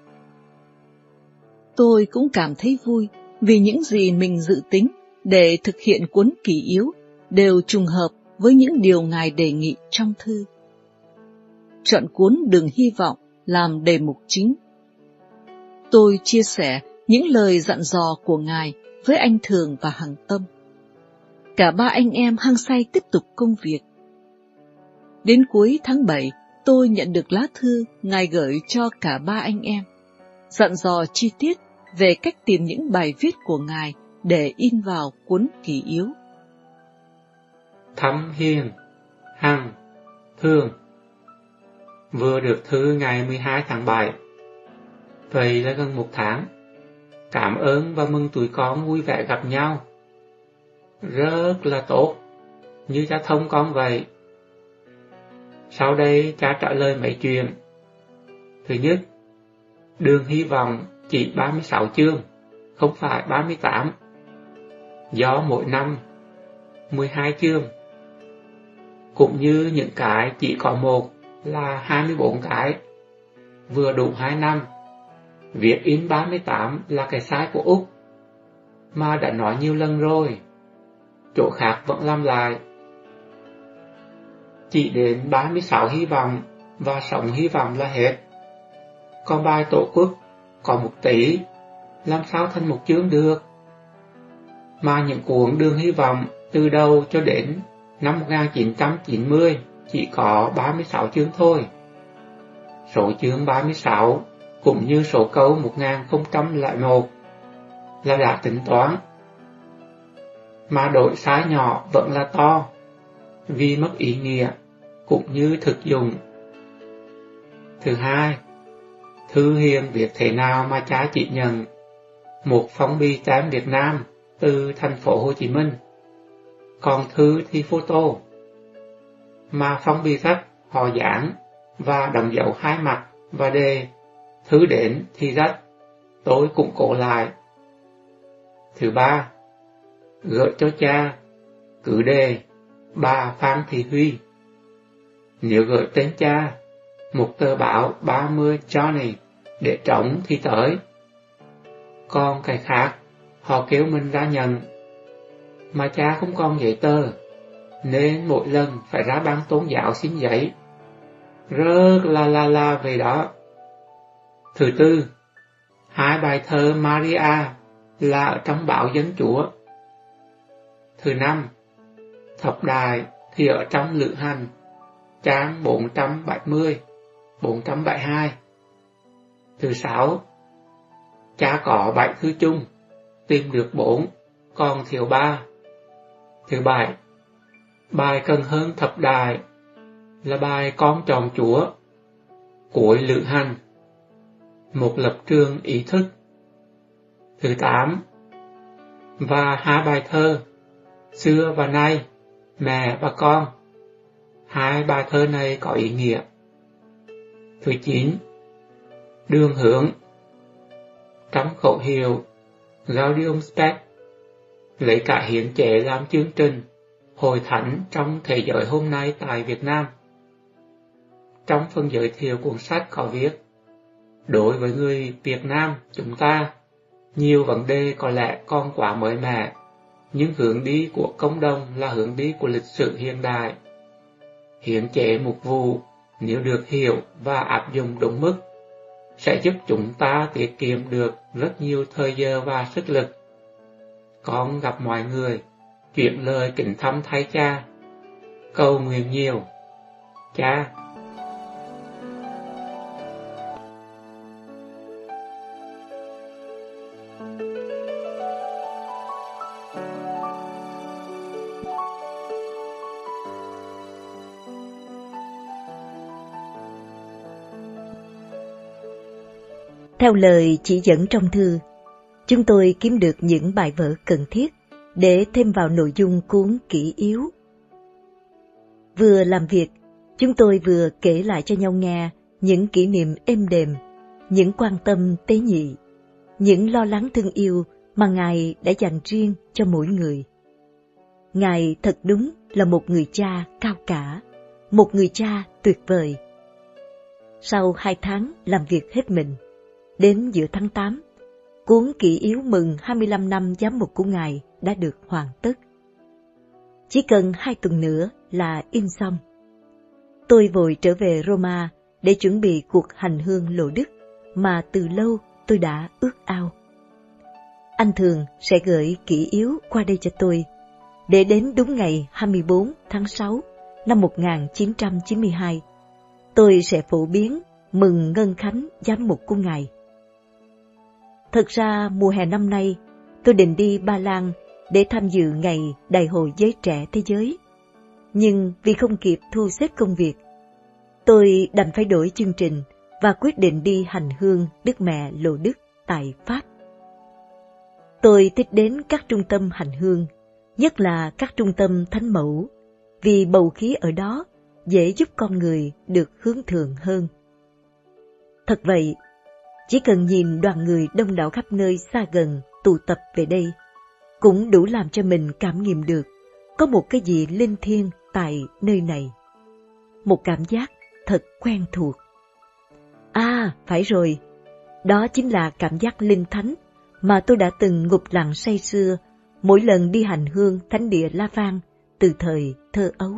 Tôi cũng cảm thấy vui vì những gì mình dự tính để thực hiện cuốn Kỷ Yếu đều trùng hợp với những điều Ngài đề nghị trong thư. Chọn cuốn Đường Hy Vọng làm đề mục chính. Tôi chia sẻ những lời dặn dò của Ngài với anh Thường và Hằng Tâm. Cả ba anh em hăng say tiếp tục công việc. Đến cuối tháng bảy, tôi nhận được lá thư Ngài gửi cho cả ba anh em, dặn dò chi tiết về cách tìm những bài viết của Ngài để in vào cuốn Kỷ Yếu. Thắm Hiền, Hằng, Thường. Vừa được thư ngày mười hai tháng bảy. Vậy là gần một tháng. Cảm ơn và mừng tụi con vui vẻ gặp nhau. Rất là tốt, như cha Thông con vậy. Sau đây cha trả lời mấy chuyện. Thứ nhất, Đường Hy Vọng chỉ ba mươi sáu chương, không phải ba mươi tám. Do mỗi năm mười hai chương, cũng như những cái chỉ có một là hai mươi bốn cái, vừa đủ hai năm. Viết in ba mươi tám là cái sai của Úc, mà đã nói nhiều lần rồi, chỗ khác vẫn làm lại. Chỉ đến ba mươi sáu hy vọng và sống hy vọng là hết. Còn bài Tổ quốc có một tỷ, làm sao thành một chương được? Mà những cuốn Đường Hy Vọng từ đầu cho đến năm một nghìn chín trăm chín mươi chỉ có ba mươi sáu chương thôi. Số chương ba mươi sáu cũng như số câu một nghìn không trăm lẻ một là đã tính toán. Mà đổi sai nhỏ vẫn là to, vì mất ý nghĩa cũng như thực dụng. Thứ hai, thư Hiền viết thế nào mà cha chỉ nhận một phong bì tem Việt Nam từ thành phố Hồ Chí Minh, còn thư thì photo. Mà phong bì khác họ dán và đóng dấu hai mặt và đề thư đến thì rách, tôi cũng cố lại. Thứ ba, gửi cho cha cứ đề bà Phan Thị Huy. Nếu gửi tên cha một tờ báo ba mươi Johnny để trống thì tới. Còn cái khác họ kêu mình ra nhận, mà cha không còn giấy tờ nên mỗi lần phải ra ban tôn giáo xin giấy. Rất là la la về đó. Thứ tư, hai bài thơ Maria là ở trong báo Dân Chúa. Thứ năm, thập đại thì ở trong Lữ Hành, trang bốn trăm bảy mươi, bốn trăm bảy mươi hai. Thứ sáu, cha có bảy thư chung, tìm được bốn, còn thiếu ba. Thứ bảy, bài cần hơn thập đại là bài Con Tròn Chúa, cuối Lữ Hành, một lập trường ý thức. Thứ tám, và hai bài thơ Xưa và Nay, Mẹ và Con. Hai bài thơ này có ý nghĩa. Thứ chín, đường hướng. Trong khẩu hiệu Gaudium Spes, lấy cả hiến chế làm chương trình hội thánh trong thế giới hôm nay tại Việt Nam. Trong phần giới thiệu cuốn sách có viết, đối với người Việt Nam chúng ta, nhiều vấn đề có lẽ còn quá mới mẻ, nhưng hướng đi của cộng đồng là hướng đi của lịch sử hiện đại. Hiến chế mục vụ nếu được hiểu và áp dụng đúng mức, sẽ giúp chúng ta tiết kiệm được rất nhiều thời giờ và sức lực. Con gặp mọi người, chuyển lời kính thăm thay cha, cầu nguyện nhiều. Cha. Theo lời chỉ dẫn trong thư, chúng tôi kiếm được những bài vở cần thiết để thêm vào nội dung cuốn kỷ yếu. Vừa làm việc, chúng tôi vừa kể lại cho nhau nghe những kỷ niệm êm đềm, những quan tâm tế nhị, những lo lắng thương yêu mà Ngài đã dành riêng cho mỗi người. Ngài thật đúng là một người cha cao cả, một người cha tuyệt vời. Sau hai tháng làm việc hết mình, đến giữa tháng tám, cuốn kỷ yếu mừng hai mươi lăm năm giám mục của Ngài đã được hoàn tất. Chỉ cần hai tuần nữa là in xong. Tôi vội trở về Roma để chuẩn bị cuộc hành hương lộ đức mà từ lâu tôi đã ước ao. Anh Thường sẽ gửi kỷ yếu qua đây cho tôi, để đến đúng ngày hai mươi bốn tháng sáu năm một nghìn chín trăm chín mươi hai, tôi sẽ phổ biến mừng ngân khánh giám mục của Ngài. Thật ra mùa hè năm nay, tôi định đi Ba Lan để tham dự ngày Đại hội Giới Trẻ Thế Giới. Nhưng vì không kịp thu xếp công việc, tôi đành phải đổi chương trình và quyết định đi hành hương Đức Mẹ Lộ Đức tại Pháp. Tôi thích đến các trung tâm hành hương, nhất là các trung tâm thánh mẫu, vì bầu khí ở đó dễ giúp con người được hướng thượng hơn. Thật vậy, chỉ cần nhìn đoàn người đông đảo khắp nơi xa gần tụ tập về đây, cũng đủ làm cho mình cảm nghiệm được có một cái gì linh thiêng tại nơi này. Một cảm giác thật quen thuộc. À, phải rồi, đó chính là cảm giác linh thánh mà tôi đã từng ngục lặng say sưa mỗi lần đi hành hương thánh địa La Vang từ thời thơ ấu.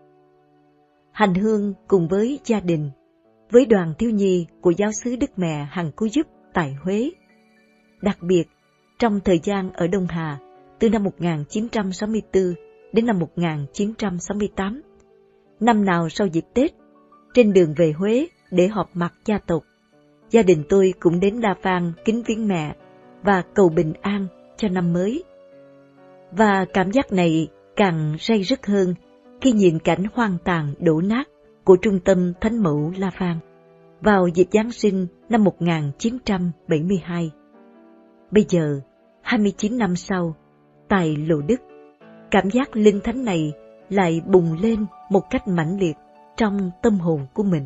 Hành hương cùng với gia đình, với đoàn thiếu nhi của giáo xứ Đức Mẹ Hằng Cứu Giúp tại Huế. Đặc biệt, trong thời gian ở Đông Hà, từ năm một nghìn chín trăm sáu mươi tư đến năm một nghìn chín trăm sáu mươi tám, năm nào sau dịp Tết, trên đường về Huế để họp mặt gia tộc, gia đình tôi cũng đến La Vang kính viếng mẹ và cầu bình an cho năm mới. Và cảm giác này càng ray rứt hơn khi nhìn cảnh hoang tàn đổ nát của trung tâm Thánh Mẫu La Vang vào dịp Giáng sinh năm một nghìn chín trăm bảy mươi hai. Bây giờ, hai mươi chín năm sau, tại Lộ Đức, cảm giác linh thánh này lại bùng lên một cách mãnh liệt trong tâm hồn của mình.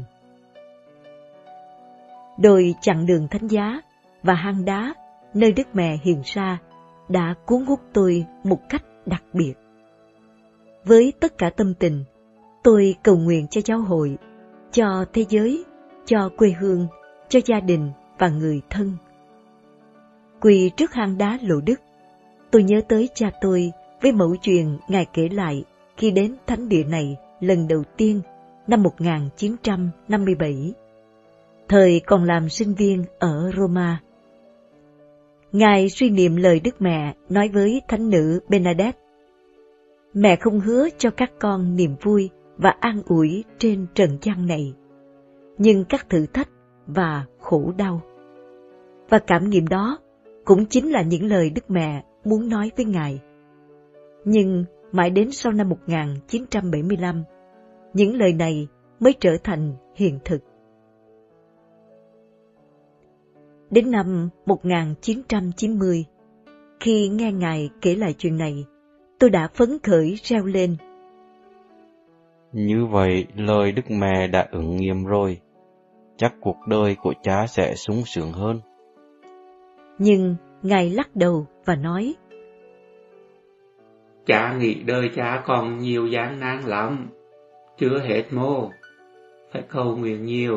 Đôi chặng đường thánh giá và hang đá nơi Đức Mẹ hiện ra đã cuốn hút tôi một cách đặc biệt. Với tất cả tâm tình, tôi cầu nguyện cho giáo hội, cho thế giới, cho quê hương, cho gia đình và người thân. Quỳ trước hang đá Lộ Đức, tôi nhớ tới cha tôi với mẩu chuyện Ngài kể lại khi đến thánh địa này lần đầu tiên năm một nghìn chín trăm năm mươi bảy, thời còn làm sinh viên ở Roma. Ngài suy niệm lời Đức Mẹ nói với thánh nữ Bernadette: Mẹ không hứa cho các con niềm vui và an ủi trên trần gian này, nhưng các thử thách và khổ đau. Và cảm nghiệm đó cũng chính là những lời Đức Mẹ muốn nói với Ngài. Nhưng mãi đến sau năm một nghìn chín trăm bảy mươi lăm, những lời này mới trở thành hiện thực. Đến năm một nghìn chín trăm chín mươi, khi nghe Ngài kể lại chuyện này, tôi đã phấn khởi reo lên: Như vậy, lời Đức Mẹ đã ứng nghiệm rồi. Chắc cuộc đời của cha sẽ sung sướng hơn. Nhưng Ngài lắc đầu và nói: Cha nghĩ đời cha còn nhiều gian nan lắm, chưa hết mô, phải cầu nguyện nhiều.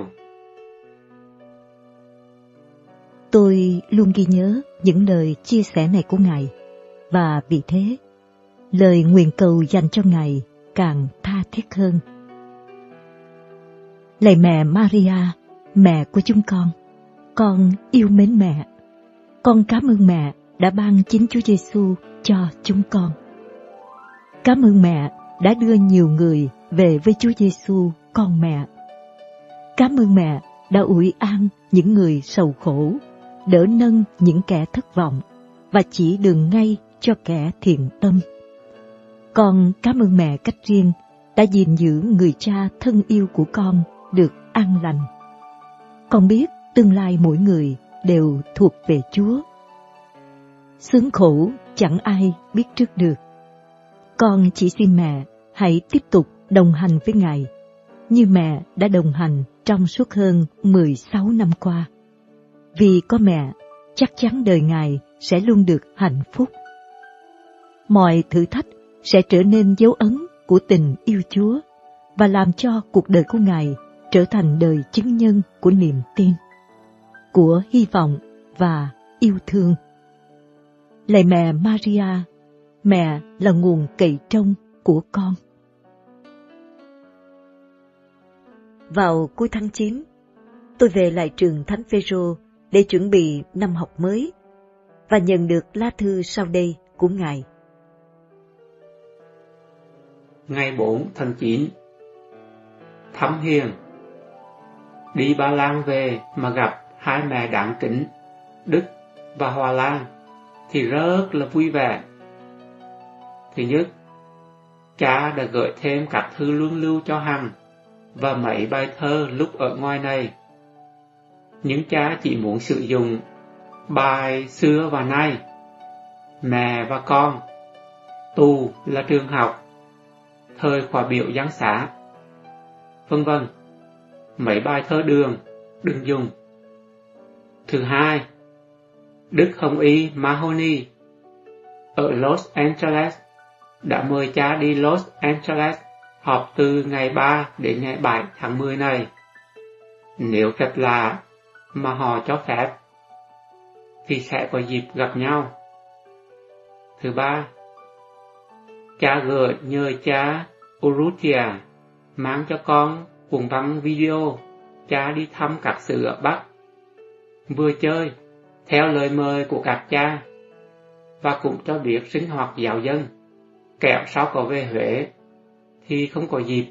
Tôi luôn ghi nhớ những lời chia sẻ này của Ngài, và vì thế, lời nguyện cầu dành cho Ngài càng tha thiết hơn. Lạy mẹ Maria, mẹ của chúng con, con yêu mến mẹ. Con cảm ơn mẹ đã ban chính Chúa Giêsu cho chúng con. Cảm ơn mẹ đã đưa nhiều người về với Chúa Giêsu con mẹ. Cảm ơn mẹ đã ủi an những người sầu khổ, đỡ nâng những kẻ thất vọng và chỉ đường ngay cho kẻ thiện tâm. Con cảm ơn mẹ cách riêng đã gìn giữ người cha thân yêu của con được an lành. Con biết tương lai mỗi người đều thuộc về Chúa. Sướng khổ chẳng ai biết trước được. Con chỉ xin mẹ hãy tiếp tục đồng hành với Ngài, như mẹ đã đồng hành trong suốt hơn mười sáu năm qua. Vì có mẹ, chắc chắn đời Ngài sẽ luôn được hạnh phúc. Mọi thử thách sẽ trở nên dấu ấn của tình yêu Chúa và làm cho cuộc đời của Ngài trở thành đời chứng nhân của niềm tin, của hy vọng và yêu thương. Lạy mẹ Maria, mẹ là nguồn cậy trông của con. Vào cuối tháng chín, tôi về lại trường Thánh Phêrô để chuẩn bị năm học mới và nhận được lá thư sau đây của Ngài. Ngày bốn tháng chín, Thăm Hiền. Đi Ba Lan về mà gặp hai mẹ đáng kính, Đức và Hòa Lan, thì rất là vui vẻ. Thứ nhất, cha đã gửi thêm các thư luân lưu cho Hằng và mấy bài thơ lúc ở ngoài này. Nhưng cha chỉ muốn sử dụng bài xưa và nay, mẹ và con, tù là trường học, thời khóa biểu giáng xá, vân vân. Mấy bài thơ đường đừng dùng. Thứ hai, Đức Hồng Y Mahoney ở Los Angeles đã mời cha đi Los Angeles họp từ ngày ba đến ngày bảy tháng mười này. Nếu thật lạ mà họ cho phép thì sẽ có dịp gặp nhau. Thứ ba, cha gửi nhờ cha Urrutia mang cho con cuốn băng video cha đi thăm các xứ ở Bắc, vừa chơi theo lời mời của các cha, và cũng cho biết sinh hoạt giáo dân, kẻo sau có về Huế thì không có dịp.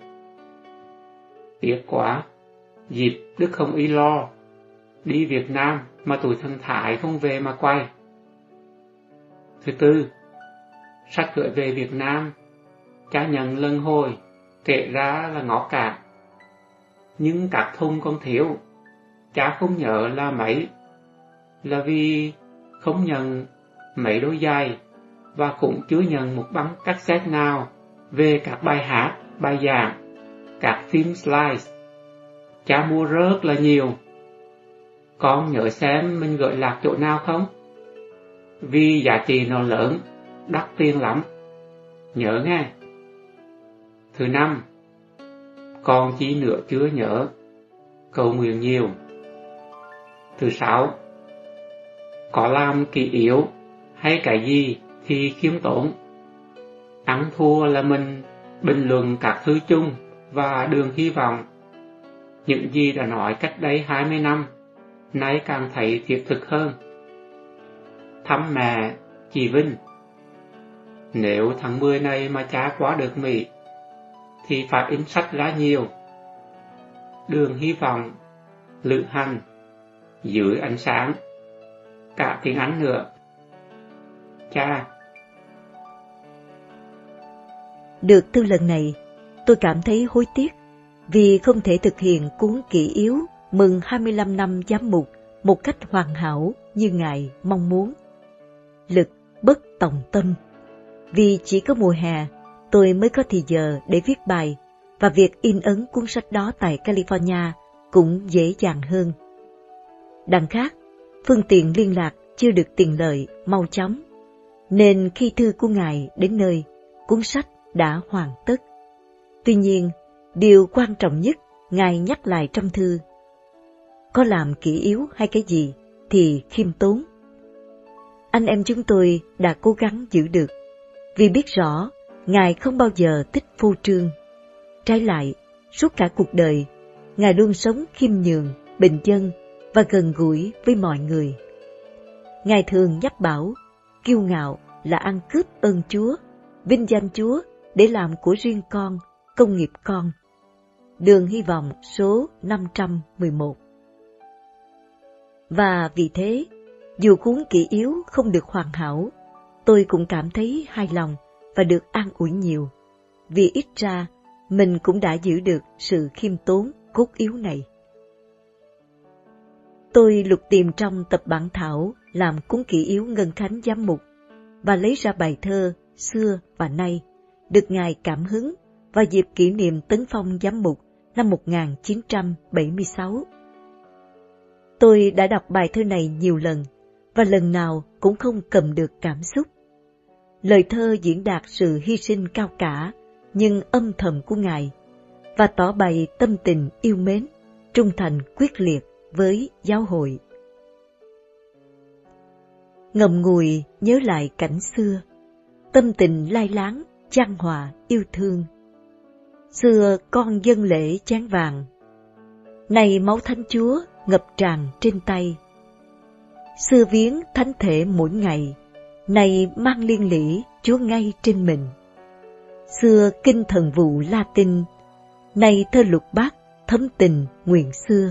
Tiếc quá, dịp Đức không y lo, đi Việt Nam mà tụi thân Thái không về mà quay. Thứ tư, sách gửi về Việt Nam, cha nhận lần hồi, kể ra là ngó cả. Nhưng các thùng còn thiếu, cha không nhớ là mấy, là vì không nhận mấy đôi giày và cũng chưa nhận một băng cassette nào về các bài hát, bài giảng, các phim slides. Cha mua rất là nhiều. Con nhớ xem mình gửi lạc chỗ nào không? Vì giá trị nó lớn, đắt tiền lắm. Nhớ nghe. Thứ năm, còn chi nữa chưa nhớ, cầu nguyện nhiều. Thứ sáu, có làm kỹ yếu hay cái gì thì khiêm tốn. Ăn thua là mình bình luận các thứ chung và đường hy vọng. Những gì đã nói cách đây hai mươi năm, nay càng thấy thiết thực hơn. Thăm mẹ, chị Vinh. Nếu tháng mười này mà cha qua được Mỹ, thì phải in sách ra nhiều. Đường hy vọng, lữ hành, dưới ánh sáng, cả tiếng Anh nữa. Cha. Được thư lần này, tôi cảm thấy hối tiếc vì không thể thực hiện cuốn kỷ yếu mừng hai mươi lăm năm giám mục một cách hoàn hảo như Ngài mong muốn. Lực bất tòng tâm, vì chỉ có mùa hè tôi mới có thì giờ để viết bài, và việc in ấn cuốn sách đó tại California cũng dễ dàng hơn. Đằng khác, phương tiện liên lạc chưa được tiện lợi, mau chóng, nên khi thư của Ngài đến nơi, cuốn sách đã hoàn tất. Tuy nhiên, điều quan trọng nhất Ngài nhắc lại trong thư: có làm kỷ yếu hay cái gì thì khiêm tốn. Anh em chúng tôi đã cố gắng giữ được, vì biết rõ Ngài không bao giờ thích phô trương. Trái lại, suốt cả cuộc đời, Ngài luôn sống khiêm nhường, bình dân và gần gũi với mọi người. Ngài thường nhắc bảo, kiêu ngạo là ăn cướp ơn Chúa, vinh danh Chúa để làm của riêng con, công nghiệp con. Đường Hy Vọng số năm trăm mười một. Và vì thế, dù cuốn Kỷ Yếu không được hoàn hảo, tôi cũng cảm thấy hài lòng và được an ủi nhiều, vì ít ra mình cũng đã giữ được sự khiêm tốn cốt yếu này. Tôi lục tìm trong tập bản thảo làm cuốn Kỷ Yếu Ngân Khánh Giám mục và lấy ra bài thơ Xưa và Nay, được Ngài cảm hứng vào dịp kỷ niệm tấn phong giám mục năm một nghìn chín trăm bảy mươi sáu. Tôi đã đọc bài thơ này nhiều lần và lần nào cũng không cầm được cảm xúc. Lời thơ diễn đạt sự hy sinh cao cả nhưng âm thầm của Ngài và tỏ bày tâm tình yêu mến, trung thành quyết liệt với giáo hội. Ngậm ngùi nhớ lại cảnh xưa, tâm tình lai láng, chan hòa yêu thương. Xưa con dâng lễ chén vàng, nay máu Thánh Chúa ngập tràn trên tay. Xưa viếng thánh thể mỗi ngày, nay mang liên lỉ Chúa ngay trên mình. Xưa kinh thần vụ Latin, nay thơ lục bát thấm tình nguyện xưa.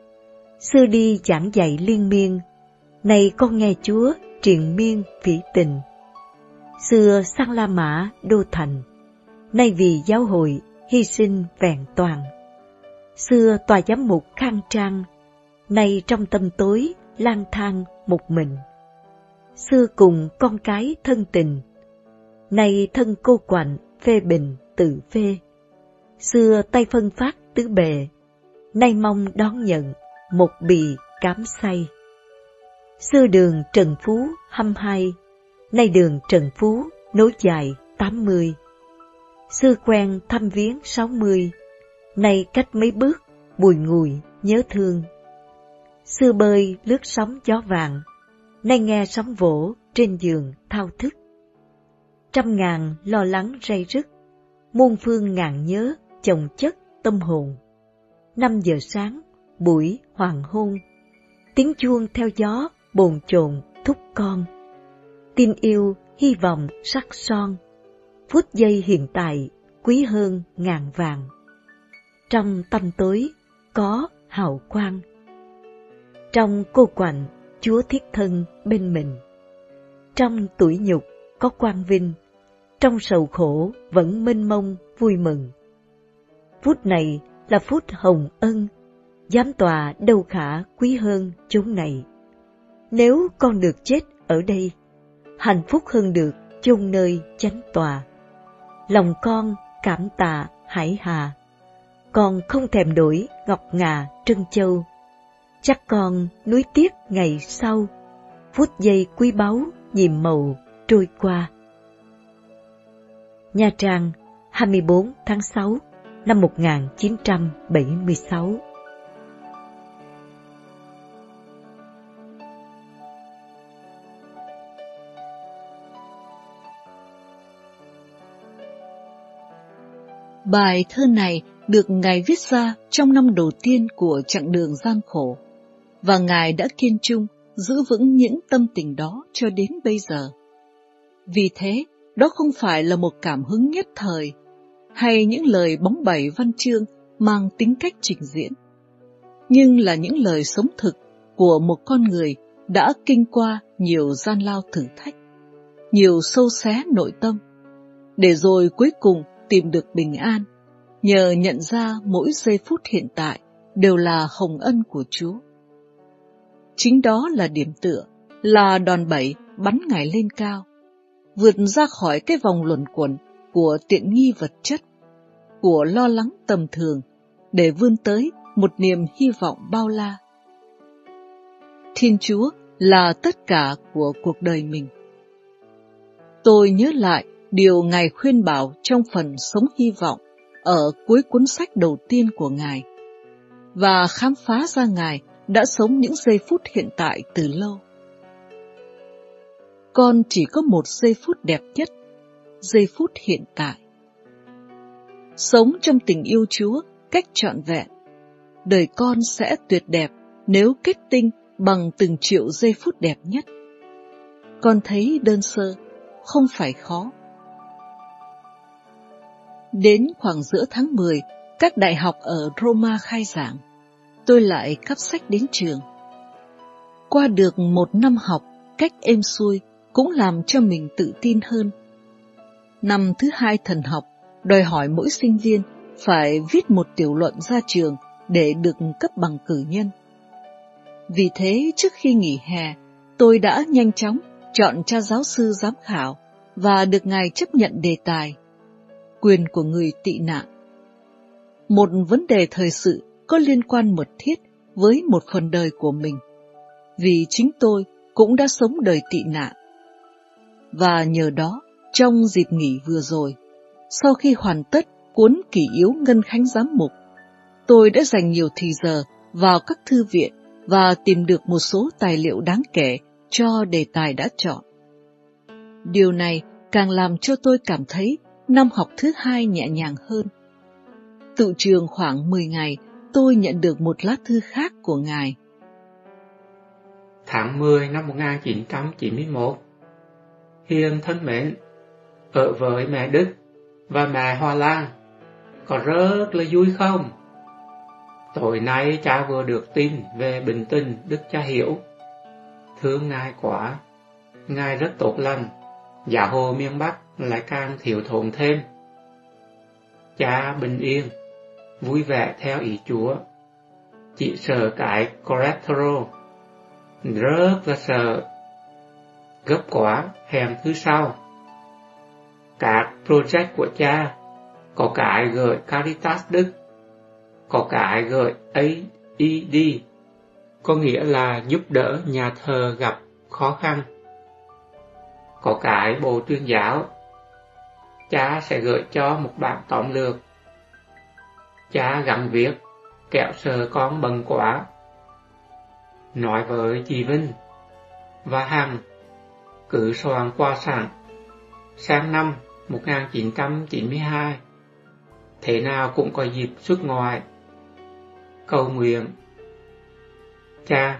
Xưa đi giảng dạy liên miên, nay con nghe Chúa triền miên vĩ tình. Xưa sang La Mã đô thành, nay vì giáo hội hy sinh vẹn toàn. Xưa tòa giám mục khang trang, nay trong tâm tối lang thang một mình. Xưa cùng con cái thân tình, nay thân cô quạnh phê bình tự phê. Xưa tay phân phát tứ bề, nay mong đón nhận một bì cám say. Xưa đường Trần Phú hăm hai, nay đường Trần Phú nối dài tám mươi. Xưa quen thăm viếng sáu mươi, nay cách mấy bước bùi ngùi nhớ thương. Xưa bơi lướt sóng gió vàng, nay nghe sóng vỗ trên giường thao thức. Trăm ngàn lo lắng ray rứt, muôn phương ngàn nhớ chồng chất tâm hồn. Năm giờ sáng, buổi hoàng hôn, tiếng chuông theo gió bồn chồn thúc con. Tin yêu, hy vọng sắc son, phút giây hiện tại quý hơn ngàn vàng. Trong tâm tối có hào quang, trong cô quạnh Chúa thiết thân bên mình. Trong tủi nhục có quang vinh, trong sầu khổ vẫn mênh mông vui mừng. Phút này là phút hồng ân, giám tòa đâu khả quý hơn chốn này. Nếu con được chết ở đây, hạnh phúc hơn được chôn nơi chánh tòa. Lòng con cảm tạ hải hà, con không thèm đổi ngọc ngà trân châu. Chắc con nuối tiếc ngày sau, phút giây quý báu nhiệm màu trôi qua. Nha Trang, hai mươi bốn tháng sáu năm một nghìn chín trăm bảy mươi sáu. Bài thơ này được Ngài viết ra trong năm đầu tiên của chặng đường gian khổ, và Ngài đã kiên trung giữ vững những tâm tình đó cho đến bây giờ. Vì thế, đó không phải là một cảm hứng nhất thời, hay những lời bóng bẩy văn chương mang tính cách trình diễn, nhưng là những lời sống thực của một con người đã kinh qua nhiều gian lao thử thách, nhiều sâu xé nội tâm, để rồi cuối cùng tìm được bình an, nhờ nhận ra mỗi giây phút hiện tại đều là hồng ân của Chúa. Chính đó là điểm tựa, là đòn bẩy bắn Ngài lên cao, vượt ra khỏi cái vòng luẩn quẩn của tiện nghi vật chất, của lo lắng tầm thường, để vươn tới một niềm hy vọng bao la. Thiên Chúa là tất cả của cuộc đời mình. Tôi nhớ lại điều Ngài khuyên bảo trong phần Sống Hy Vọng ở cuối cuốn sách đầu tiên của Ngài, và khám phá ra Ngài đã sống những giây phút hiện tại từ lâu. Con chỉ có một giây phút đẹp nhất, giây phút hiện tại. Sống trong tình yêu Chúa cách trọn vẹn, đời con sẽ tuyệt đẹp nếu kết tinh bằng từng triệu giây phút đẹp nhất. Con thấy đơn sơ, không phải khó. Đến khoảng giữa tháng mười, các đại học ở Roma khai giảng. Tôi lại cắp sách đến trường. Qua được một năm học cách êm xuôi cũng làm cho mình tự tin hơn. Năm thứ hai thần học đòi hỏi mỗi sinh viên phải viết một tiểu luận ra trường để được cấp bằng cử nhân. Vì thế trước khi nghỉ hè, tôi đã nhanh chóng chọn cha giáo sư giám khảo và được ngài chấp nhận đề tài quyền của người tị nạn. Một vấn đề thời sự có liên quan mật thiết với một phần đời của mình, vì chính tôi cũng đã sống đời tị nạn. Và nhờ đó, trong dịp nghỉ vừa rồi, sau khi hoàn tất cuốn kỷ yếu Ngân Khánh Giám Mục, tôi đã dành nhiều thời giờ vào các thư viện và tìm được một số tài liệu đáng kể cho đề tài đã chọn. Điều này càng làm cho tôi cảm thấy năm học thứ hai nhẹ nhàng hơn. Tự trường khoảng mười ngày, tôi nhận được một lá thư khác của ngài. Tháng mười năm một nghìn chín trăm chín mươi mốt, Hiền thân mến, ở với mẹ Đức và mẹ Hoa Lan có rất là vui không? Tối nay cha vừa được tin về bệnh tình Đức cha Hiểu. Thương ngài quá, ngài rất tốt lành, giáo hội miền Bắc lại càng thiếu thốn thêm. Cha bình yên, vui vẻ theo ý Chúa. Chỉ sợ cái cholesterol, rất là sợ. Gấp quá, hẹn thứ sau. Các project của cha, có cái gửi Caritas Đức, có cái gửi a e đê, có nghĩa là giúp đỡ nhà thờ gặp khó khăn. Có cái bộ tuyên giáo, cha sẽ gửi cho một bản tóm lược. Cha gắng viết, kẻo sợ con bận quá. Nói với chị Vinh và Hằng, cứ soạn qua sẵn. Sang năm một nghìn chín trăm chín mươi hai, thế nào cũng có dịp xuất ngoại. Cầu nguyện. Cha.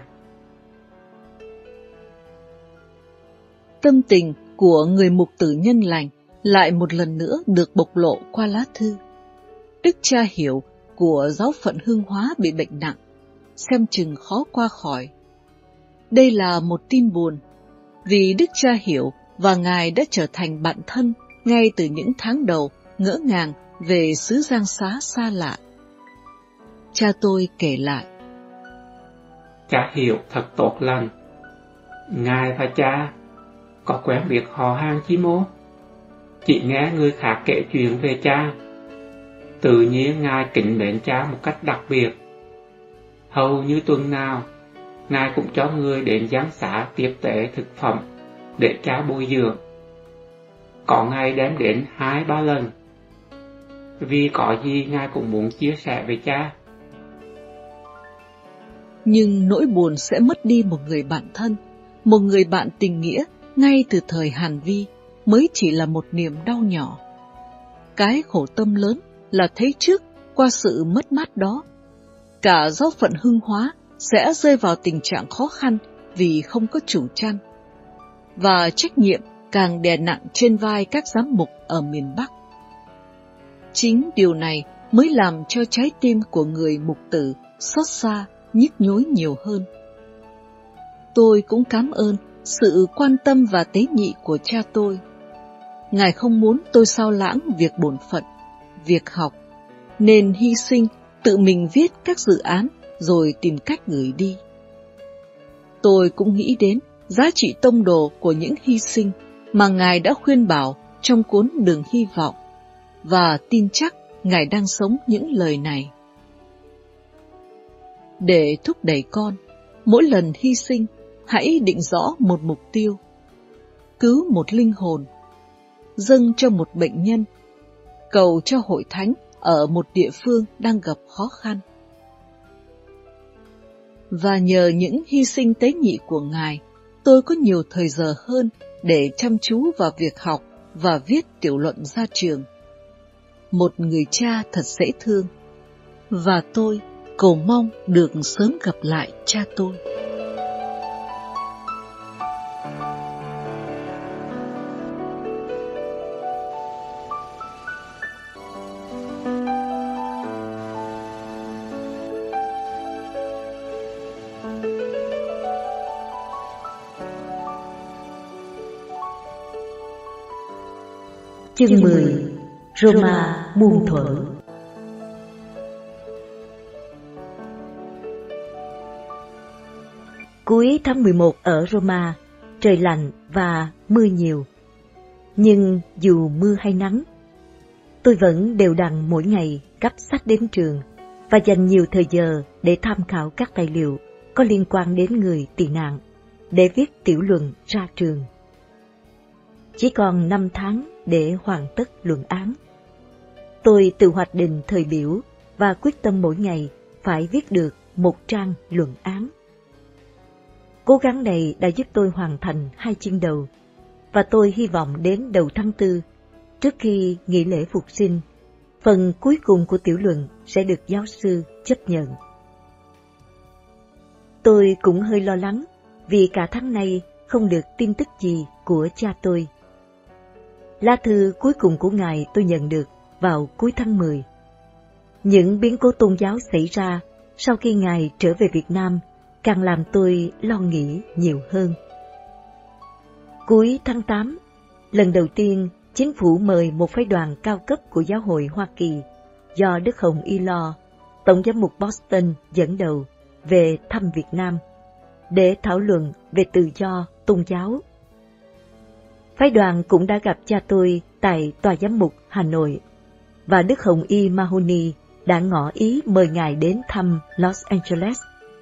Tâm tình của người mục tử nhân lành lại một lần nữa được bộc lộ qua lá thư. Đức cha Hiểu của giáo phận Hương Hóa bị bệnh nặng, xem chừng khó qua khỏi. Đây là một tin buồn, vì Đức cha Hiểu và ngài đã trở thành bạn thân ngay từ những tháng đầu ngỡ ngàng về xứ Giang Xá xa lạ. Cha tôi kể lại. Cha Hiểu thật tốt lành. Ngài và cha có quen biết họ hàng chi mô? Chỉ nghe người khác kể chuyện về cha, tự nhiên ngài kính mến cha một cách đặc biệt. Hầu như tuần nào, ngài cũng cho người đến giám xá tiếp tế thực phẩm để cha bồi dưỡng. Có ngày đem đến hai ba lần, vì có gì ngài cũng muốn chia sẻ với cha. Nhưng nỗi buồn sẽ mất đi một người bạn thân, một người bạn tình nghĩa ngay từ thời Hàn Vi mới chỉ là một niềm đau nhỏ. Cái khổ tâm lớn là thấy trước qua sự mất mát đó, cả giáo phận Hưng Hóa sẽ rơi vào tình trạng khó khăn vì không có chủ chăn, và trách nhiệm càng đè nặng trên vai các giám mục ở miền Bắc. Chính điều này mới làm cho trái tim của người mục tử xót xa, nhức nhối nhiều hơn. Tôi cũng cảm ơn sự quan tâm và tế nhị của cha tôi. Ngài không muốn tôi sao lãng việc bổn phận, việc học, nên hy sinh tự mình viết các dự án rồi tìm cách gửi đi. Tôi cũng nghĩ đến giá trị tông đồ của những hy sinh mà Ngài đã khuyên bảo trong cuốn Đường Hy Vọng, và tin chắc Ngài đang sống những lời này. Để thúc đẩy con, mỗi lần hy sinh, hãy định rõ một mục tiêu. Cứu một linh hồn, dâng cho một bệnh nhân, cầu cho hội thánh ở một địa phương đang gặp khó khăn. Và nhờ những hy sinh tế nhị của Ngài, tôi có nhiều thời giờ hơn để chăm chú vào việc học và viết tiểu luận ra trường. Một người cha thật dễ thương, và tôi cầu mong được sớm gặp lại cha tôi. Chương mười. Roma muôn thuở. Cuối tháng mười một ở Roma, trời lạnh và mưa nhiều. Nhưng dù mưa hay nắng, tôi vẫn đều đặn mỗi ngày gấp sách đến trường và dành nhiều thời giờ để tham khảo các tài liệu có liên quan đến người tị nạn, để viết tiểu luận ra trường. Chỉ còn năm tháng để hoàn tất luận án. Tôi tự hoạch định thời biểu và quyết tâm mỗi ngày phải viết được một trang luận án. Cố gắng này đã giúp tôi hoàn thành hai chương đầu, và tôi hy vọng đến đầu tháng tư, trước khi nghỉ lễ Phục sinh, phần cuối cùng của tiểu luận sẽ được giáo sư chấp nhận. Tôi cũng hơi lo lắng vì cả tháng nay không được tin tức gì của cha tôi. Lá thư cuối cùng của ngài tôi nhận được vào cuối tháng mười. Những biến cố tôn giáo xảy ra sau khi ngài trở về Việt Nam càng làm tôi lo nghĩ nhiều hơn. Cuối tháng tám, lần đầu tiên chính phủ mời một phái đoàn cao cấp của giáo hội Hoa Kỳ do Đức Hồng Y Lo, Tổng giám mục Boston dẫn đầu về thăm Việt Nam để thảo luận về tự do tôn giáo. Phái đoàn cũng đã gặp cha tôi tại Tòa giám mục Hà Nội, và Đức Hồng Y Mahoney đã ngỏ ý mời ngài đến thăm Los Angeles.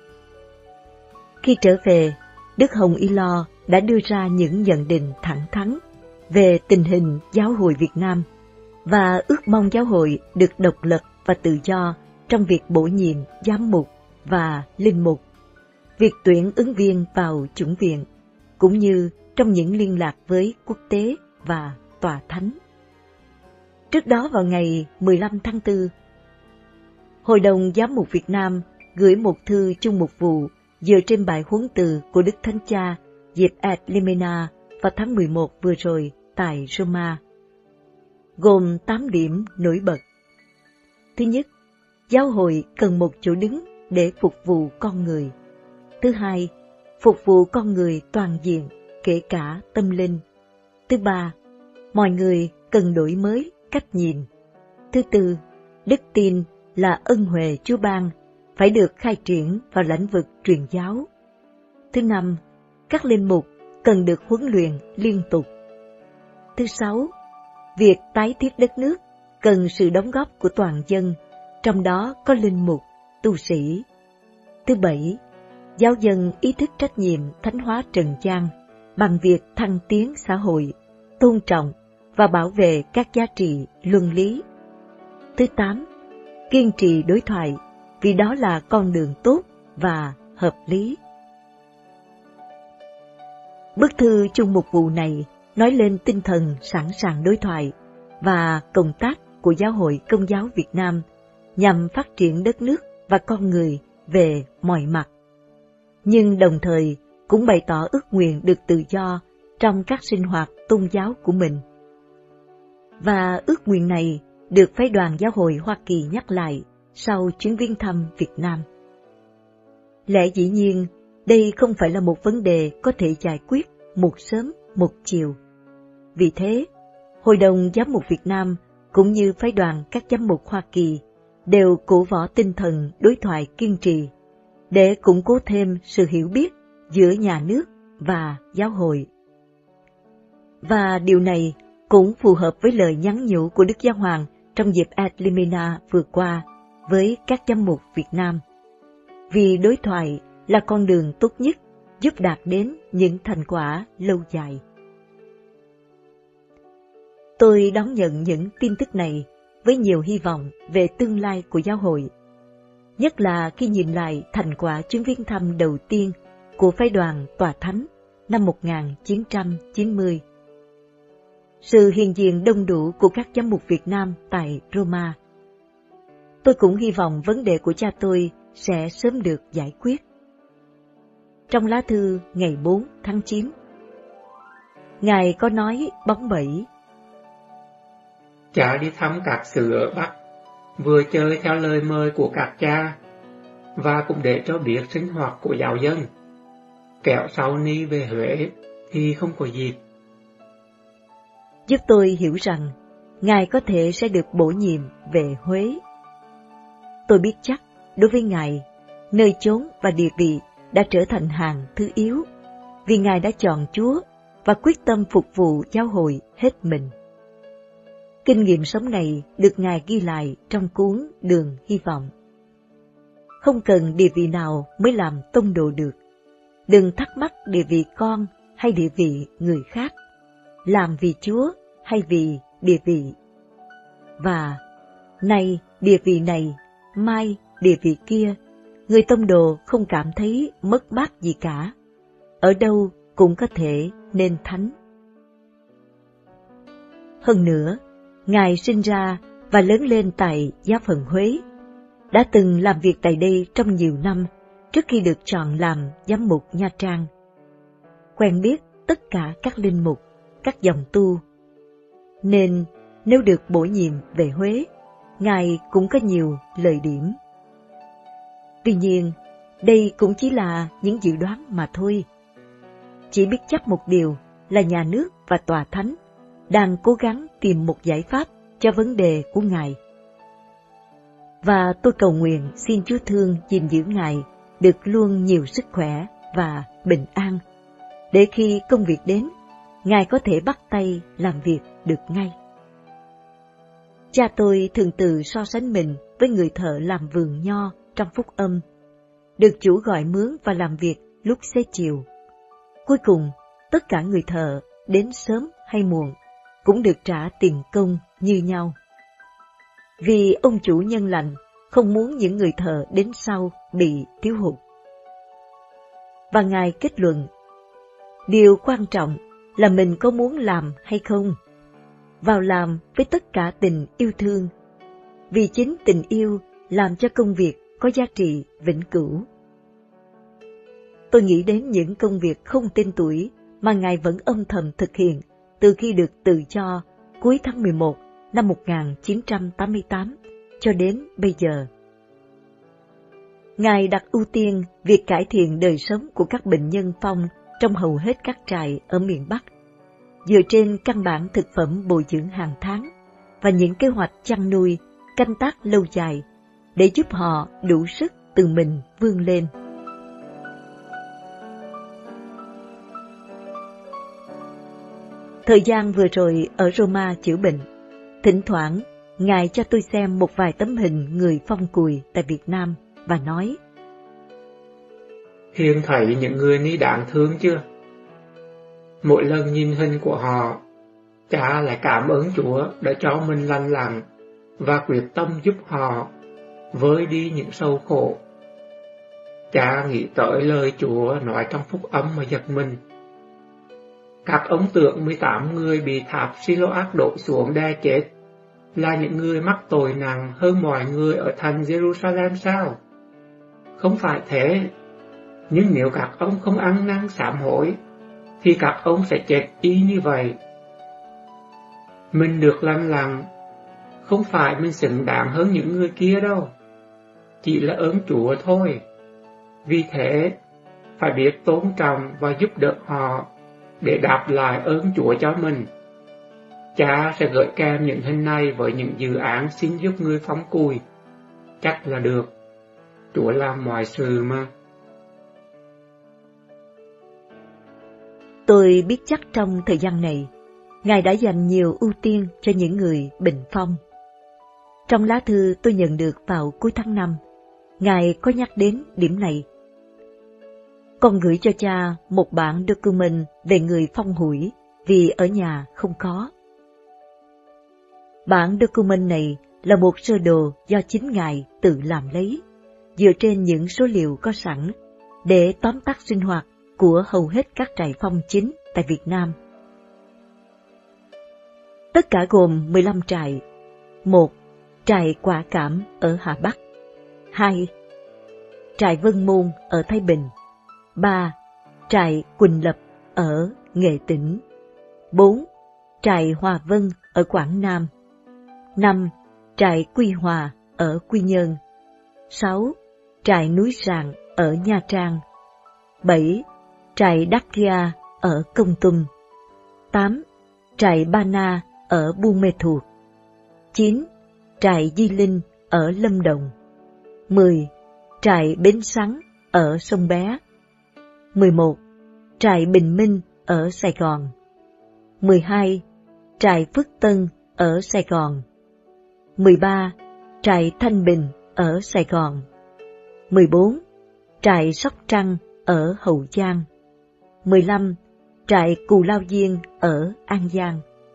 Khi trở về, Đức Hồng Y Lo đã đưa ra những nhận định thẳng thắn về tình hình giáo hội Việt Nam và ước mong giáo hội được độc lập và tự do trong việc bổ nhiệm giám mục và linh mục, việc tuyển ứng viên vào chủng viện, cũng như trong những liên lạc với quốc tế và tòa thánh. Trước đó vào ngày mười lăm tháng tư, Hội đồng Giám mục Việt Nam gửi một thư chung mục vụ dựa trên bài huấn từ của Đức Thánh Cha dịp Ad Limina vào tháng mười một vừa rồi tại Roma, gồm tám điểm nổi bật. Thứ nhất, giáo hội cần một chỗ đứng để phục vụ con người. Thứ hai, phục vụ con người toàn diện, kể cả tâm linh. Thứ ba, mọi người cần đổi mới cách nhìn. Thứ tư, đức tin là ân huệ Chúa ban, phải được khai triển vào lĩnh vực truyền giáo. Thứ năm, các linh mục cần được huấn luyện liên tục. Thứ sáu, việc tái thiết đất nước cần sự đóng góp của toàn dân, trong đó có linh mục, tu sĩ. Thứ bảy, giáo dân ý thức trách nhiệm thánh hóa trần gian bằng việc thăng tiến xã hội, tôn trọng và bảo vệ các giá trị luân lý. Thứ tám, kiên trì đối thoại, vì đó là con đường tốt và hợp lý. Bức thư chung mục vụ này nói lên tinh thần sẵn sàng đối thoại và công tác của Giáo hội Công giáo Việt Nam nhằm phát triển đất nước và con người về mọi mặt, nhưng đồng thời cũng bày tỏ ước nguyện được tự do trong các sinh hoạt tôn giáo của mình. Và ước nguyện này được phái đoàn Giáo hội Hoa Kỳ nhắc lại sau chuyến viếng thăm Việt Nam. Lẽ dĩ nhiên, đây không phải là một vấn đề có thể giải quyết một sớm một chiều. Vì thế, Hội đồng Giám mục Việt Nam cũng như phái đoàn các giám mục Hoa Kỳ đều cổ võ tinh thần đối thoại kiên trì để củng cố thêm sự hiểu biết giữa nhà nước và giáo hội. Và điều này cũng phù hợp với lời nhắn nhủ của Đức Giáo Hoàng trong dịp Ad Limina vừa qua với các giám mục Việt Nam. Vì đối thoại là con đường tốt nhất giúp đạt đến những thành quả lâu dài. Tôi đón nhận những tin tức này với nhiều hy vọng về tương lai của giáo hội, nhất là khi nhìn lại thành quả chuyến viếng thăm đầu tiên của phái đoàn Tòa Thánh năm một nghìn chín trăm chín mươi. Sự hiện diện đông đủ của các giám mục Việt Nam tại Roma. Tôi cũng hy vọng vấn đề của cha tôi sẽ sớm được giải quyết. Trong lá thư ngày bốn tháng chín, Ngài có nói bóng bẩy: Cha đi thăm các xứ ở Bắc, vừa chơi theo lời mời của các cha, và cũng để cho biết sinh hoạt của giáo dân. Kẻo sau ni về Huế thì không có dịp. Giúp tôi hiểu rằng Ngài có thể sẽ được bổ nhiệm về Huế. Tôi biết chắc, đối với Ngài, nơi chốn và địa vị đã trở thành hàng thứ yếu, vì Ngài đã chọn Chúa và quyết tâm phục vụ giáo hội hết mình. Kinh nghiệm sống này được Ngài ghi lại trong cuốn Đường Hy vọng. Không cần địa vị nào mới làm tông đồ được. Đừng thắc mắc địa vị con hay địa vị người khác, làm vì Chúa hay vì địa vị. Và nay địa vị này, mai địa vị kia, người tông đồ không cảm thấy mất mát gì cả. Ở đâu cũng có thể nên thánh. Hơn nữa, Ngài sinh ra và lớn lên tại Giáo phận Huế, đã từng làm việc tại đây trong nhiều năm trước khi được chọn làm giám mục Nha Trang. Quen biết tất cả các linh mục, các dòng tu. Nên nếu được bổ nhiệm về Huế, Ngài cũng có nhiều lợi điểm. Tuy nhiên, đây cũng chỉ là những dự đoán mà thôi. Chỉ biết chắc một điều là nhà nước và tòa thánh đang cố gắng tìm một giải pháp cho vấn đề của Ngài. Và tôi cầu nguyện xin Chúa thương gìn giữ Ngài được luôn nhiều sức khỏe và bình an, để khi công việc đến, Ngài có thể bắt tay làm việc được ngay. Cha tôi thường tự so sánh mình với người thợ làm vườn nho trong Phúc Âm, được chủ gọi mướn và làm việc lúc xế chiều. Cuối cùng, tất cả người thợ, đến sớm hay muộn, cũng được trả tiền công như nhau. Vì ông chủ nhân lành không muốn những người thợ đến sau bị thiếu hụt. Và Ngài kết luận, điều quan trọng là mình có muốn làm hay không. Vào làm với tất cả tình yêu thương, vì chính tình yêu làm cho công việc có giá trị vĩnh cửu. Tôi nghĩ đến những công việc không tên tuổi mà Ngài vẫn âm thầm thực hiện từ khi được tự cho cuối tháng mười một năm một nghìn chín trăm tám mươi tám cho đến bây giờ. Ngài đặt ưu tiên việc cải thiện đời sống của các bệnh nhân phong trong hầu hết các trại ở miền Bắc, dựa trên căn bản thực phẩm bồi dưỡng hàng tháng và những kế hoạch chăn nuôi, canh tác lâu dài để giúp họ đủ sức tự mình vươn lên. Thời gian vừa rồi ở Roma chữa bệnh, thỉnh thoảng Ngài cho tôi xem một vài tấm hình người phong cùi tại Việt Nam và nói: Hiền thấy những người ni đáng thương chưa? Mỗi lần nhìn hình của họ, cha lại cảm ơn Chúa đã cho mình lành lặn và quyết tâm giúp họ vơi đi những sầu khổ. Cha nghĩ tới lời Chúa nói trong Phúc Âm mà giật mình. Các ông tưởng mười tám người bị tháp Siloác đổ xuống đe chết là những người mắc tội nặng hơn mọi người ở thành Jerusalem sao? Không phải thế, nhưng nếu các ông không ăn năn sám hối, thì các ông sẽ chết y như vậy. Mình được lành lặn, không phải mình xứng đáng hơn những người kia đâu, chỉ là ơn Chúa thôi. Vì thế, phải biết tôn trọng và giúp đỡ họ để đáp lại ơn Chúa cho mình. Cha sẽ gửi kèm những hình này với những dự án xin giúp người phong cùi. Chắc là được. Chúa làm mọi sự mà. Tôi biết chắc trong thời gian này, Ngài đã dành nhiều ưu tiên cho những người bệnh phong. Trong lá thư tôi nhận được vào cuối tháng năm, Ngài có nhắc đến điểm này. Con gửi cho cha một bản document về người phong hủi vì ở nhà không có. Bản document này là một sơ đồ do chính Ngài tự làm lấy, dựa trên những số liệu có sẵn, để tóm tắt sinh hoạt của hầu hết các trại phong chính tại Việt Nam. Tất cả gồm mười lăm trại. một. Trại Quả Cảm ở Hà Bắc. hai. Trại Vân Môn ở Thái Bình. ba. Trại Quỳnh Lập ở Nghệ Tĩnh. bốn. Trại Hòa Vân ở Quảng Nam. năm. Trại Quy Hòa ở Quy Nhơn. sáu. Trại Núi Sàng ở Nha Trang. bảy. Trại Đắc Gia ở Kon Tum. tám. Trại Ba Na ở Buôn Mê Thuột. chín. Trại Di Linh ở Lâm Đồng. mười. Trại Bến Sắn ở Sông Bé. mười một. Trại Bình Minh ở Sài Gòn. mười hai. Trại Phước Tân ở Sài Gòn. mười ba. Trại Thanh Bình ở Sài Gòn. mười bốn. Trại Sóc Trăng ở Hậu Giang. mười lăm. Trại Cù Lao Diên ở An Giang.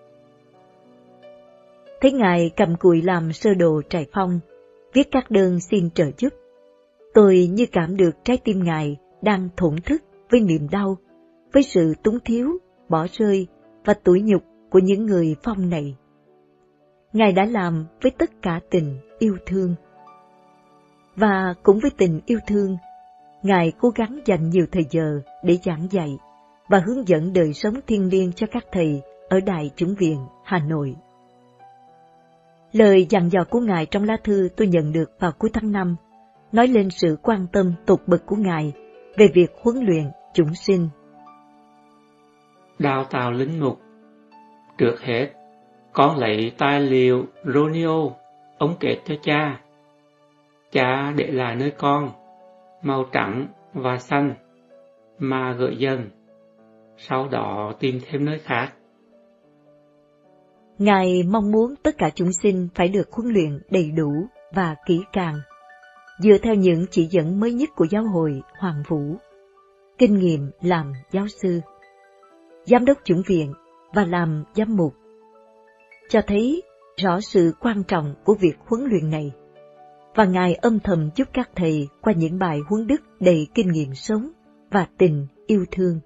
Thấy Ngài cầm cùi làm sơ đồ trại phong, viết các đơn xin trợ giúp, tôi như cảm được trái tim Ngài đang thổn thức với niềm đau, với sự túng thiếu, bỏ rơi và tủi nhục của những người phong này. Ngài đã làm với tất cả tình yêu thương. Và cũng với tình yêu thương, Ngài cố gắng dành nhiều thời giờ để giảng dạy và hướng dẫn đời sống thiêng liêng cho các thầy ở Đài Chủng viện Hà Nội. Lời dặn dò của Ngài trong lá thư tôi nhận được vào cuối tháng năm nói lên sự quan tâm tột bậc của Ngài về việc huấn luyện chúng sinh. Đào tạo linh mục. Trước hết, con lấy tài liệu Romeo ông kể cho cha. Cha để lại nơi con, màu trắng và xanh, mà gửi dần, sau đó tìm thêm nơi khác. Ngài mong muốn tất cả chúng sinh phải được huấn luyện đầy đủ và kỹ càng, dựa theo những chỉ dẫn mới nhất của giáo hội Hoàng Vũ, kinh nghiệm làm giáo sư, giám đốc chủng viện và làm giám mục, cho thấy rõ sự quan trọng của việc huấn luyện này, và Ngài âm thầm chúc các thầy qua những bài huấn đức đầy kinh nghiệm sống và tình yêu thương.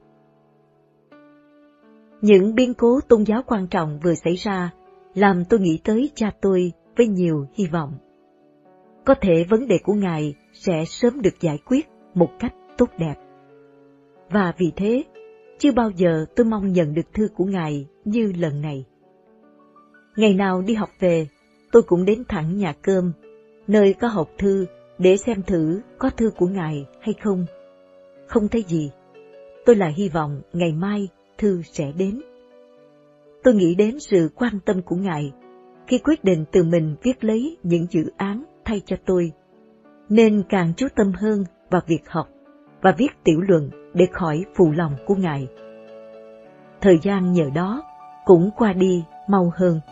Những biến cố tôn giáo quan trọng vừa xảy ra làm tôi nghĩ tới cha tôi với nhiều hy vọng. Có thể vấn đề của Ngài sẽ sớm được giải quyết một cách tốt đẹp. Và vì thế, chưa bao giờ tôi mong nhận được thư của Ngài như lần này. Ngày nào đi học về, tôi cũng đến thẳng nhà cơm, nơi có hộp thư để xem thử có thư của Ngài hay không. Không thấy gì. Tôi lại hy vọng ngày mai thư sẽ đến. Tôi nghĩ đến sự quan tâm của Ngài khi quyết định tự mình viết lấy những dự án thay cho tôi, nên càng chú tâm hơn vào việc học và viết tiểu luận để khỏi phụ lòng của Ngài. Thời gian nhờ đó cũng qua đi mau hơn.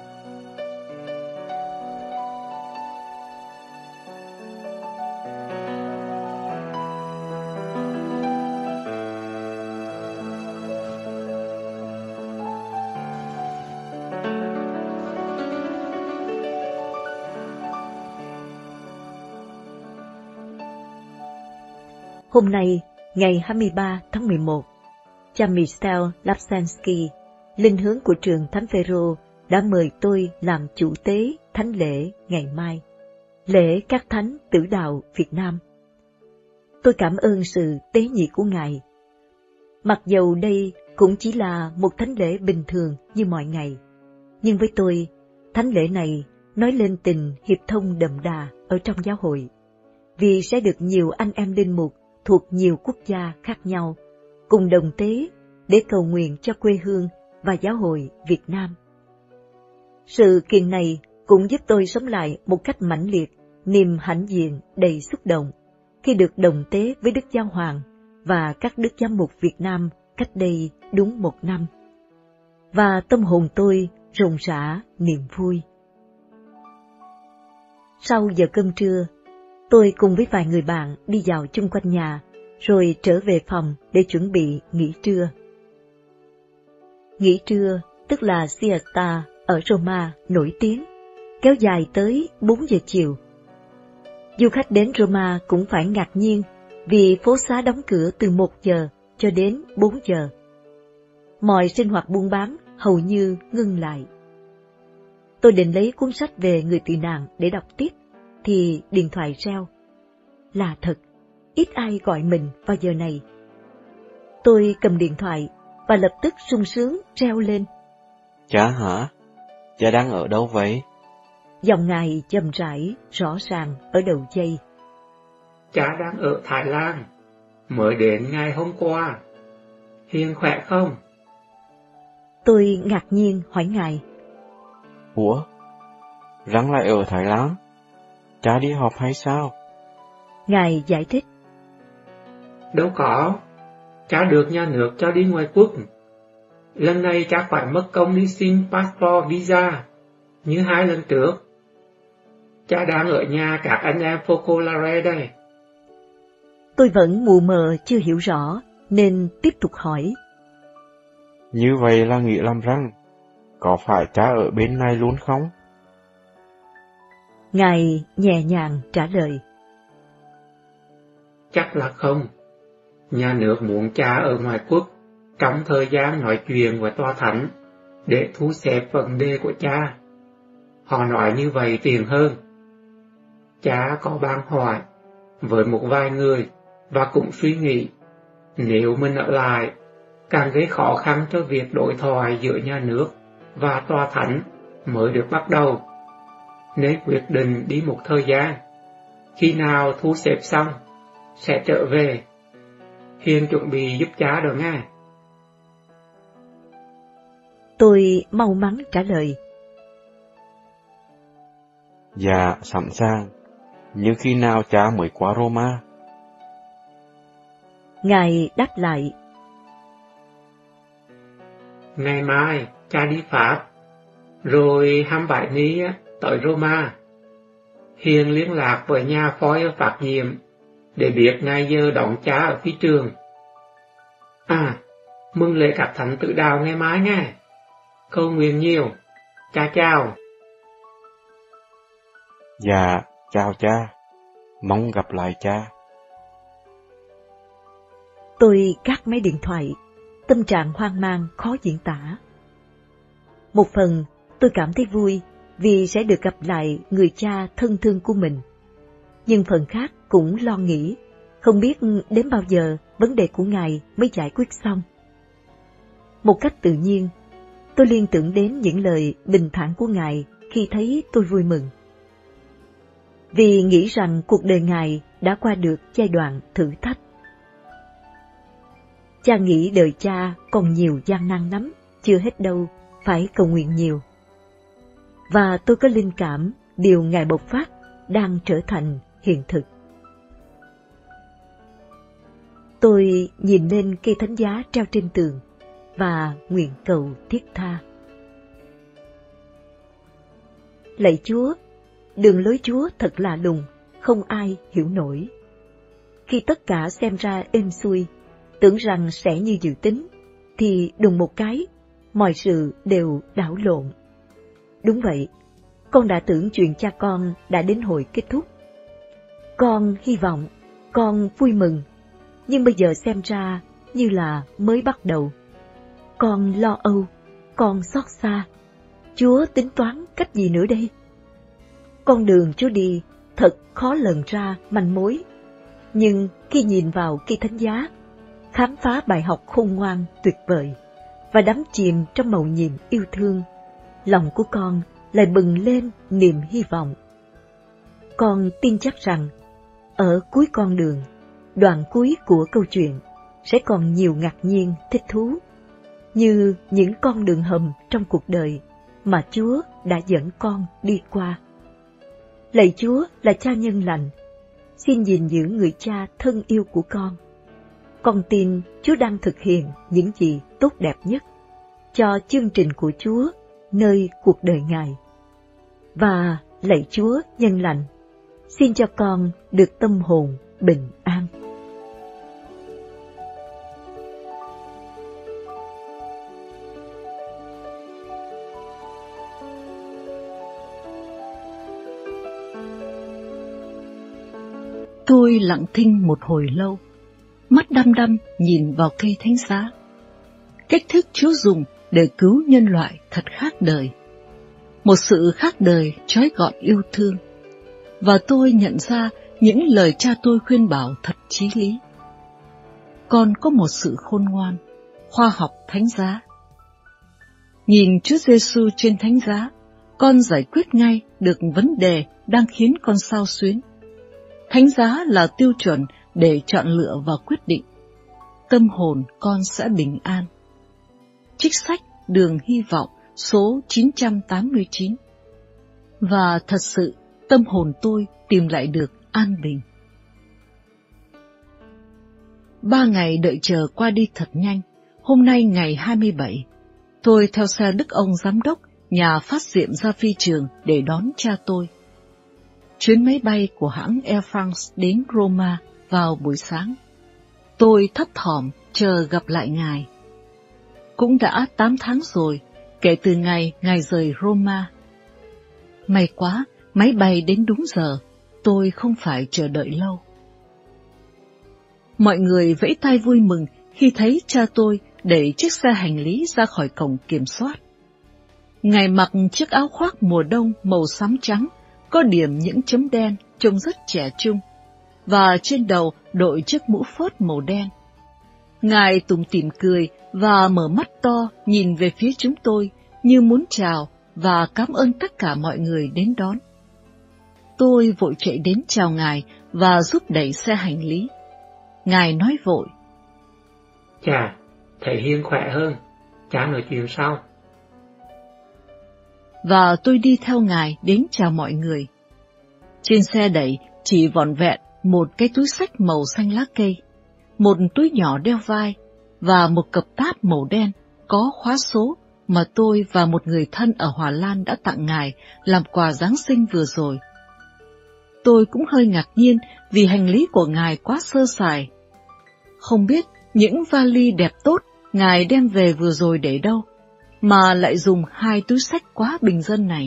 Hôm nay, ngày hai mươi ba tháng mười một, cha Michel Lapsensky, linh hướng của trường Thánh Phêrô, đã mời tôi làm chủ tế thánh lễ ngày mai, lễ các thánh tử đạo Việt Nam. Tôi cảm ơn sự tế nhị của Ngài. Mặc dầu đây cũng chỉ là một thánh lễ bình thường như mọi ngày, nhưng với tôi, thánh lễ này nói lên tình hiệp thông đậm đà ở trong giáo hội, vì sẽ được nhiều anh em linh mục thuộc nhiều quốc gia khác nhau, cùng đồng tế để cầu nguyện cho quê hương và giáo hội Việt Nam. Sự kiện này cũng giúp tôi sống lại một cách mãnh liệt niềm hãnh diện đầy xúc động khi được đồng tế với Đức Giáo Hoàng và các Đức Giám mục Việt Nam cách đây đúng một năm. Và tâm hồn tôi rộn rã niềm vui. Sau giờ cơm trưa, tôi cùng với vài người bạn đi dạo chung quanh nhà, rồi trở về phòng để chuẩn bị nghỉ trưa. Nghỉ trưa, tức là siesta ở Roma nổi tiếng, kéo dài tới bốn giờ chiều. Du khách đến Roma cũng phải ngạc nhiên vì phố xá đóng cửa từ một giờ cho đến bốn giờ. Mọi sinh hoạt buôn bán hầu như ngưng lại. Tôi định lấy cuốn sách về người tị nạn để đọc tiếp, thì điện thoại reo. Là thật, ít ai gọi mình vào giờ này. Tôi cầm điện thoại và lập tức sung sướng reo lên. Cha hả? Cha đang ở đâu vậy? Giọng Ngài chậm rãi, rõ ràng ở đầu dây. Cha đang ở Thái Lan, mới đến ngày hôm qua. Hiền khỏe không? Tôi ngạc nhiên hỏi Ngài. Ủa? Răng lại ở Thái Lan. Cha đi họp hay sao? Ngài giải thích. Đâu có, cha được nhà nước cho đi ngoài quốc. Lần này cha phải mất công đi xin passport visa, như hai lần trước. Cha đang ở nhà các anh em Focolare đây. Tôi vẫn mù mờ chưa hiểu rõ, nên tiếp tục hỏi. Như vậy là nghĩ làm răng, có phải cha ở bên này luôn không? Ngài nhẹ nhàng trả lời. Chắc là không. Nhà nước muốn cha ở ngoài quốc trong thời gian nói chuyện với tòa thánh để thu xếp vấn đề của cha. Họ nói như vậy tiền hơn. Cha có bàn hỏi với một vài người và cũng suy nghĩ nếu mình ở lại càng gây khó khăn cho việc đối thoại giữa nhà nước và tòa thánh mới được bắt đầu, nên quyết định đi một thời gian. Khi nào thu xếp xong sẽ trở về. Hiền chuẩn bị giúp cha rồi nghe. Tôi mau mắn trả lời. Dạ, sẵn sàng. Nhưng khi nào cha mới qua Roma? Ngài đáp lại. Ngày mai cha đi Pháp, rồi hai mươi bảy ni tới Roma. Hiền liên lạc với nhà phó ở Pháp Diệm để biết ngày giờ đón cha ở phi trường. À, mừng lễ các thánh tự đạo ngày mai nghe. Cầu nguyện nhiều. Cha chào. Dạ, chào cha. Mong gặp lại cha. Tôi gác máy điện thoại, tâm trạng hoang mang khó diễn tả. Một phần tôi cảm thấy vui vì sẽ được gặp lại người cha thân thương của mình. Nhưng phần khác cũng lo nghĩ, không biết đến bao giờ vấn đề của Ngài mới giải quyết xong. Một cách tự nhiên, tôi liên tưởng đến những lời bình thản của Ngài khi thấy tôi vui mừng. Vì nghĩ rằng cuộc đời Ngài đã qua được giai đoạn thử thách. Cha nghĩ đời cha còn nhiều gian nan lắm, chưa hết đâu, phải cầu nguyện nhiều. Và tôi có linh cảm điều Ngài bộc phát đang trở thành hiện thực. Tôi nhìn lên cây thánh giá treo trên tường và nguyện cầu thiết tha. Lạy Chúa, đường lối Chúa thật lạ lùng, không ai hiểu nổi. Khi tất cả xem ra êm xuôi, tưởng rằng sẽ như dự tính, thì đùng một cái, mọi sự đều đảo lộn. Đúng vậy, con đã tưởng chuyện cha con đã đến hồi kết thúc. Con hy vọng, con vui mừng, nhưng bây giờ xem ra như là mới bắt đầu. Con lo âu, con xót xa. Chúa tính toán cách gì nữa đây? Con đường Chúa đi thật khó lần ra manh mối, nhưng khi nhìn vào cây thánh giá, khám phá bài học khôn ngoan tuyệt vời và đắm chìm trong màu nhiệm yêu thương, lòng của con lại bừng lên niềm hy vọng. Con tin chắc rằng ở cuối con đường, đoạn cuối của câu chuyện sẽ còn nhiều ngạc nhiên thích thú, như những con đường hầm trong cuộc đời mà Chúa đã dẫn con đi qua. Lạy Chúa là Cha nhân lành, xin gìn giữ người cha thân yêu của con. Con tin Chúa đang thực hiện những gì tốt đẹp nhất cho chương trình của Chúa nơi cuộc đời Ngài. Và lạy Chúa nhân lành, xin cho con được tâm hồn bình an. Tôi lặng thinh một hồi lâu, mắt đăm đăm nhìn vào cây thánh giá. Cách thức Chúa dùng để cứu nhân loại thật khác đời. Một sự khác đời trói gọn yêu thương. Và tôi nhận ra những lời cha tôi khuyên bảo thật chí lý. Còn có một sự khôn ngoan, khoa học thánh giá. Nhìn Chúa Giêsu trên thánh giá, con giải quyết ngay được vấn đề đang khiến con xao xuyến. Thánh giá là tiêu chuẩn để chọn lựa và quyết định. Tâm hồn con sẽ bình an. Trích sách Đường Hy Vọng số chín trăm tám mươi chín. và thật sự tâm hồn tôi tìm lại được an bình. Ba ngày đợi chờ qua đi thật nhanh. Hôm nay ngày hai mươi bảy, tôi theo xe Đức ông giám đốc nhà phát diệm ra phi trường để đón cha tôi. Chuyến máy bay của hãng Air France đến Roma vào buổi sáng. Tôi thấp thỏm chờ gặp lại ngài. Cũng đã tám tháng rồi kể từ ngày ngài rời Roma. May quá, máy bay đến đúng giờ, tôi không phải chờ đợi lâu. Mọi người vẫy tay vui mừng khi thấy cha tôi đẩy chiếc xe hành lý ra khỏi cổng kiểm soát. Ngài mặc chiếc áo khoác mùa đông màu xám trắng, có điểm những chấm đen, trông rất trẻ trung, và trên đầu đội chiếc mũ phớt màu đen. Ngài tủm tỉm cười và mở mắt to nhìn về phía chúng tôi như muốn chào và cảm ơn tất cả mọi người đến đón. Tôi vội chạy đến chào ngài và giúp đẩy xe hành lý. Ngài nói vội: Chà, thầy Hiên khỏe hơn, cha nói chuyện sau. Và tôi đi theo ngài đến chào mọi người. Trên xe đẩy chỉ vỏn vẹn một cái túi xách màu xanh lá cây, một túi nhỏ đeo vai và một cặp táp màu đen có khóa số mà tôi và một người thân ở Hòa Lan đã tặng ngài làm quà Giáng sinh vừa rồi. Tôi cũng hơi ngạc nhiên vì hành lý của ngài quá sơ sài. Không biết những vali đẹp tốt ngài đem về vừa rồi để đâu, mà lại dùng hai túi xách quá bình dân này.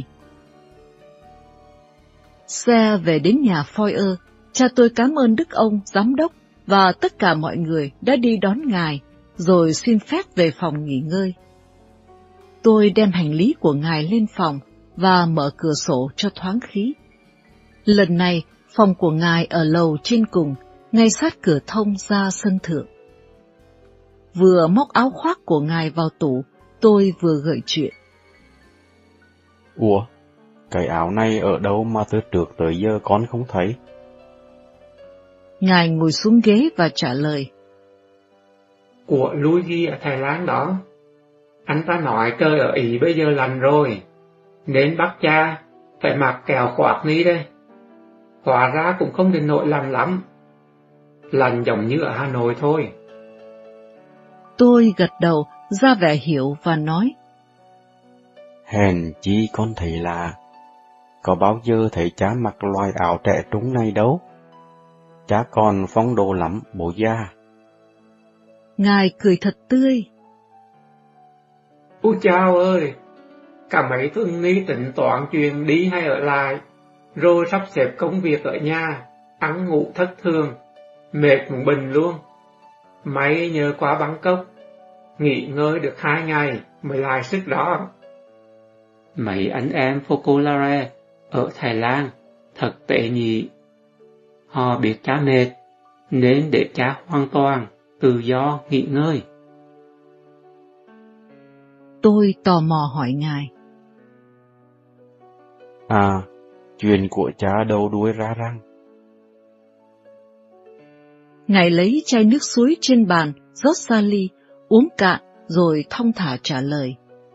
Xe về đến nhà Foyer, cha tôi cảm ơn Đức ông giám đốc và tất cả mọi người đã đi đón ngài, rồi xin phép về phòng nghỉ ngơi. Tôi đem hành lý của ngài lên phòng và mở cửa sổ cho thoáng khí. Lần này, phòng của ngài ở lầu trên cùng, ngay sát cửa thông ra sân thượng. Vừa móc áo khoác của ngài vào tủ, tôi vừa gợi chuyện. Ủa, cái áo này ở đâu mà từ trước tới giờ con không thấy? Ngài ngồi xuống ghế và trả lời. Của Luigi ở Thái Lan đó. Anh ta nói trời ở Ý bây giờ lạnh rồi, nên bắt cha phải mặc kèo khoác ní đây. Hóa ra cũng không đến nỗi lạnh lắm. Lạnh giống như ở Hà Nội thôi. Tôi gật đầu, ra vẻ hiểu và nói. Hèn chi con thấy lạ. Có bao giờ thấy cha mặc loài áo trẻ trung này đâu. Cha còn phong độ lắm, bố già. Ngài cười thật tươi. Ôi chao ơi, cả mấy tuần ni tính toán chuyện đi hay ở lại, rồi sắp xếp công việc ở nhà, ăn ngủ thất thường, mệt một bình luôn. May nhờ qua Bangkok, nghỉ ngơi được hai ngày mới lại sức đó. Mấy anh em Focolare ở Thái Lan thật tệ nhỉ. Họ biết cha mệt, nên để cha hoàn toàn tự do nghỉ ngơi. Tôi tò mò hỏi ngài. À, chuyện của cha đầu đuôi ra răng. Ngài lấy chai nước suối trên bàn, rót ra ly, uống cạn, rồi thong thả trả lời.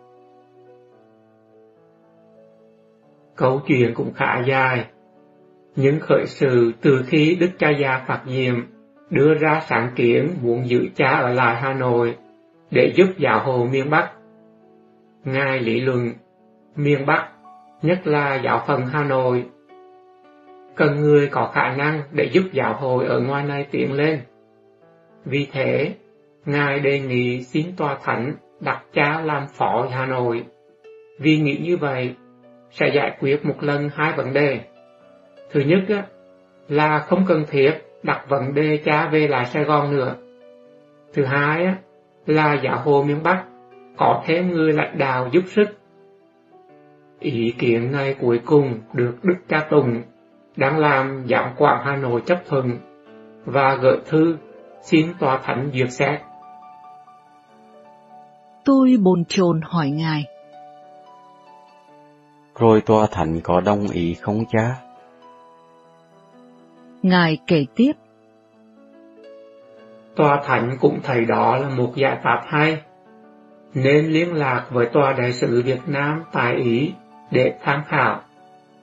Câu chuyện cũng khá dài, nhưng khởi sự từ khi Đức cha già Phạt Diệm đưa ra sáng kiến muốn giữ cha ở lại Hà Nội để giúp giáo hội miền Bắc. Ngài lý luận, miền Bắc, nhất là giáo phận Hà Nội, cần người có khả năng để giúp giáo hội ở ngoài này tiến lên. Vì thế, Ngài đề nghị xin tòa thánh đặt cha làm phó Hà Nội, vì nghĩ như vậy sẽ giải quyết một lần hai vấn đề. Thứ nhất á, là không cần thiết đặt vấn đề cha về lại Sài Gòn nữa. Thứ hai á, là giáo hội miền Bắc có thêm người lãnh đạo giúp sức. Ý kiến này cuối cùng được Đức cha Tùng đang làm giám quản Hà Nội chấp thuận và gửi thư xin tòa thánh duyệt xét. Tôi bồn chồn hỏi ngài. Rồi tòa thánh có đồng ý không cha? Ngài kể tiếp. Tòa thánh cũng thấy đó là một giải pháp hay, nên liên lạc với tòa đại sứ Việt Nam tại Ý để tham khảo.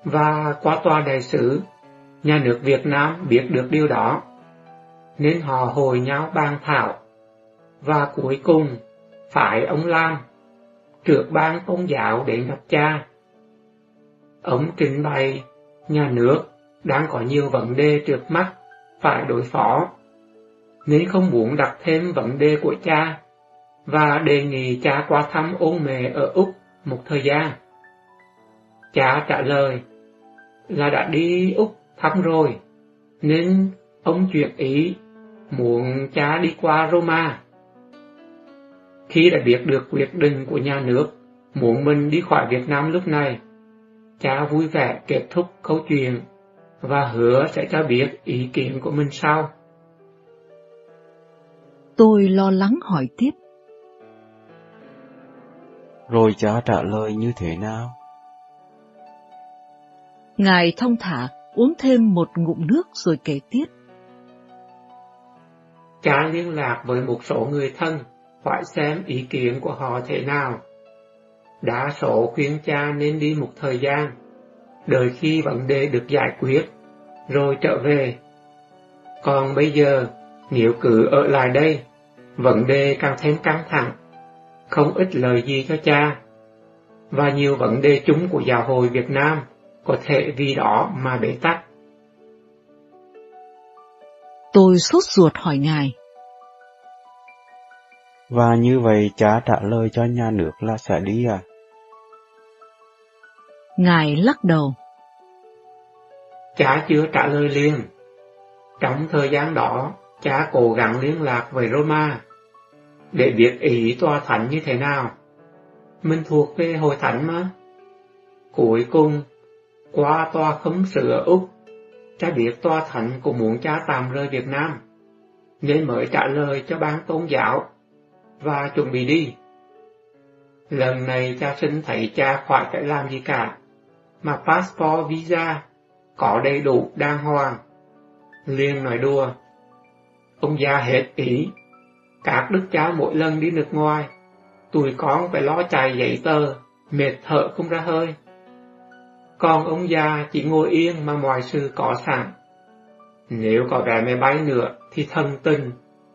và qua tòa đại sứ, nhà nước Việt Nam biết được điều đó, nên họ hội nhau bàn thảo, và cuối cùng phải ông Lam, trưởng ban tôn giáo đến gặp cha. Ông trình bày nhà nước đang có nhiều vấn đề trước mắt phải đối phó, nên không muốn đặt thêm vấn đề của cha, và đề nghị cha qua thăm ôn mẹ ở Úc một thời gian. Cha trả lời là đã đi Úc thăm rồi, nên ông chuyển ý muốn cha đi qua Roma. Khi đã biết được quyết định của nhà nước muốn mình đi khỏi Việt Nam lúc này, cha vui vẻ kết thúc câu chuyện và hứa sẽ cho biết ý kiến của mình sau. Tôi lo lắng hỏi tiếp. Rồi cha trả lời như thế nào? Ngài thong thả uống thêm một ngụm nước rồi kể tiếp. Cha liên lạc với một số người thân, hỏi xem ý kiến của họ thế nào. Đa số khuyên cha nên đi một thời gian, đợi khi vấn đề được giải quyết, rồi trở về. Còn bây giờ, nếu cứ ở lại đây, vấn đề càng thêm căng thẳng, không ích lợi gì cho cha, và nhiều vấn đề chung của giáo hội Việt Nam có thể vì đó mà bế tắc. Tôi sốt ruột hỏi Ngài. Và như vậy cha trả lời cho nhà nước là sẽ đi à? Ngài lắc đầu. Cha chưa trả lời liền. Trong thời gian đó, cha cố gắng liên lạc với Roma, để biết ý tòa thánh như thế nào. Mình thuộc về hội thánh mà. Cuối cùng, qua tòa khâm sứ ở Úc, cha biết tòa thánh cũng muốn cha tạm rời Việt Nam, nên mới trả lời cho ban tôn giáo và chuẩn bị đi. Lần này cha xin thấy cha khỏi phải làm gì cả, mà passport visa có đầy đủ đàng hoàng. Liền nói đùa, ông già hết ý, các đức cha mỗi lần đi nước ngoài, tụi con phải lo chạy giấy tờ, mệt thở không ra hơi. Còn ông già chỉ ngồi yên mà mọi sự có sẵn. Nếu có vé máy bay nữa thì thần tình.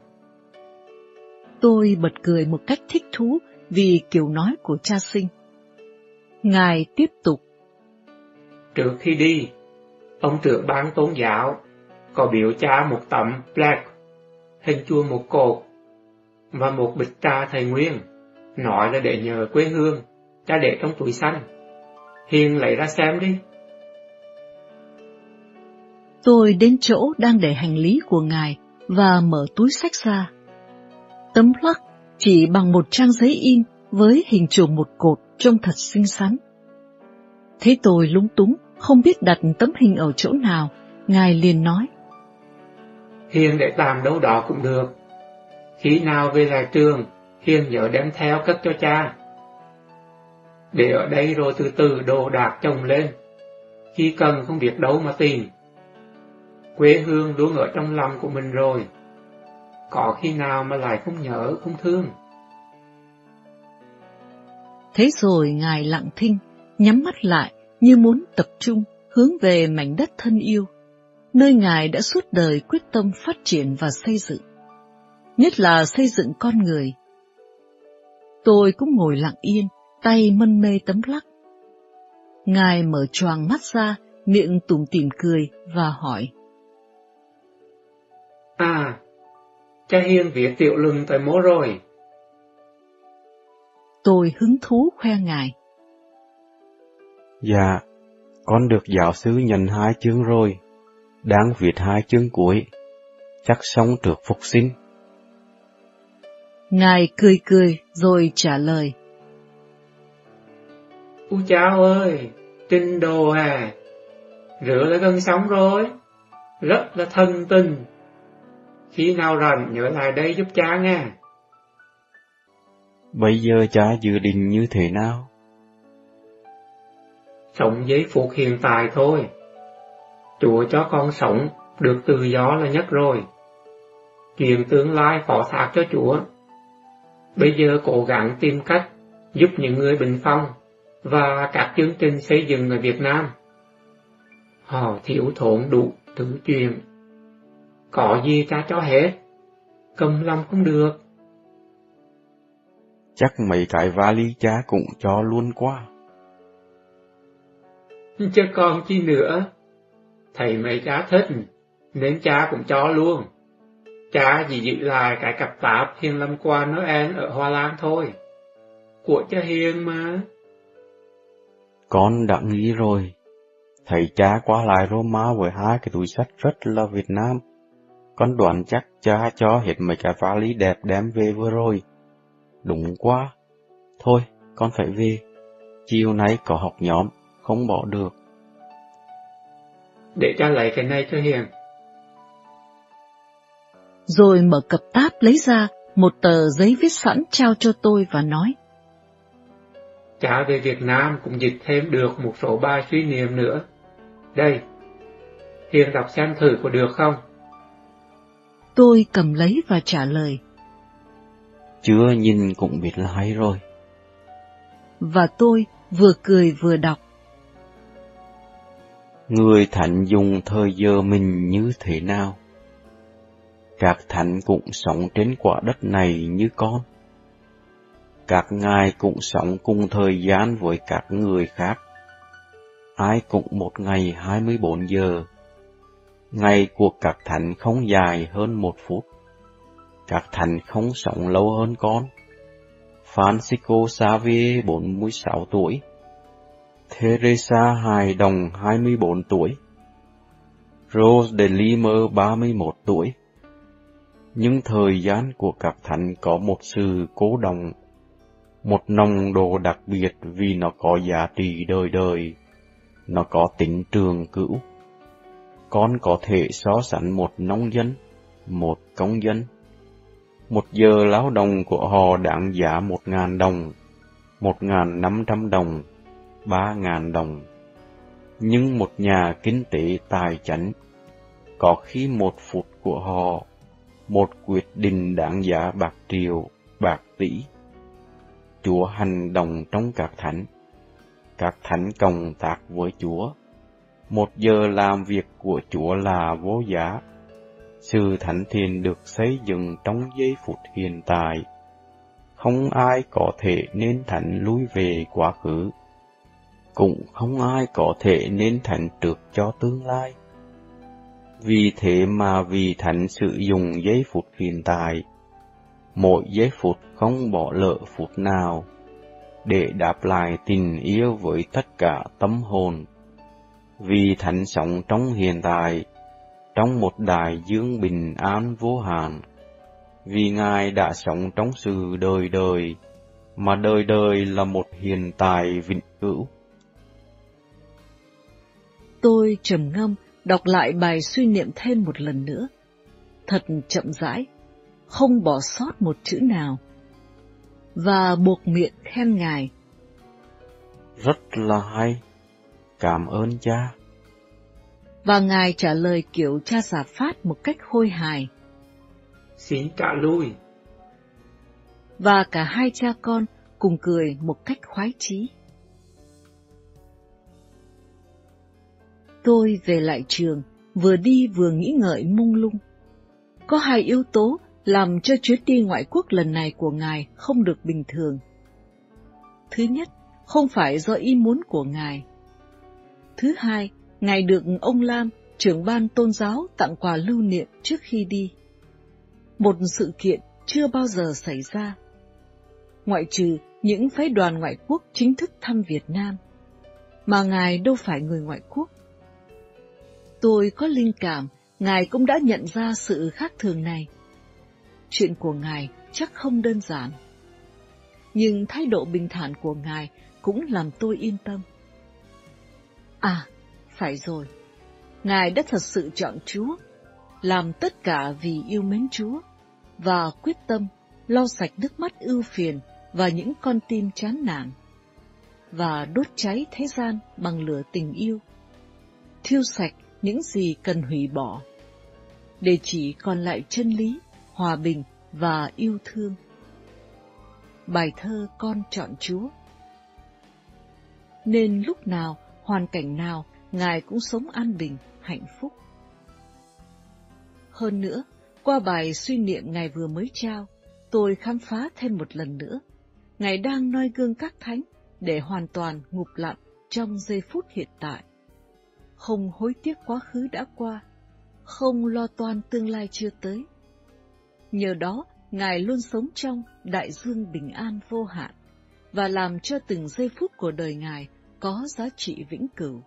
Tôi bật cười một cách thích thú vì kiểu nói của cha sinh. Ngài tiếp tục. Trước khi đi, ông trưởng ban tôn giáo có biểu cha một tấm plaque, hình chuông một cột, và một bịch trà thầy Nguyên, nói là để nhờ quê hương, cha để trong túi xanh. Hiền lấy ra xem đi. Tôi đến chỗ đang để hành lý của Ngài và mở túi xách ra. Tấm plaque chỉ bằng một trang giấy in với hình chùm một cột trông thật xinh xắn. Thấy tôi lúng túng, không biết đặt tấm hình ở chỗ nào, Ngài liền nói. Hiền để tạm đâu đó cũng được. Khi nào về lại trường, Hiền nhớ đem theo cất cho cha. Để ở đây rồi từ từ đồ đạc chồng lên. Khi cần không biết đâu mà tìm. Quê hương luôn ở trong lòng của mình rồi. Có khi nào mà lại không nhớ, không thương. Thế rồi Ngài lặng thinh, nhắm mắt lại như muốn tập trung hướng về mảnh đất thân yêu, nơi Ngài đã suốt đời quyết tâm phát triển và xây dựng, nhất là xây dựng con người. Tôi cũng ngồi lặng yên, tay mân mê tấm plaque. Ngài mở choàng mắt ra, miệng tủm tỉm cười và hỏi. À, cha Hiền viết tiểu luận tới mố rồi. Tôi hứng thú khoe Ngài. Dạ, con được giáo sư nhận hai chương rồi, đang viết hai chương cuối, chắc xong trước phục sinh. Ngài cười cười rồi trả lời. Ú cháu ơi, trình đồ à, rửa là gần xong rồi, rất là thân tình. Khi nào rảnh nhớ lại đây giúp cha nha. Bây giờ cha dự định như thế nào? Sống giây phút hiện tại thôi. Chúa cho con sống được tự do là nhất rồi. Chuyện tương lai phó thác cho Chúa. Bây giờ cố gắng tìm cách giúp những người bệnh phong và các chương trình xây dựng ở Việt Nam Họ thiếu thốn đủ thứ chuyện. Có gì cha cho hết, cầm lòng không được. Chắc mấy cái vali cha cũng cho luôn qua. Chứ còn chi nữa, thầy mấy cha thích, nên cha cũng cho luôn. Cha chỉ giữ lại cái cặp táp Hiền làm quà Noel ở Hoa Lan thôi. Của cha Hiền mà. Con đã nghĩ rồi. Thầy cha qua lại Roma với hai cái túi xách rất là Việt Nam. Con đoán chắc cha cho hết mấy cái vali đẹp đem về vừa rồi. Đúng quá. Thôi, con phải về. Chiều nay có học nhóm, không bỏ được. Để cha lấy cái này cho Hiền. Rồi mở cặp táp lấy ra một tờ giấy viết sẵn trao cho tôi và nói. Cha về Việt Nam cũng dịch thêm được một số bài suy niệm nữa. Đây, Hiền đọc xem thử có được không? Tôi cầm lấy và trả lời. Chưa nhìn cũng biết là hay rồi. Và tôi vừa cười vừa đọc. Người thánh dùng thời giờ mình như thế nào? Các thánh cũng sống trên quả đất này như con. Các ngài cũng sống cùng thời gian với các người khác. Ai cũng một ngày hai mươi bốn giờ. Ngày của các thánh không dài hơn một phút. Các thánh không sống lâu hơn con. Francisco Xavier bốn mươi sáu tuổi. Teresa hài đồng hai mươi bốn tuổi. Rose de Lima ba mươi mốt tuổi. Nhưng thời gian của các thánh có một sự cố động, một nồng độ đặc biệt vì nó có giá trị đời đời, nó có tính trường cửu. Con có thể so sánh một nông dân, một công dân. Một giờ lao động của họ đáng giá một ngàn đồng, một ngàn năm trăm đồng, ba ngàn đồng. Nhưng một nhà kinh tế tài chánh, có khi một phút của họ, một quyết định đáng giá bạc triệu, bạc tỷ. Chúa hành động trong các thánh, các thánh cộng tác với Chúa. Một giờ làm việc của Chúa là vô giá. Sự thánh thiện được xây dựng trong giây phút hiện tại. Không ai có thể nên thánh lui về quá khứ. Cũng không ai có thể nên thánh trước cho tương lai. Vì thế mà vì thánh sử dụng giây phút hiện tại, mỗi giây phút không bỏ lỡ phút nào, để đáp lại tình yêu với tất cả tâm hồn. Vì thánh sống trong hiện tại, trong một đại dương bình an vô hạn. Vì Ngài đã sống trong sự đời đời, mà đời đời là một hiện tại vĩnh cửu. Tôi trầm ngâm đọc lại bài suy niệm thêm một lần nữa, thật chậm rãi, không bỏ sót một chữ nào, và buộc miệng khen Ngài. Rất là hay, cảm ơn cha. Và Ngài trả lời kiểu cha giả phát một cách khôi hài. Xin trả lui. Và cả hai cha con cùng cười một cách khoái chí. Tôi về lại trường, vừa đi vừa nghĩ ngợi mông lung. Có hai yếu tố làm cho chuyến đi ngoại quốc lần này của Ngài không được bình thường. Thứ nhất, không phải do ý muốn của Ngài. Thứ hai, Ngài được ông Lam, trưởng ban tôn giáo, tặng quà lưu niệm trước khi đi. Một sự kiện chưa bao giờ xảy ra. Ngoại trừ những phái đoàn ngoại quốc chính thức thăm Việt Nam, mà Ngài đâu phải người ngoại quốc. Tôi có linh cảm Ngài cũng đã nhận ra sự khác thường này. Chuyện của Ngài chắc không đơn giản. Nhưng thái độ bình thản của Ngài cũng làm tôi yên tâm. À, phải rồi, Ngài đã thật sự chọn Chúa, làm tất cả vì yêu mến Chúa, và quyết tâm lau sạch nước mắt ưu phiền và những con tim chán nản, và đốt cháy thế gian bằng lửa tình yêu, thiêu sạch những gì cần hủy bỏ, để chỉ còn lại chân lý, hòa bình và yêu thương. Bài thơ Con chọn Chúa. Nên lúc nào, hoàn cảnh nào, Ngài cũng sống an bình, hạnh phúc. Hơn nữa, qua bài suy niệm Ngài vừa mới trao, tôi khám phá thêm một lần nữa, Ngài đang noi gương các thánh để hoàn toàn ngụp lặng trong giây phút hiện tại, không hối tiếc quá khứ đã qua, không lo toan tương lai chưa tới. Nhờ đó, Ngài luôn sống trong đại dương bình an vô hạn và làm cho từng giây phút của đời Ngài có giá trị vĩnh cửu.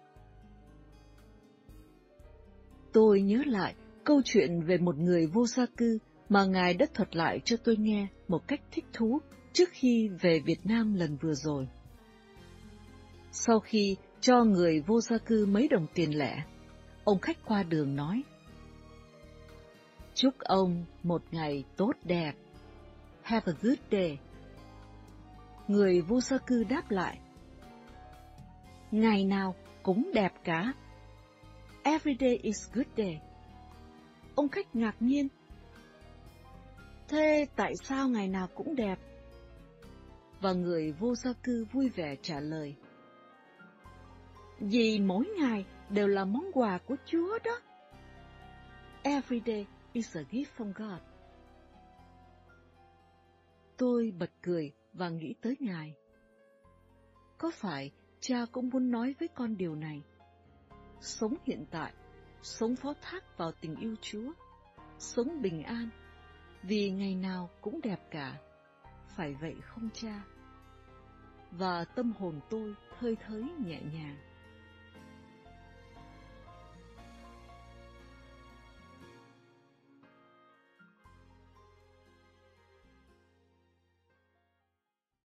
Tôi nhớ lại câu chuyện về một người vô gia cư mà Ngài đã thuật lại cho tôi nghe một cách thích thú trước khi về Việt Nam lần vừa rồi. Sau khi cho người vô gia cư mấy đồng tiền lẻ, ông khách qua đường nói: "Chúc ông một ngày tốt đẹp. Have a good day." Người vô gia cư đáp lại: "Ngày nào cũng đẹp cả. Every day is good day." Ông khách ngạc nhiên: "Thế tại sao ngày nào cũng đẹp?" Và người vô gia cư vui vẻ trả lời: "Vì mỗi ngày đều là món quà của Chúa đó. Every day is a gift from God." Tôi bật cười và nghĩ tới Ngài. Có phải Cha cũng muốn nói với con điều này? Sống hiện tại, sống phó thác vào tình yêu Chúa, sống bình an, vì ngày nào cũng đẹp cả. Phải vậy không Cha? Và tâm hồn tôi hơi thới nhẹ nhàng.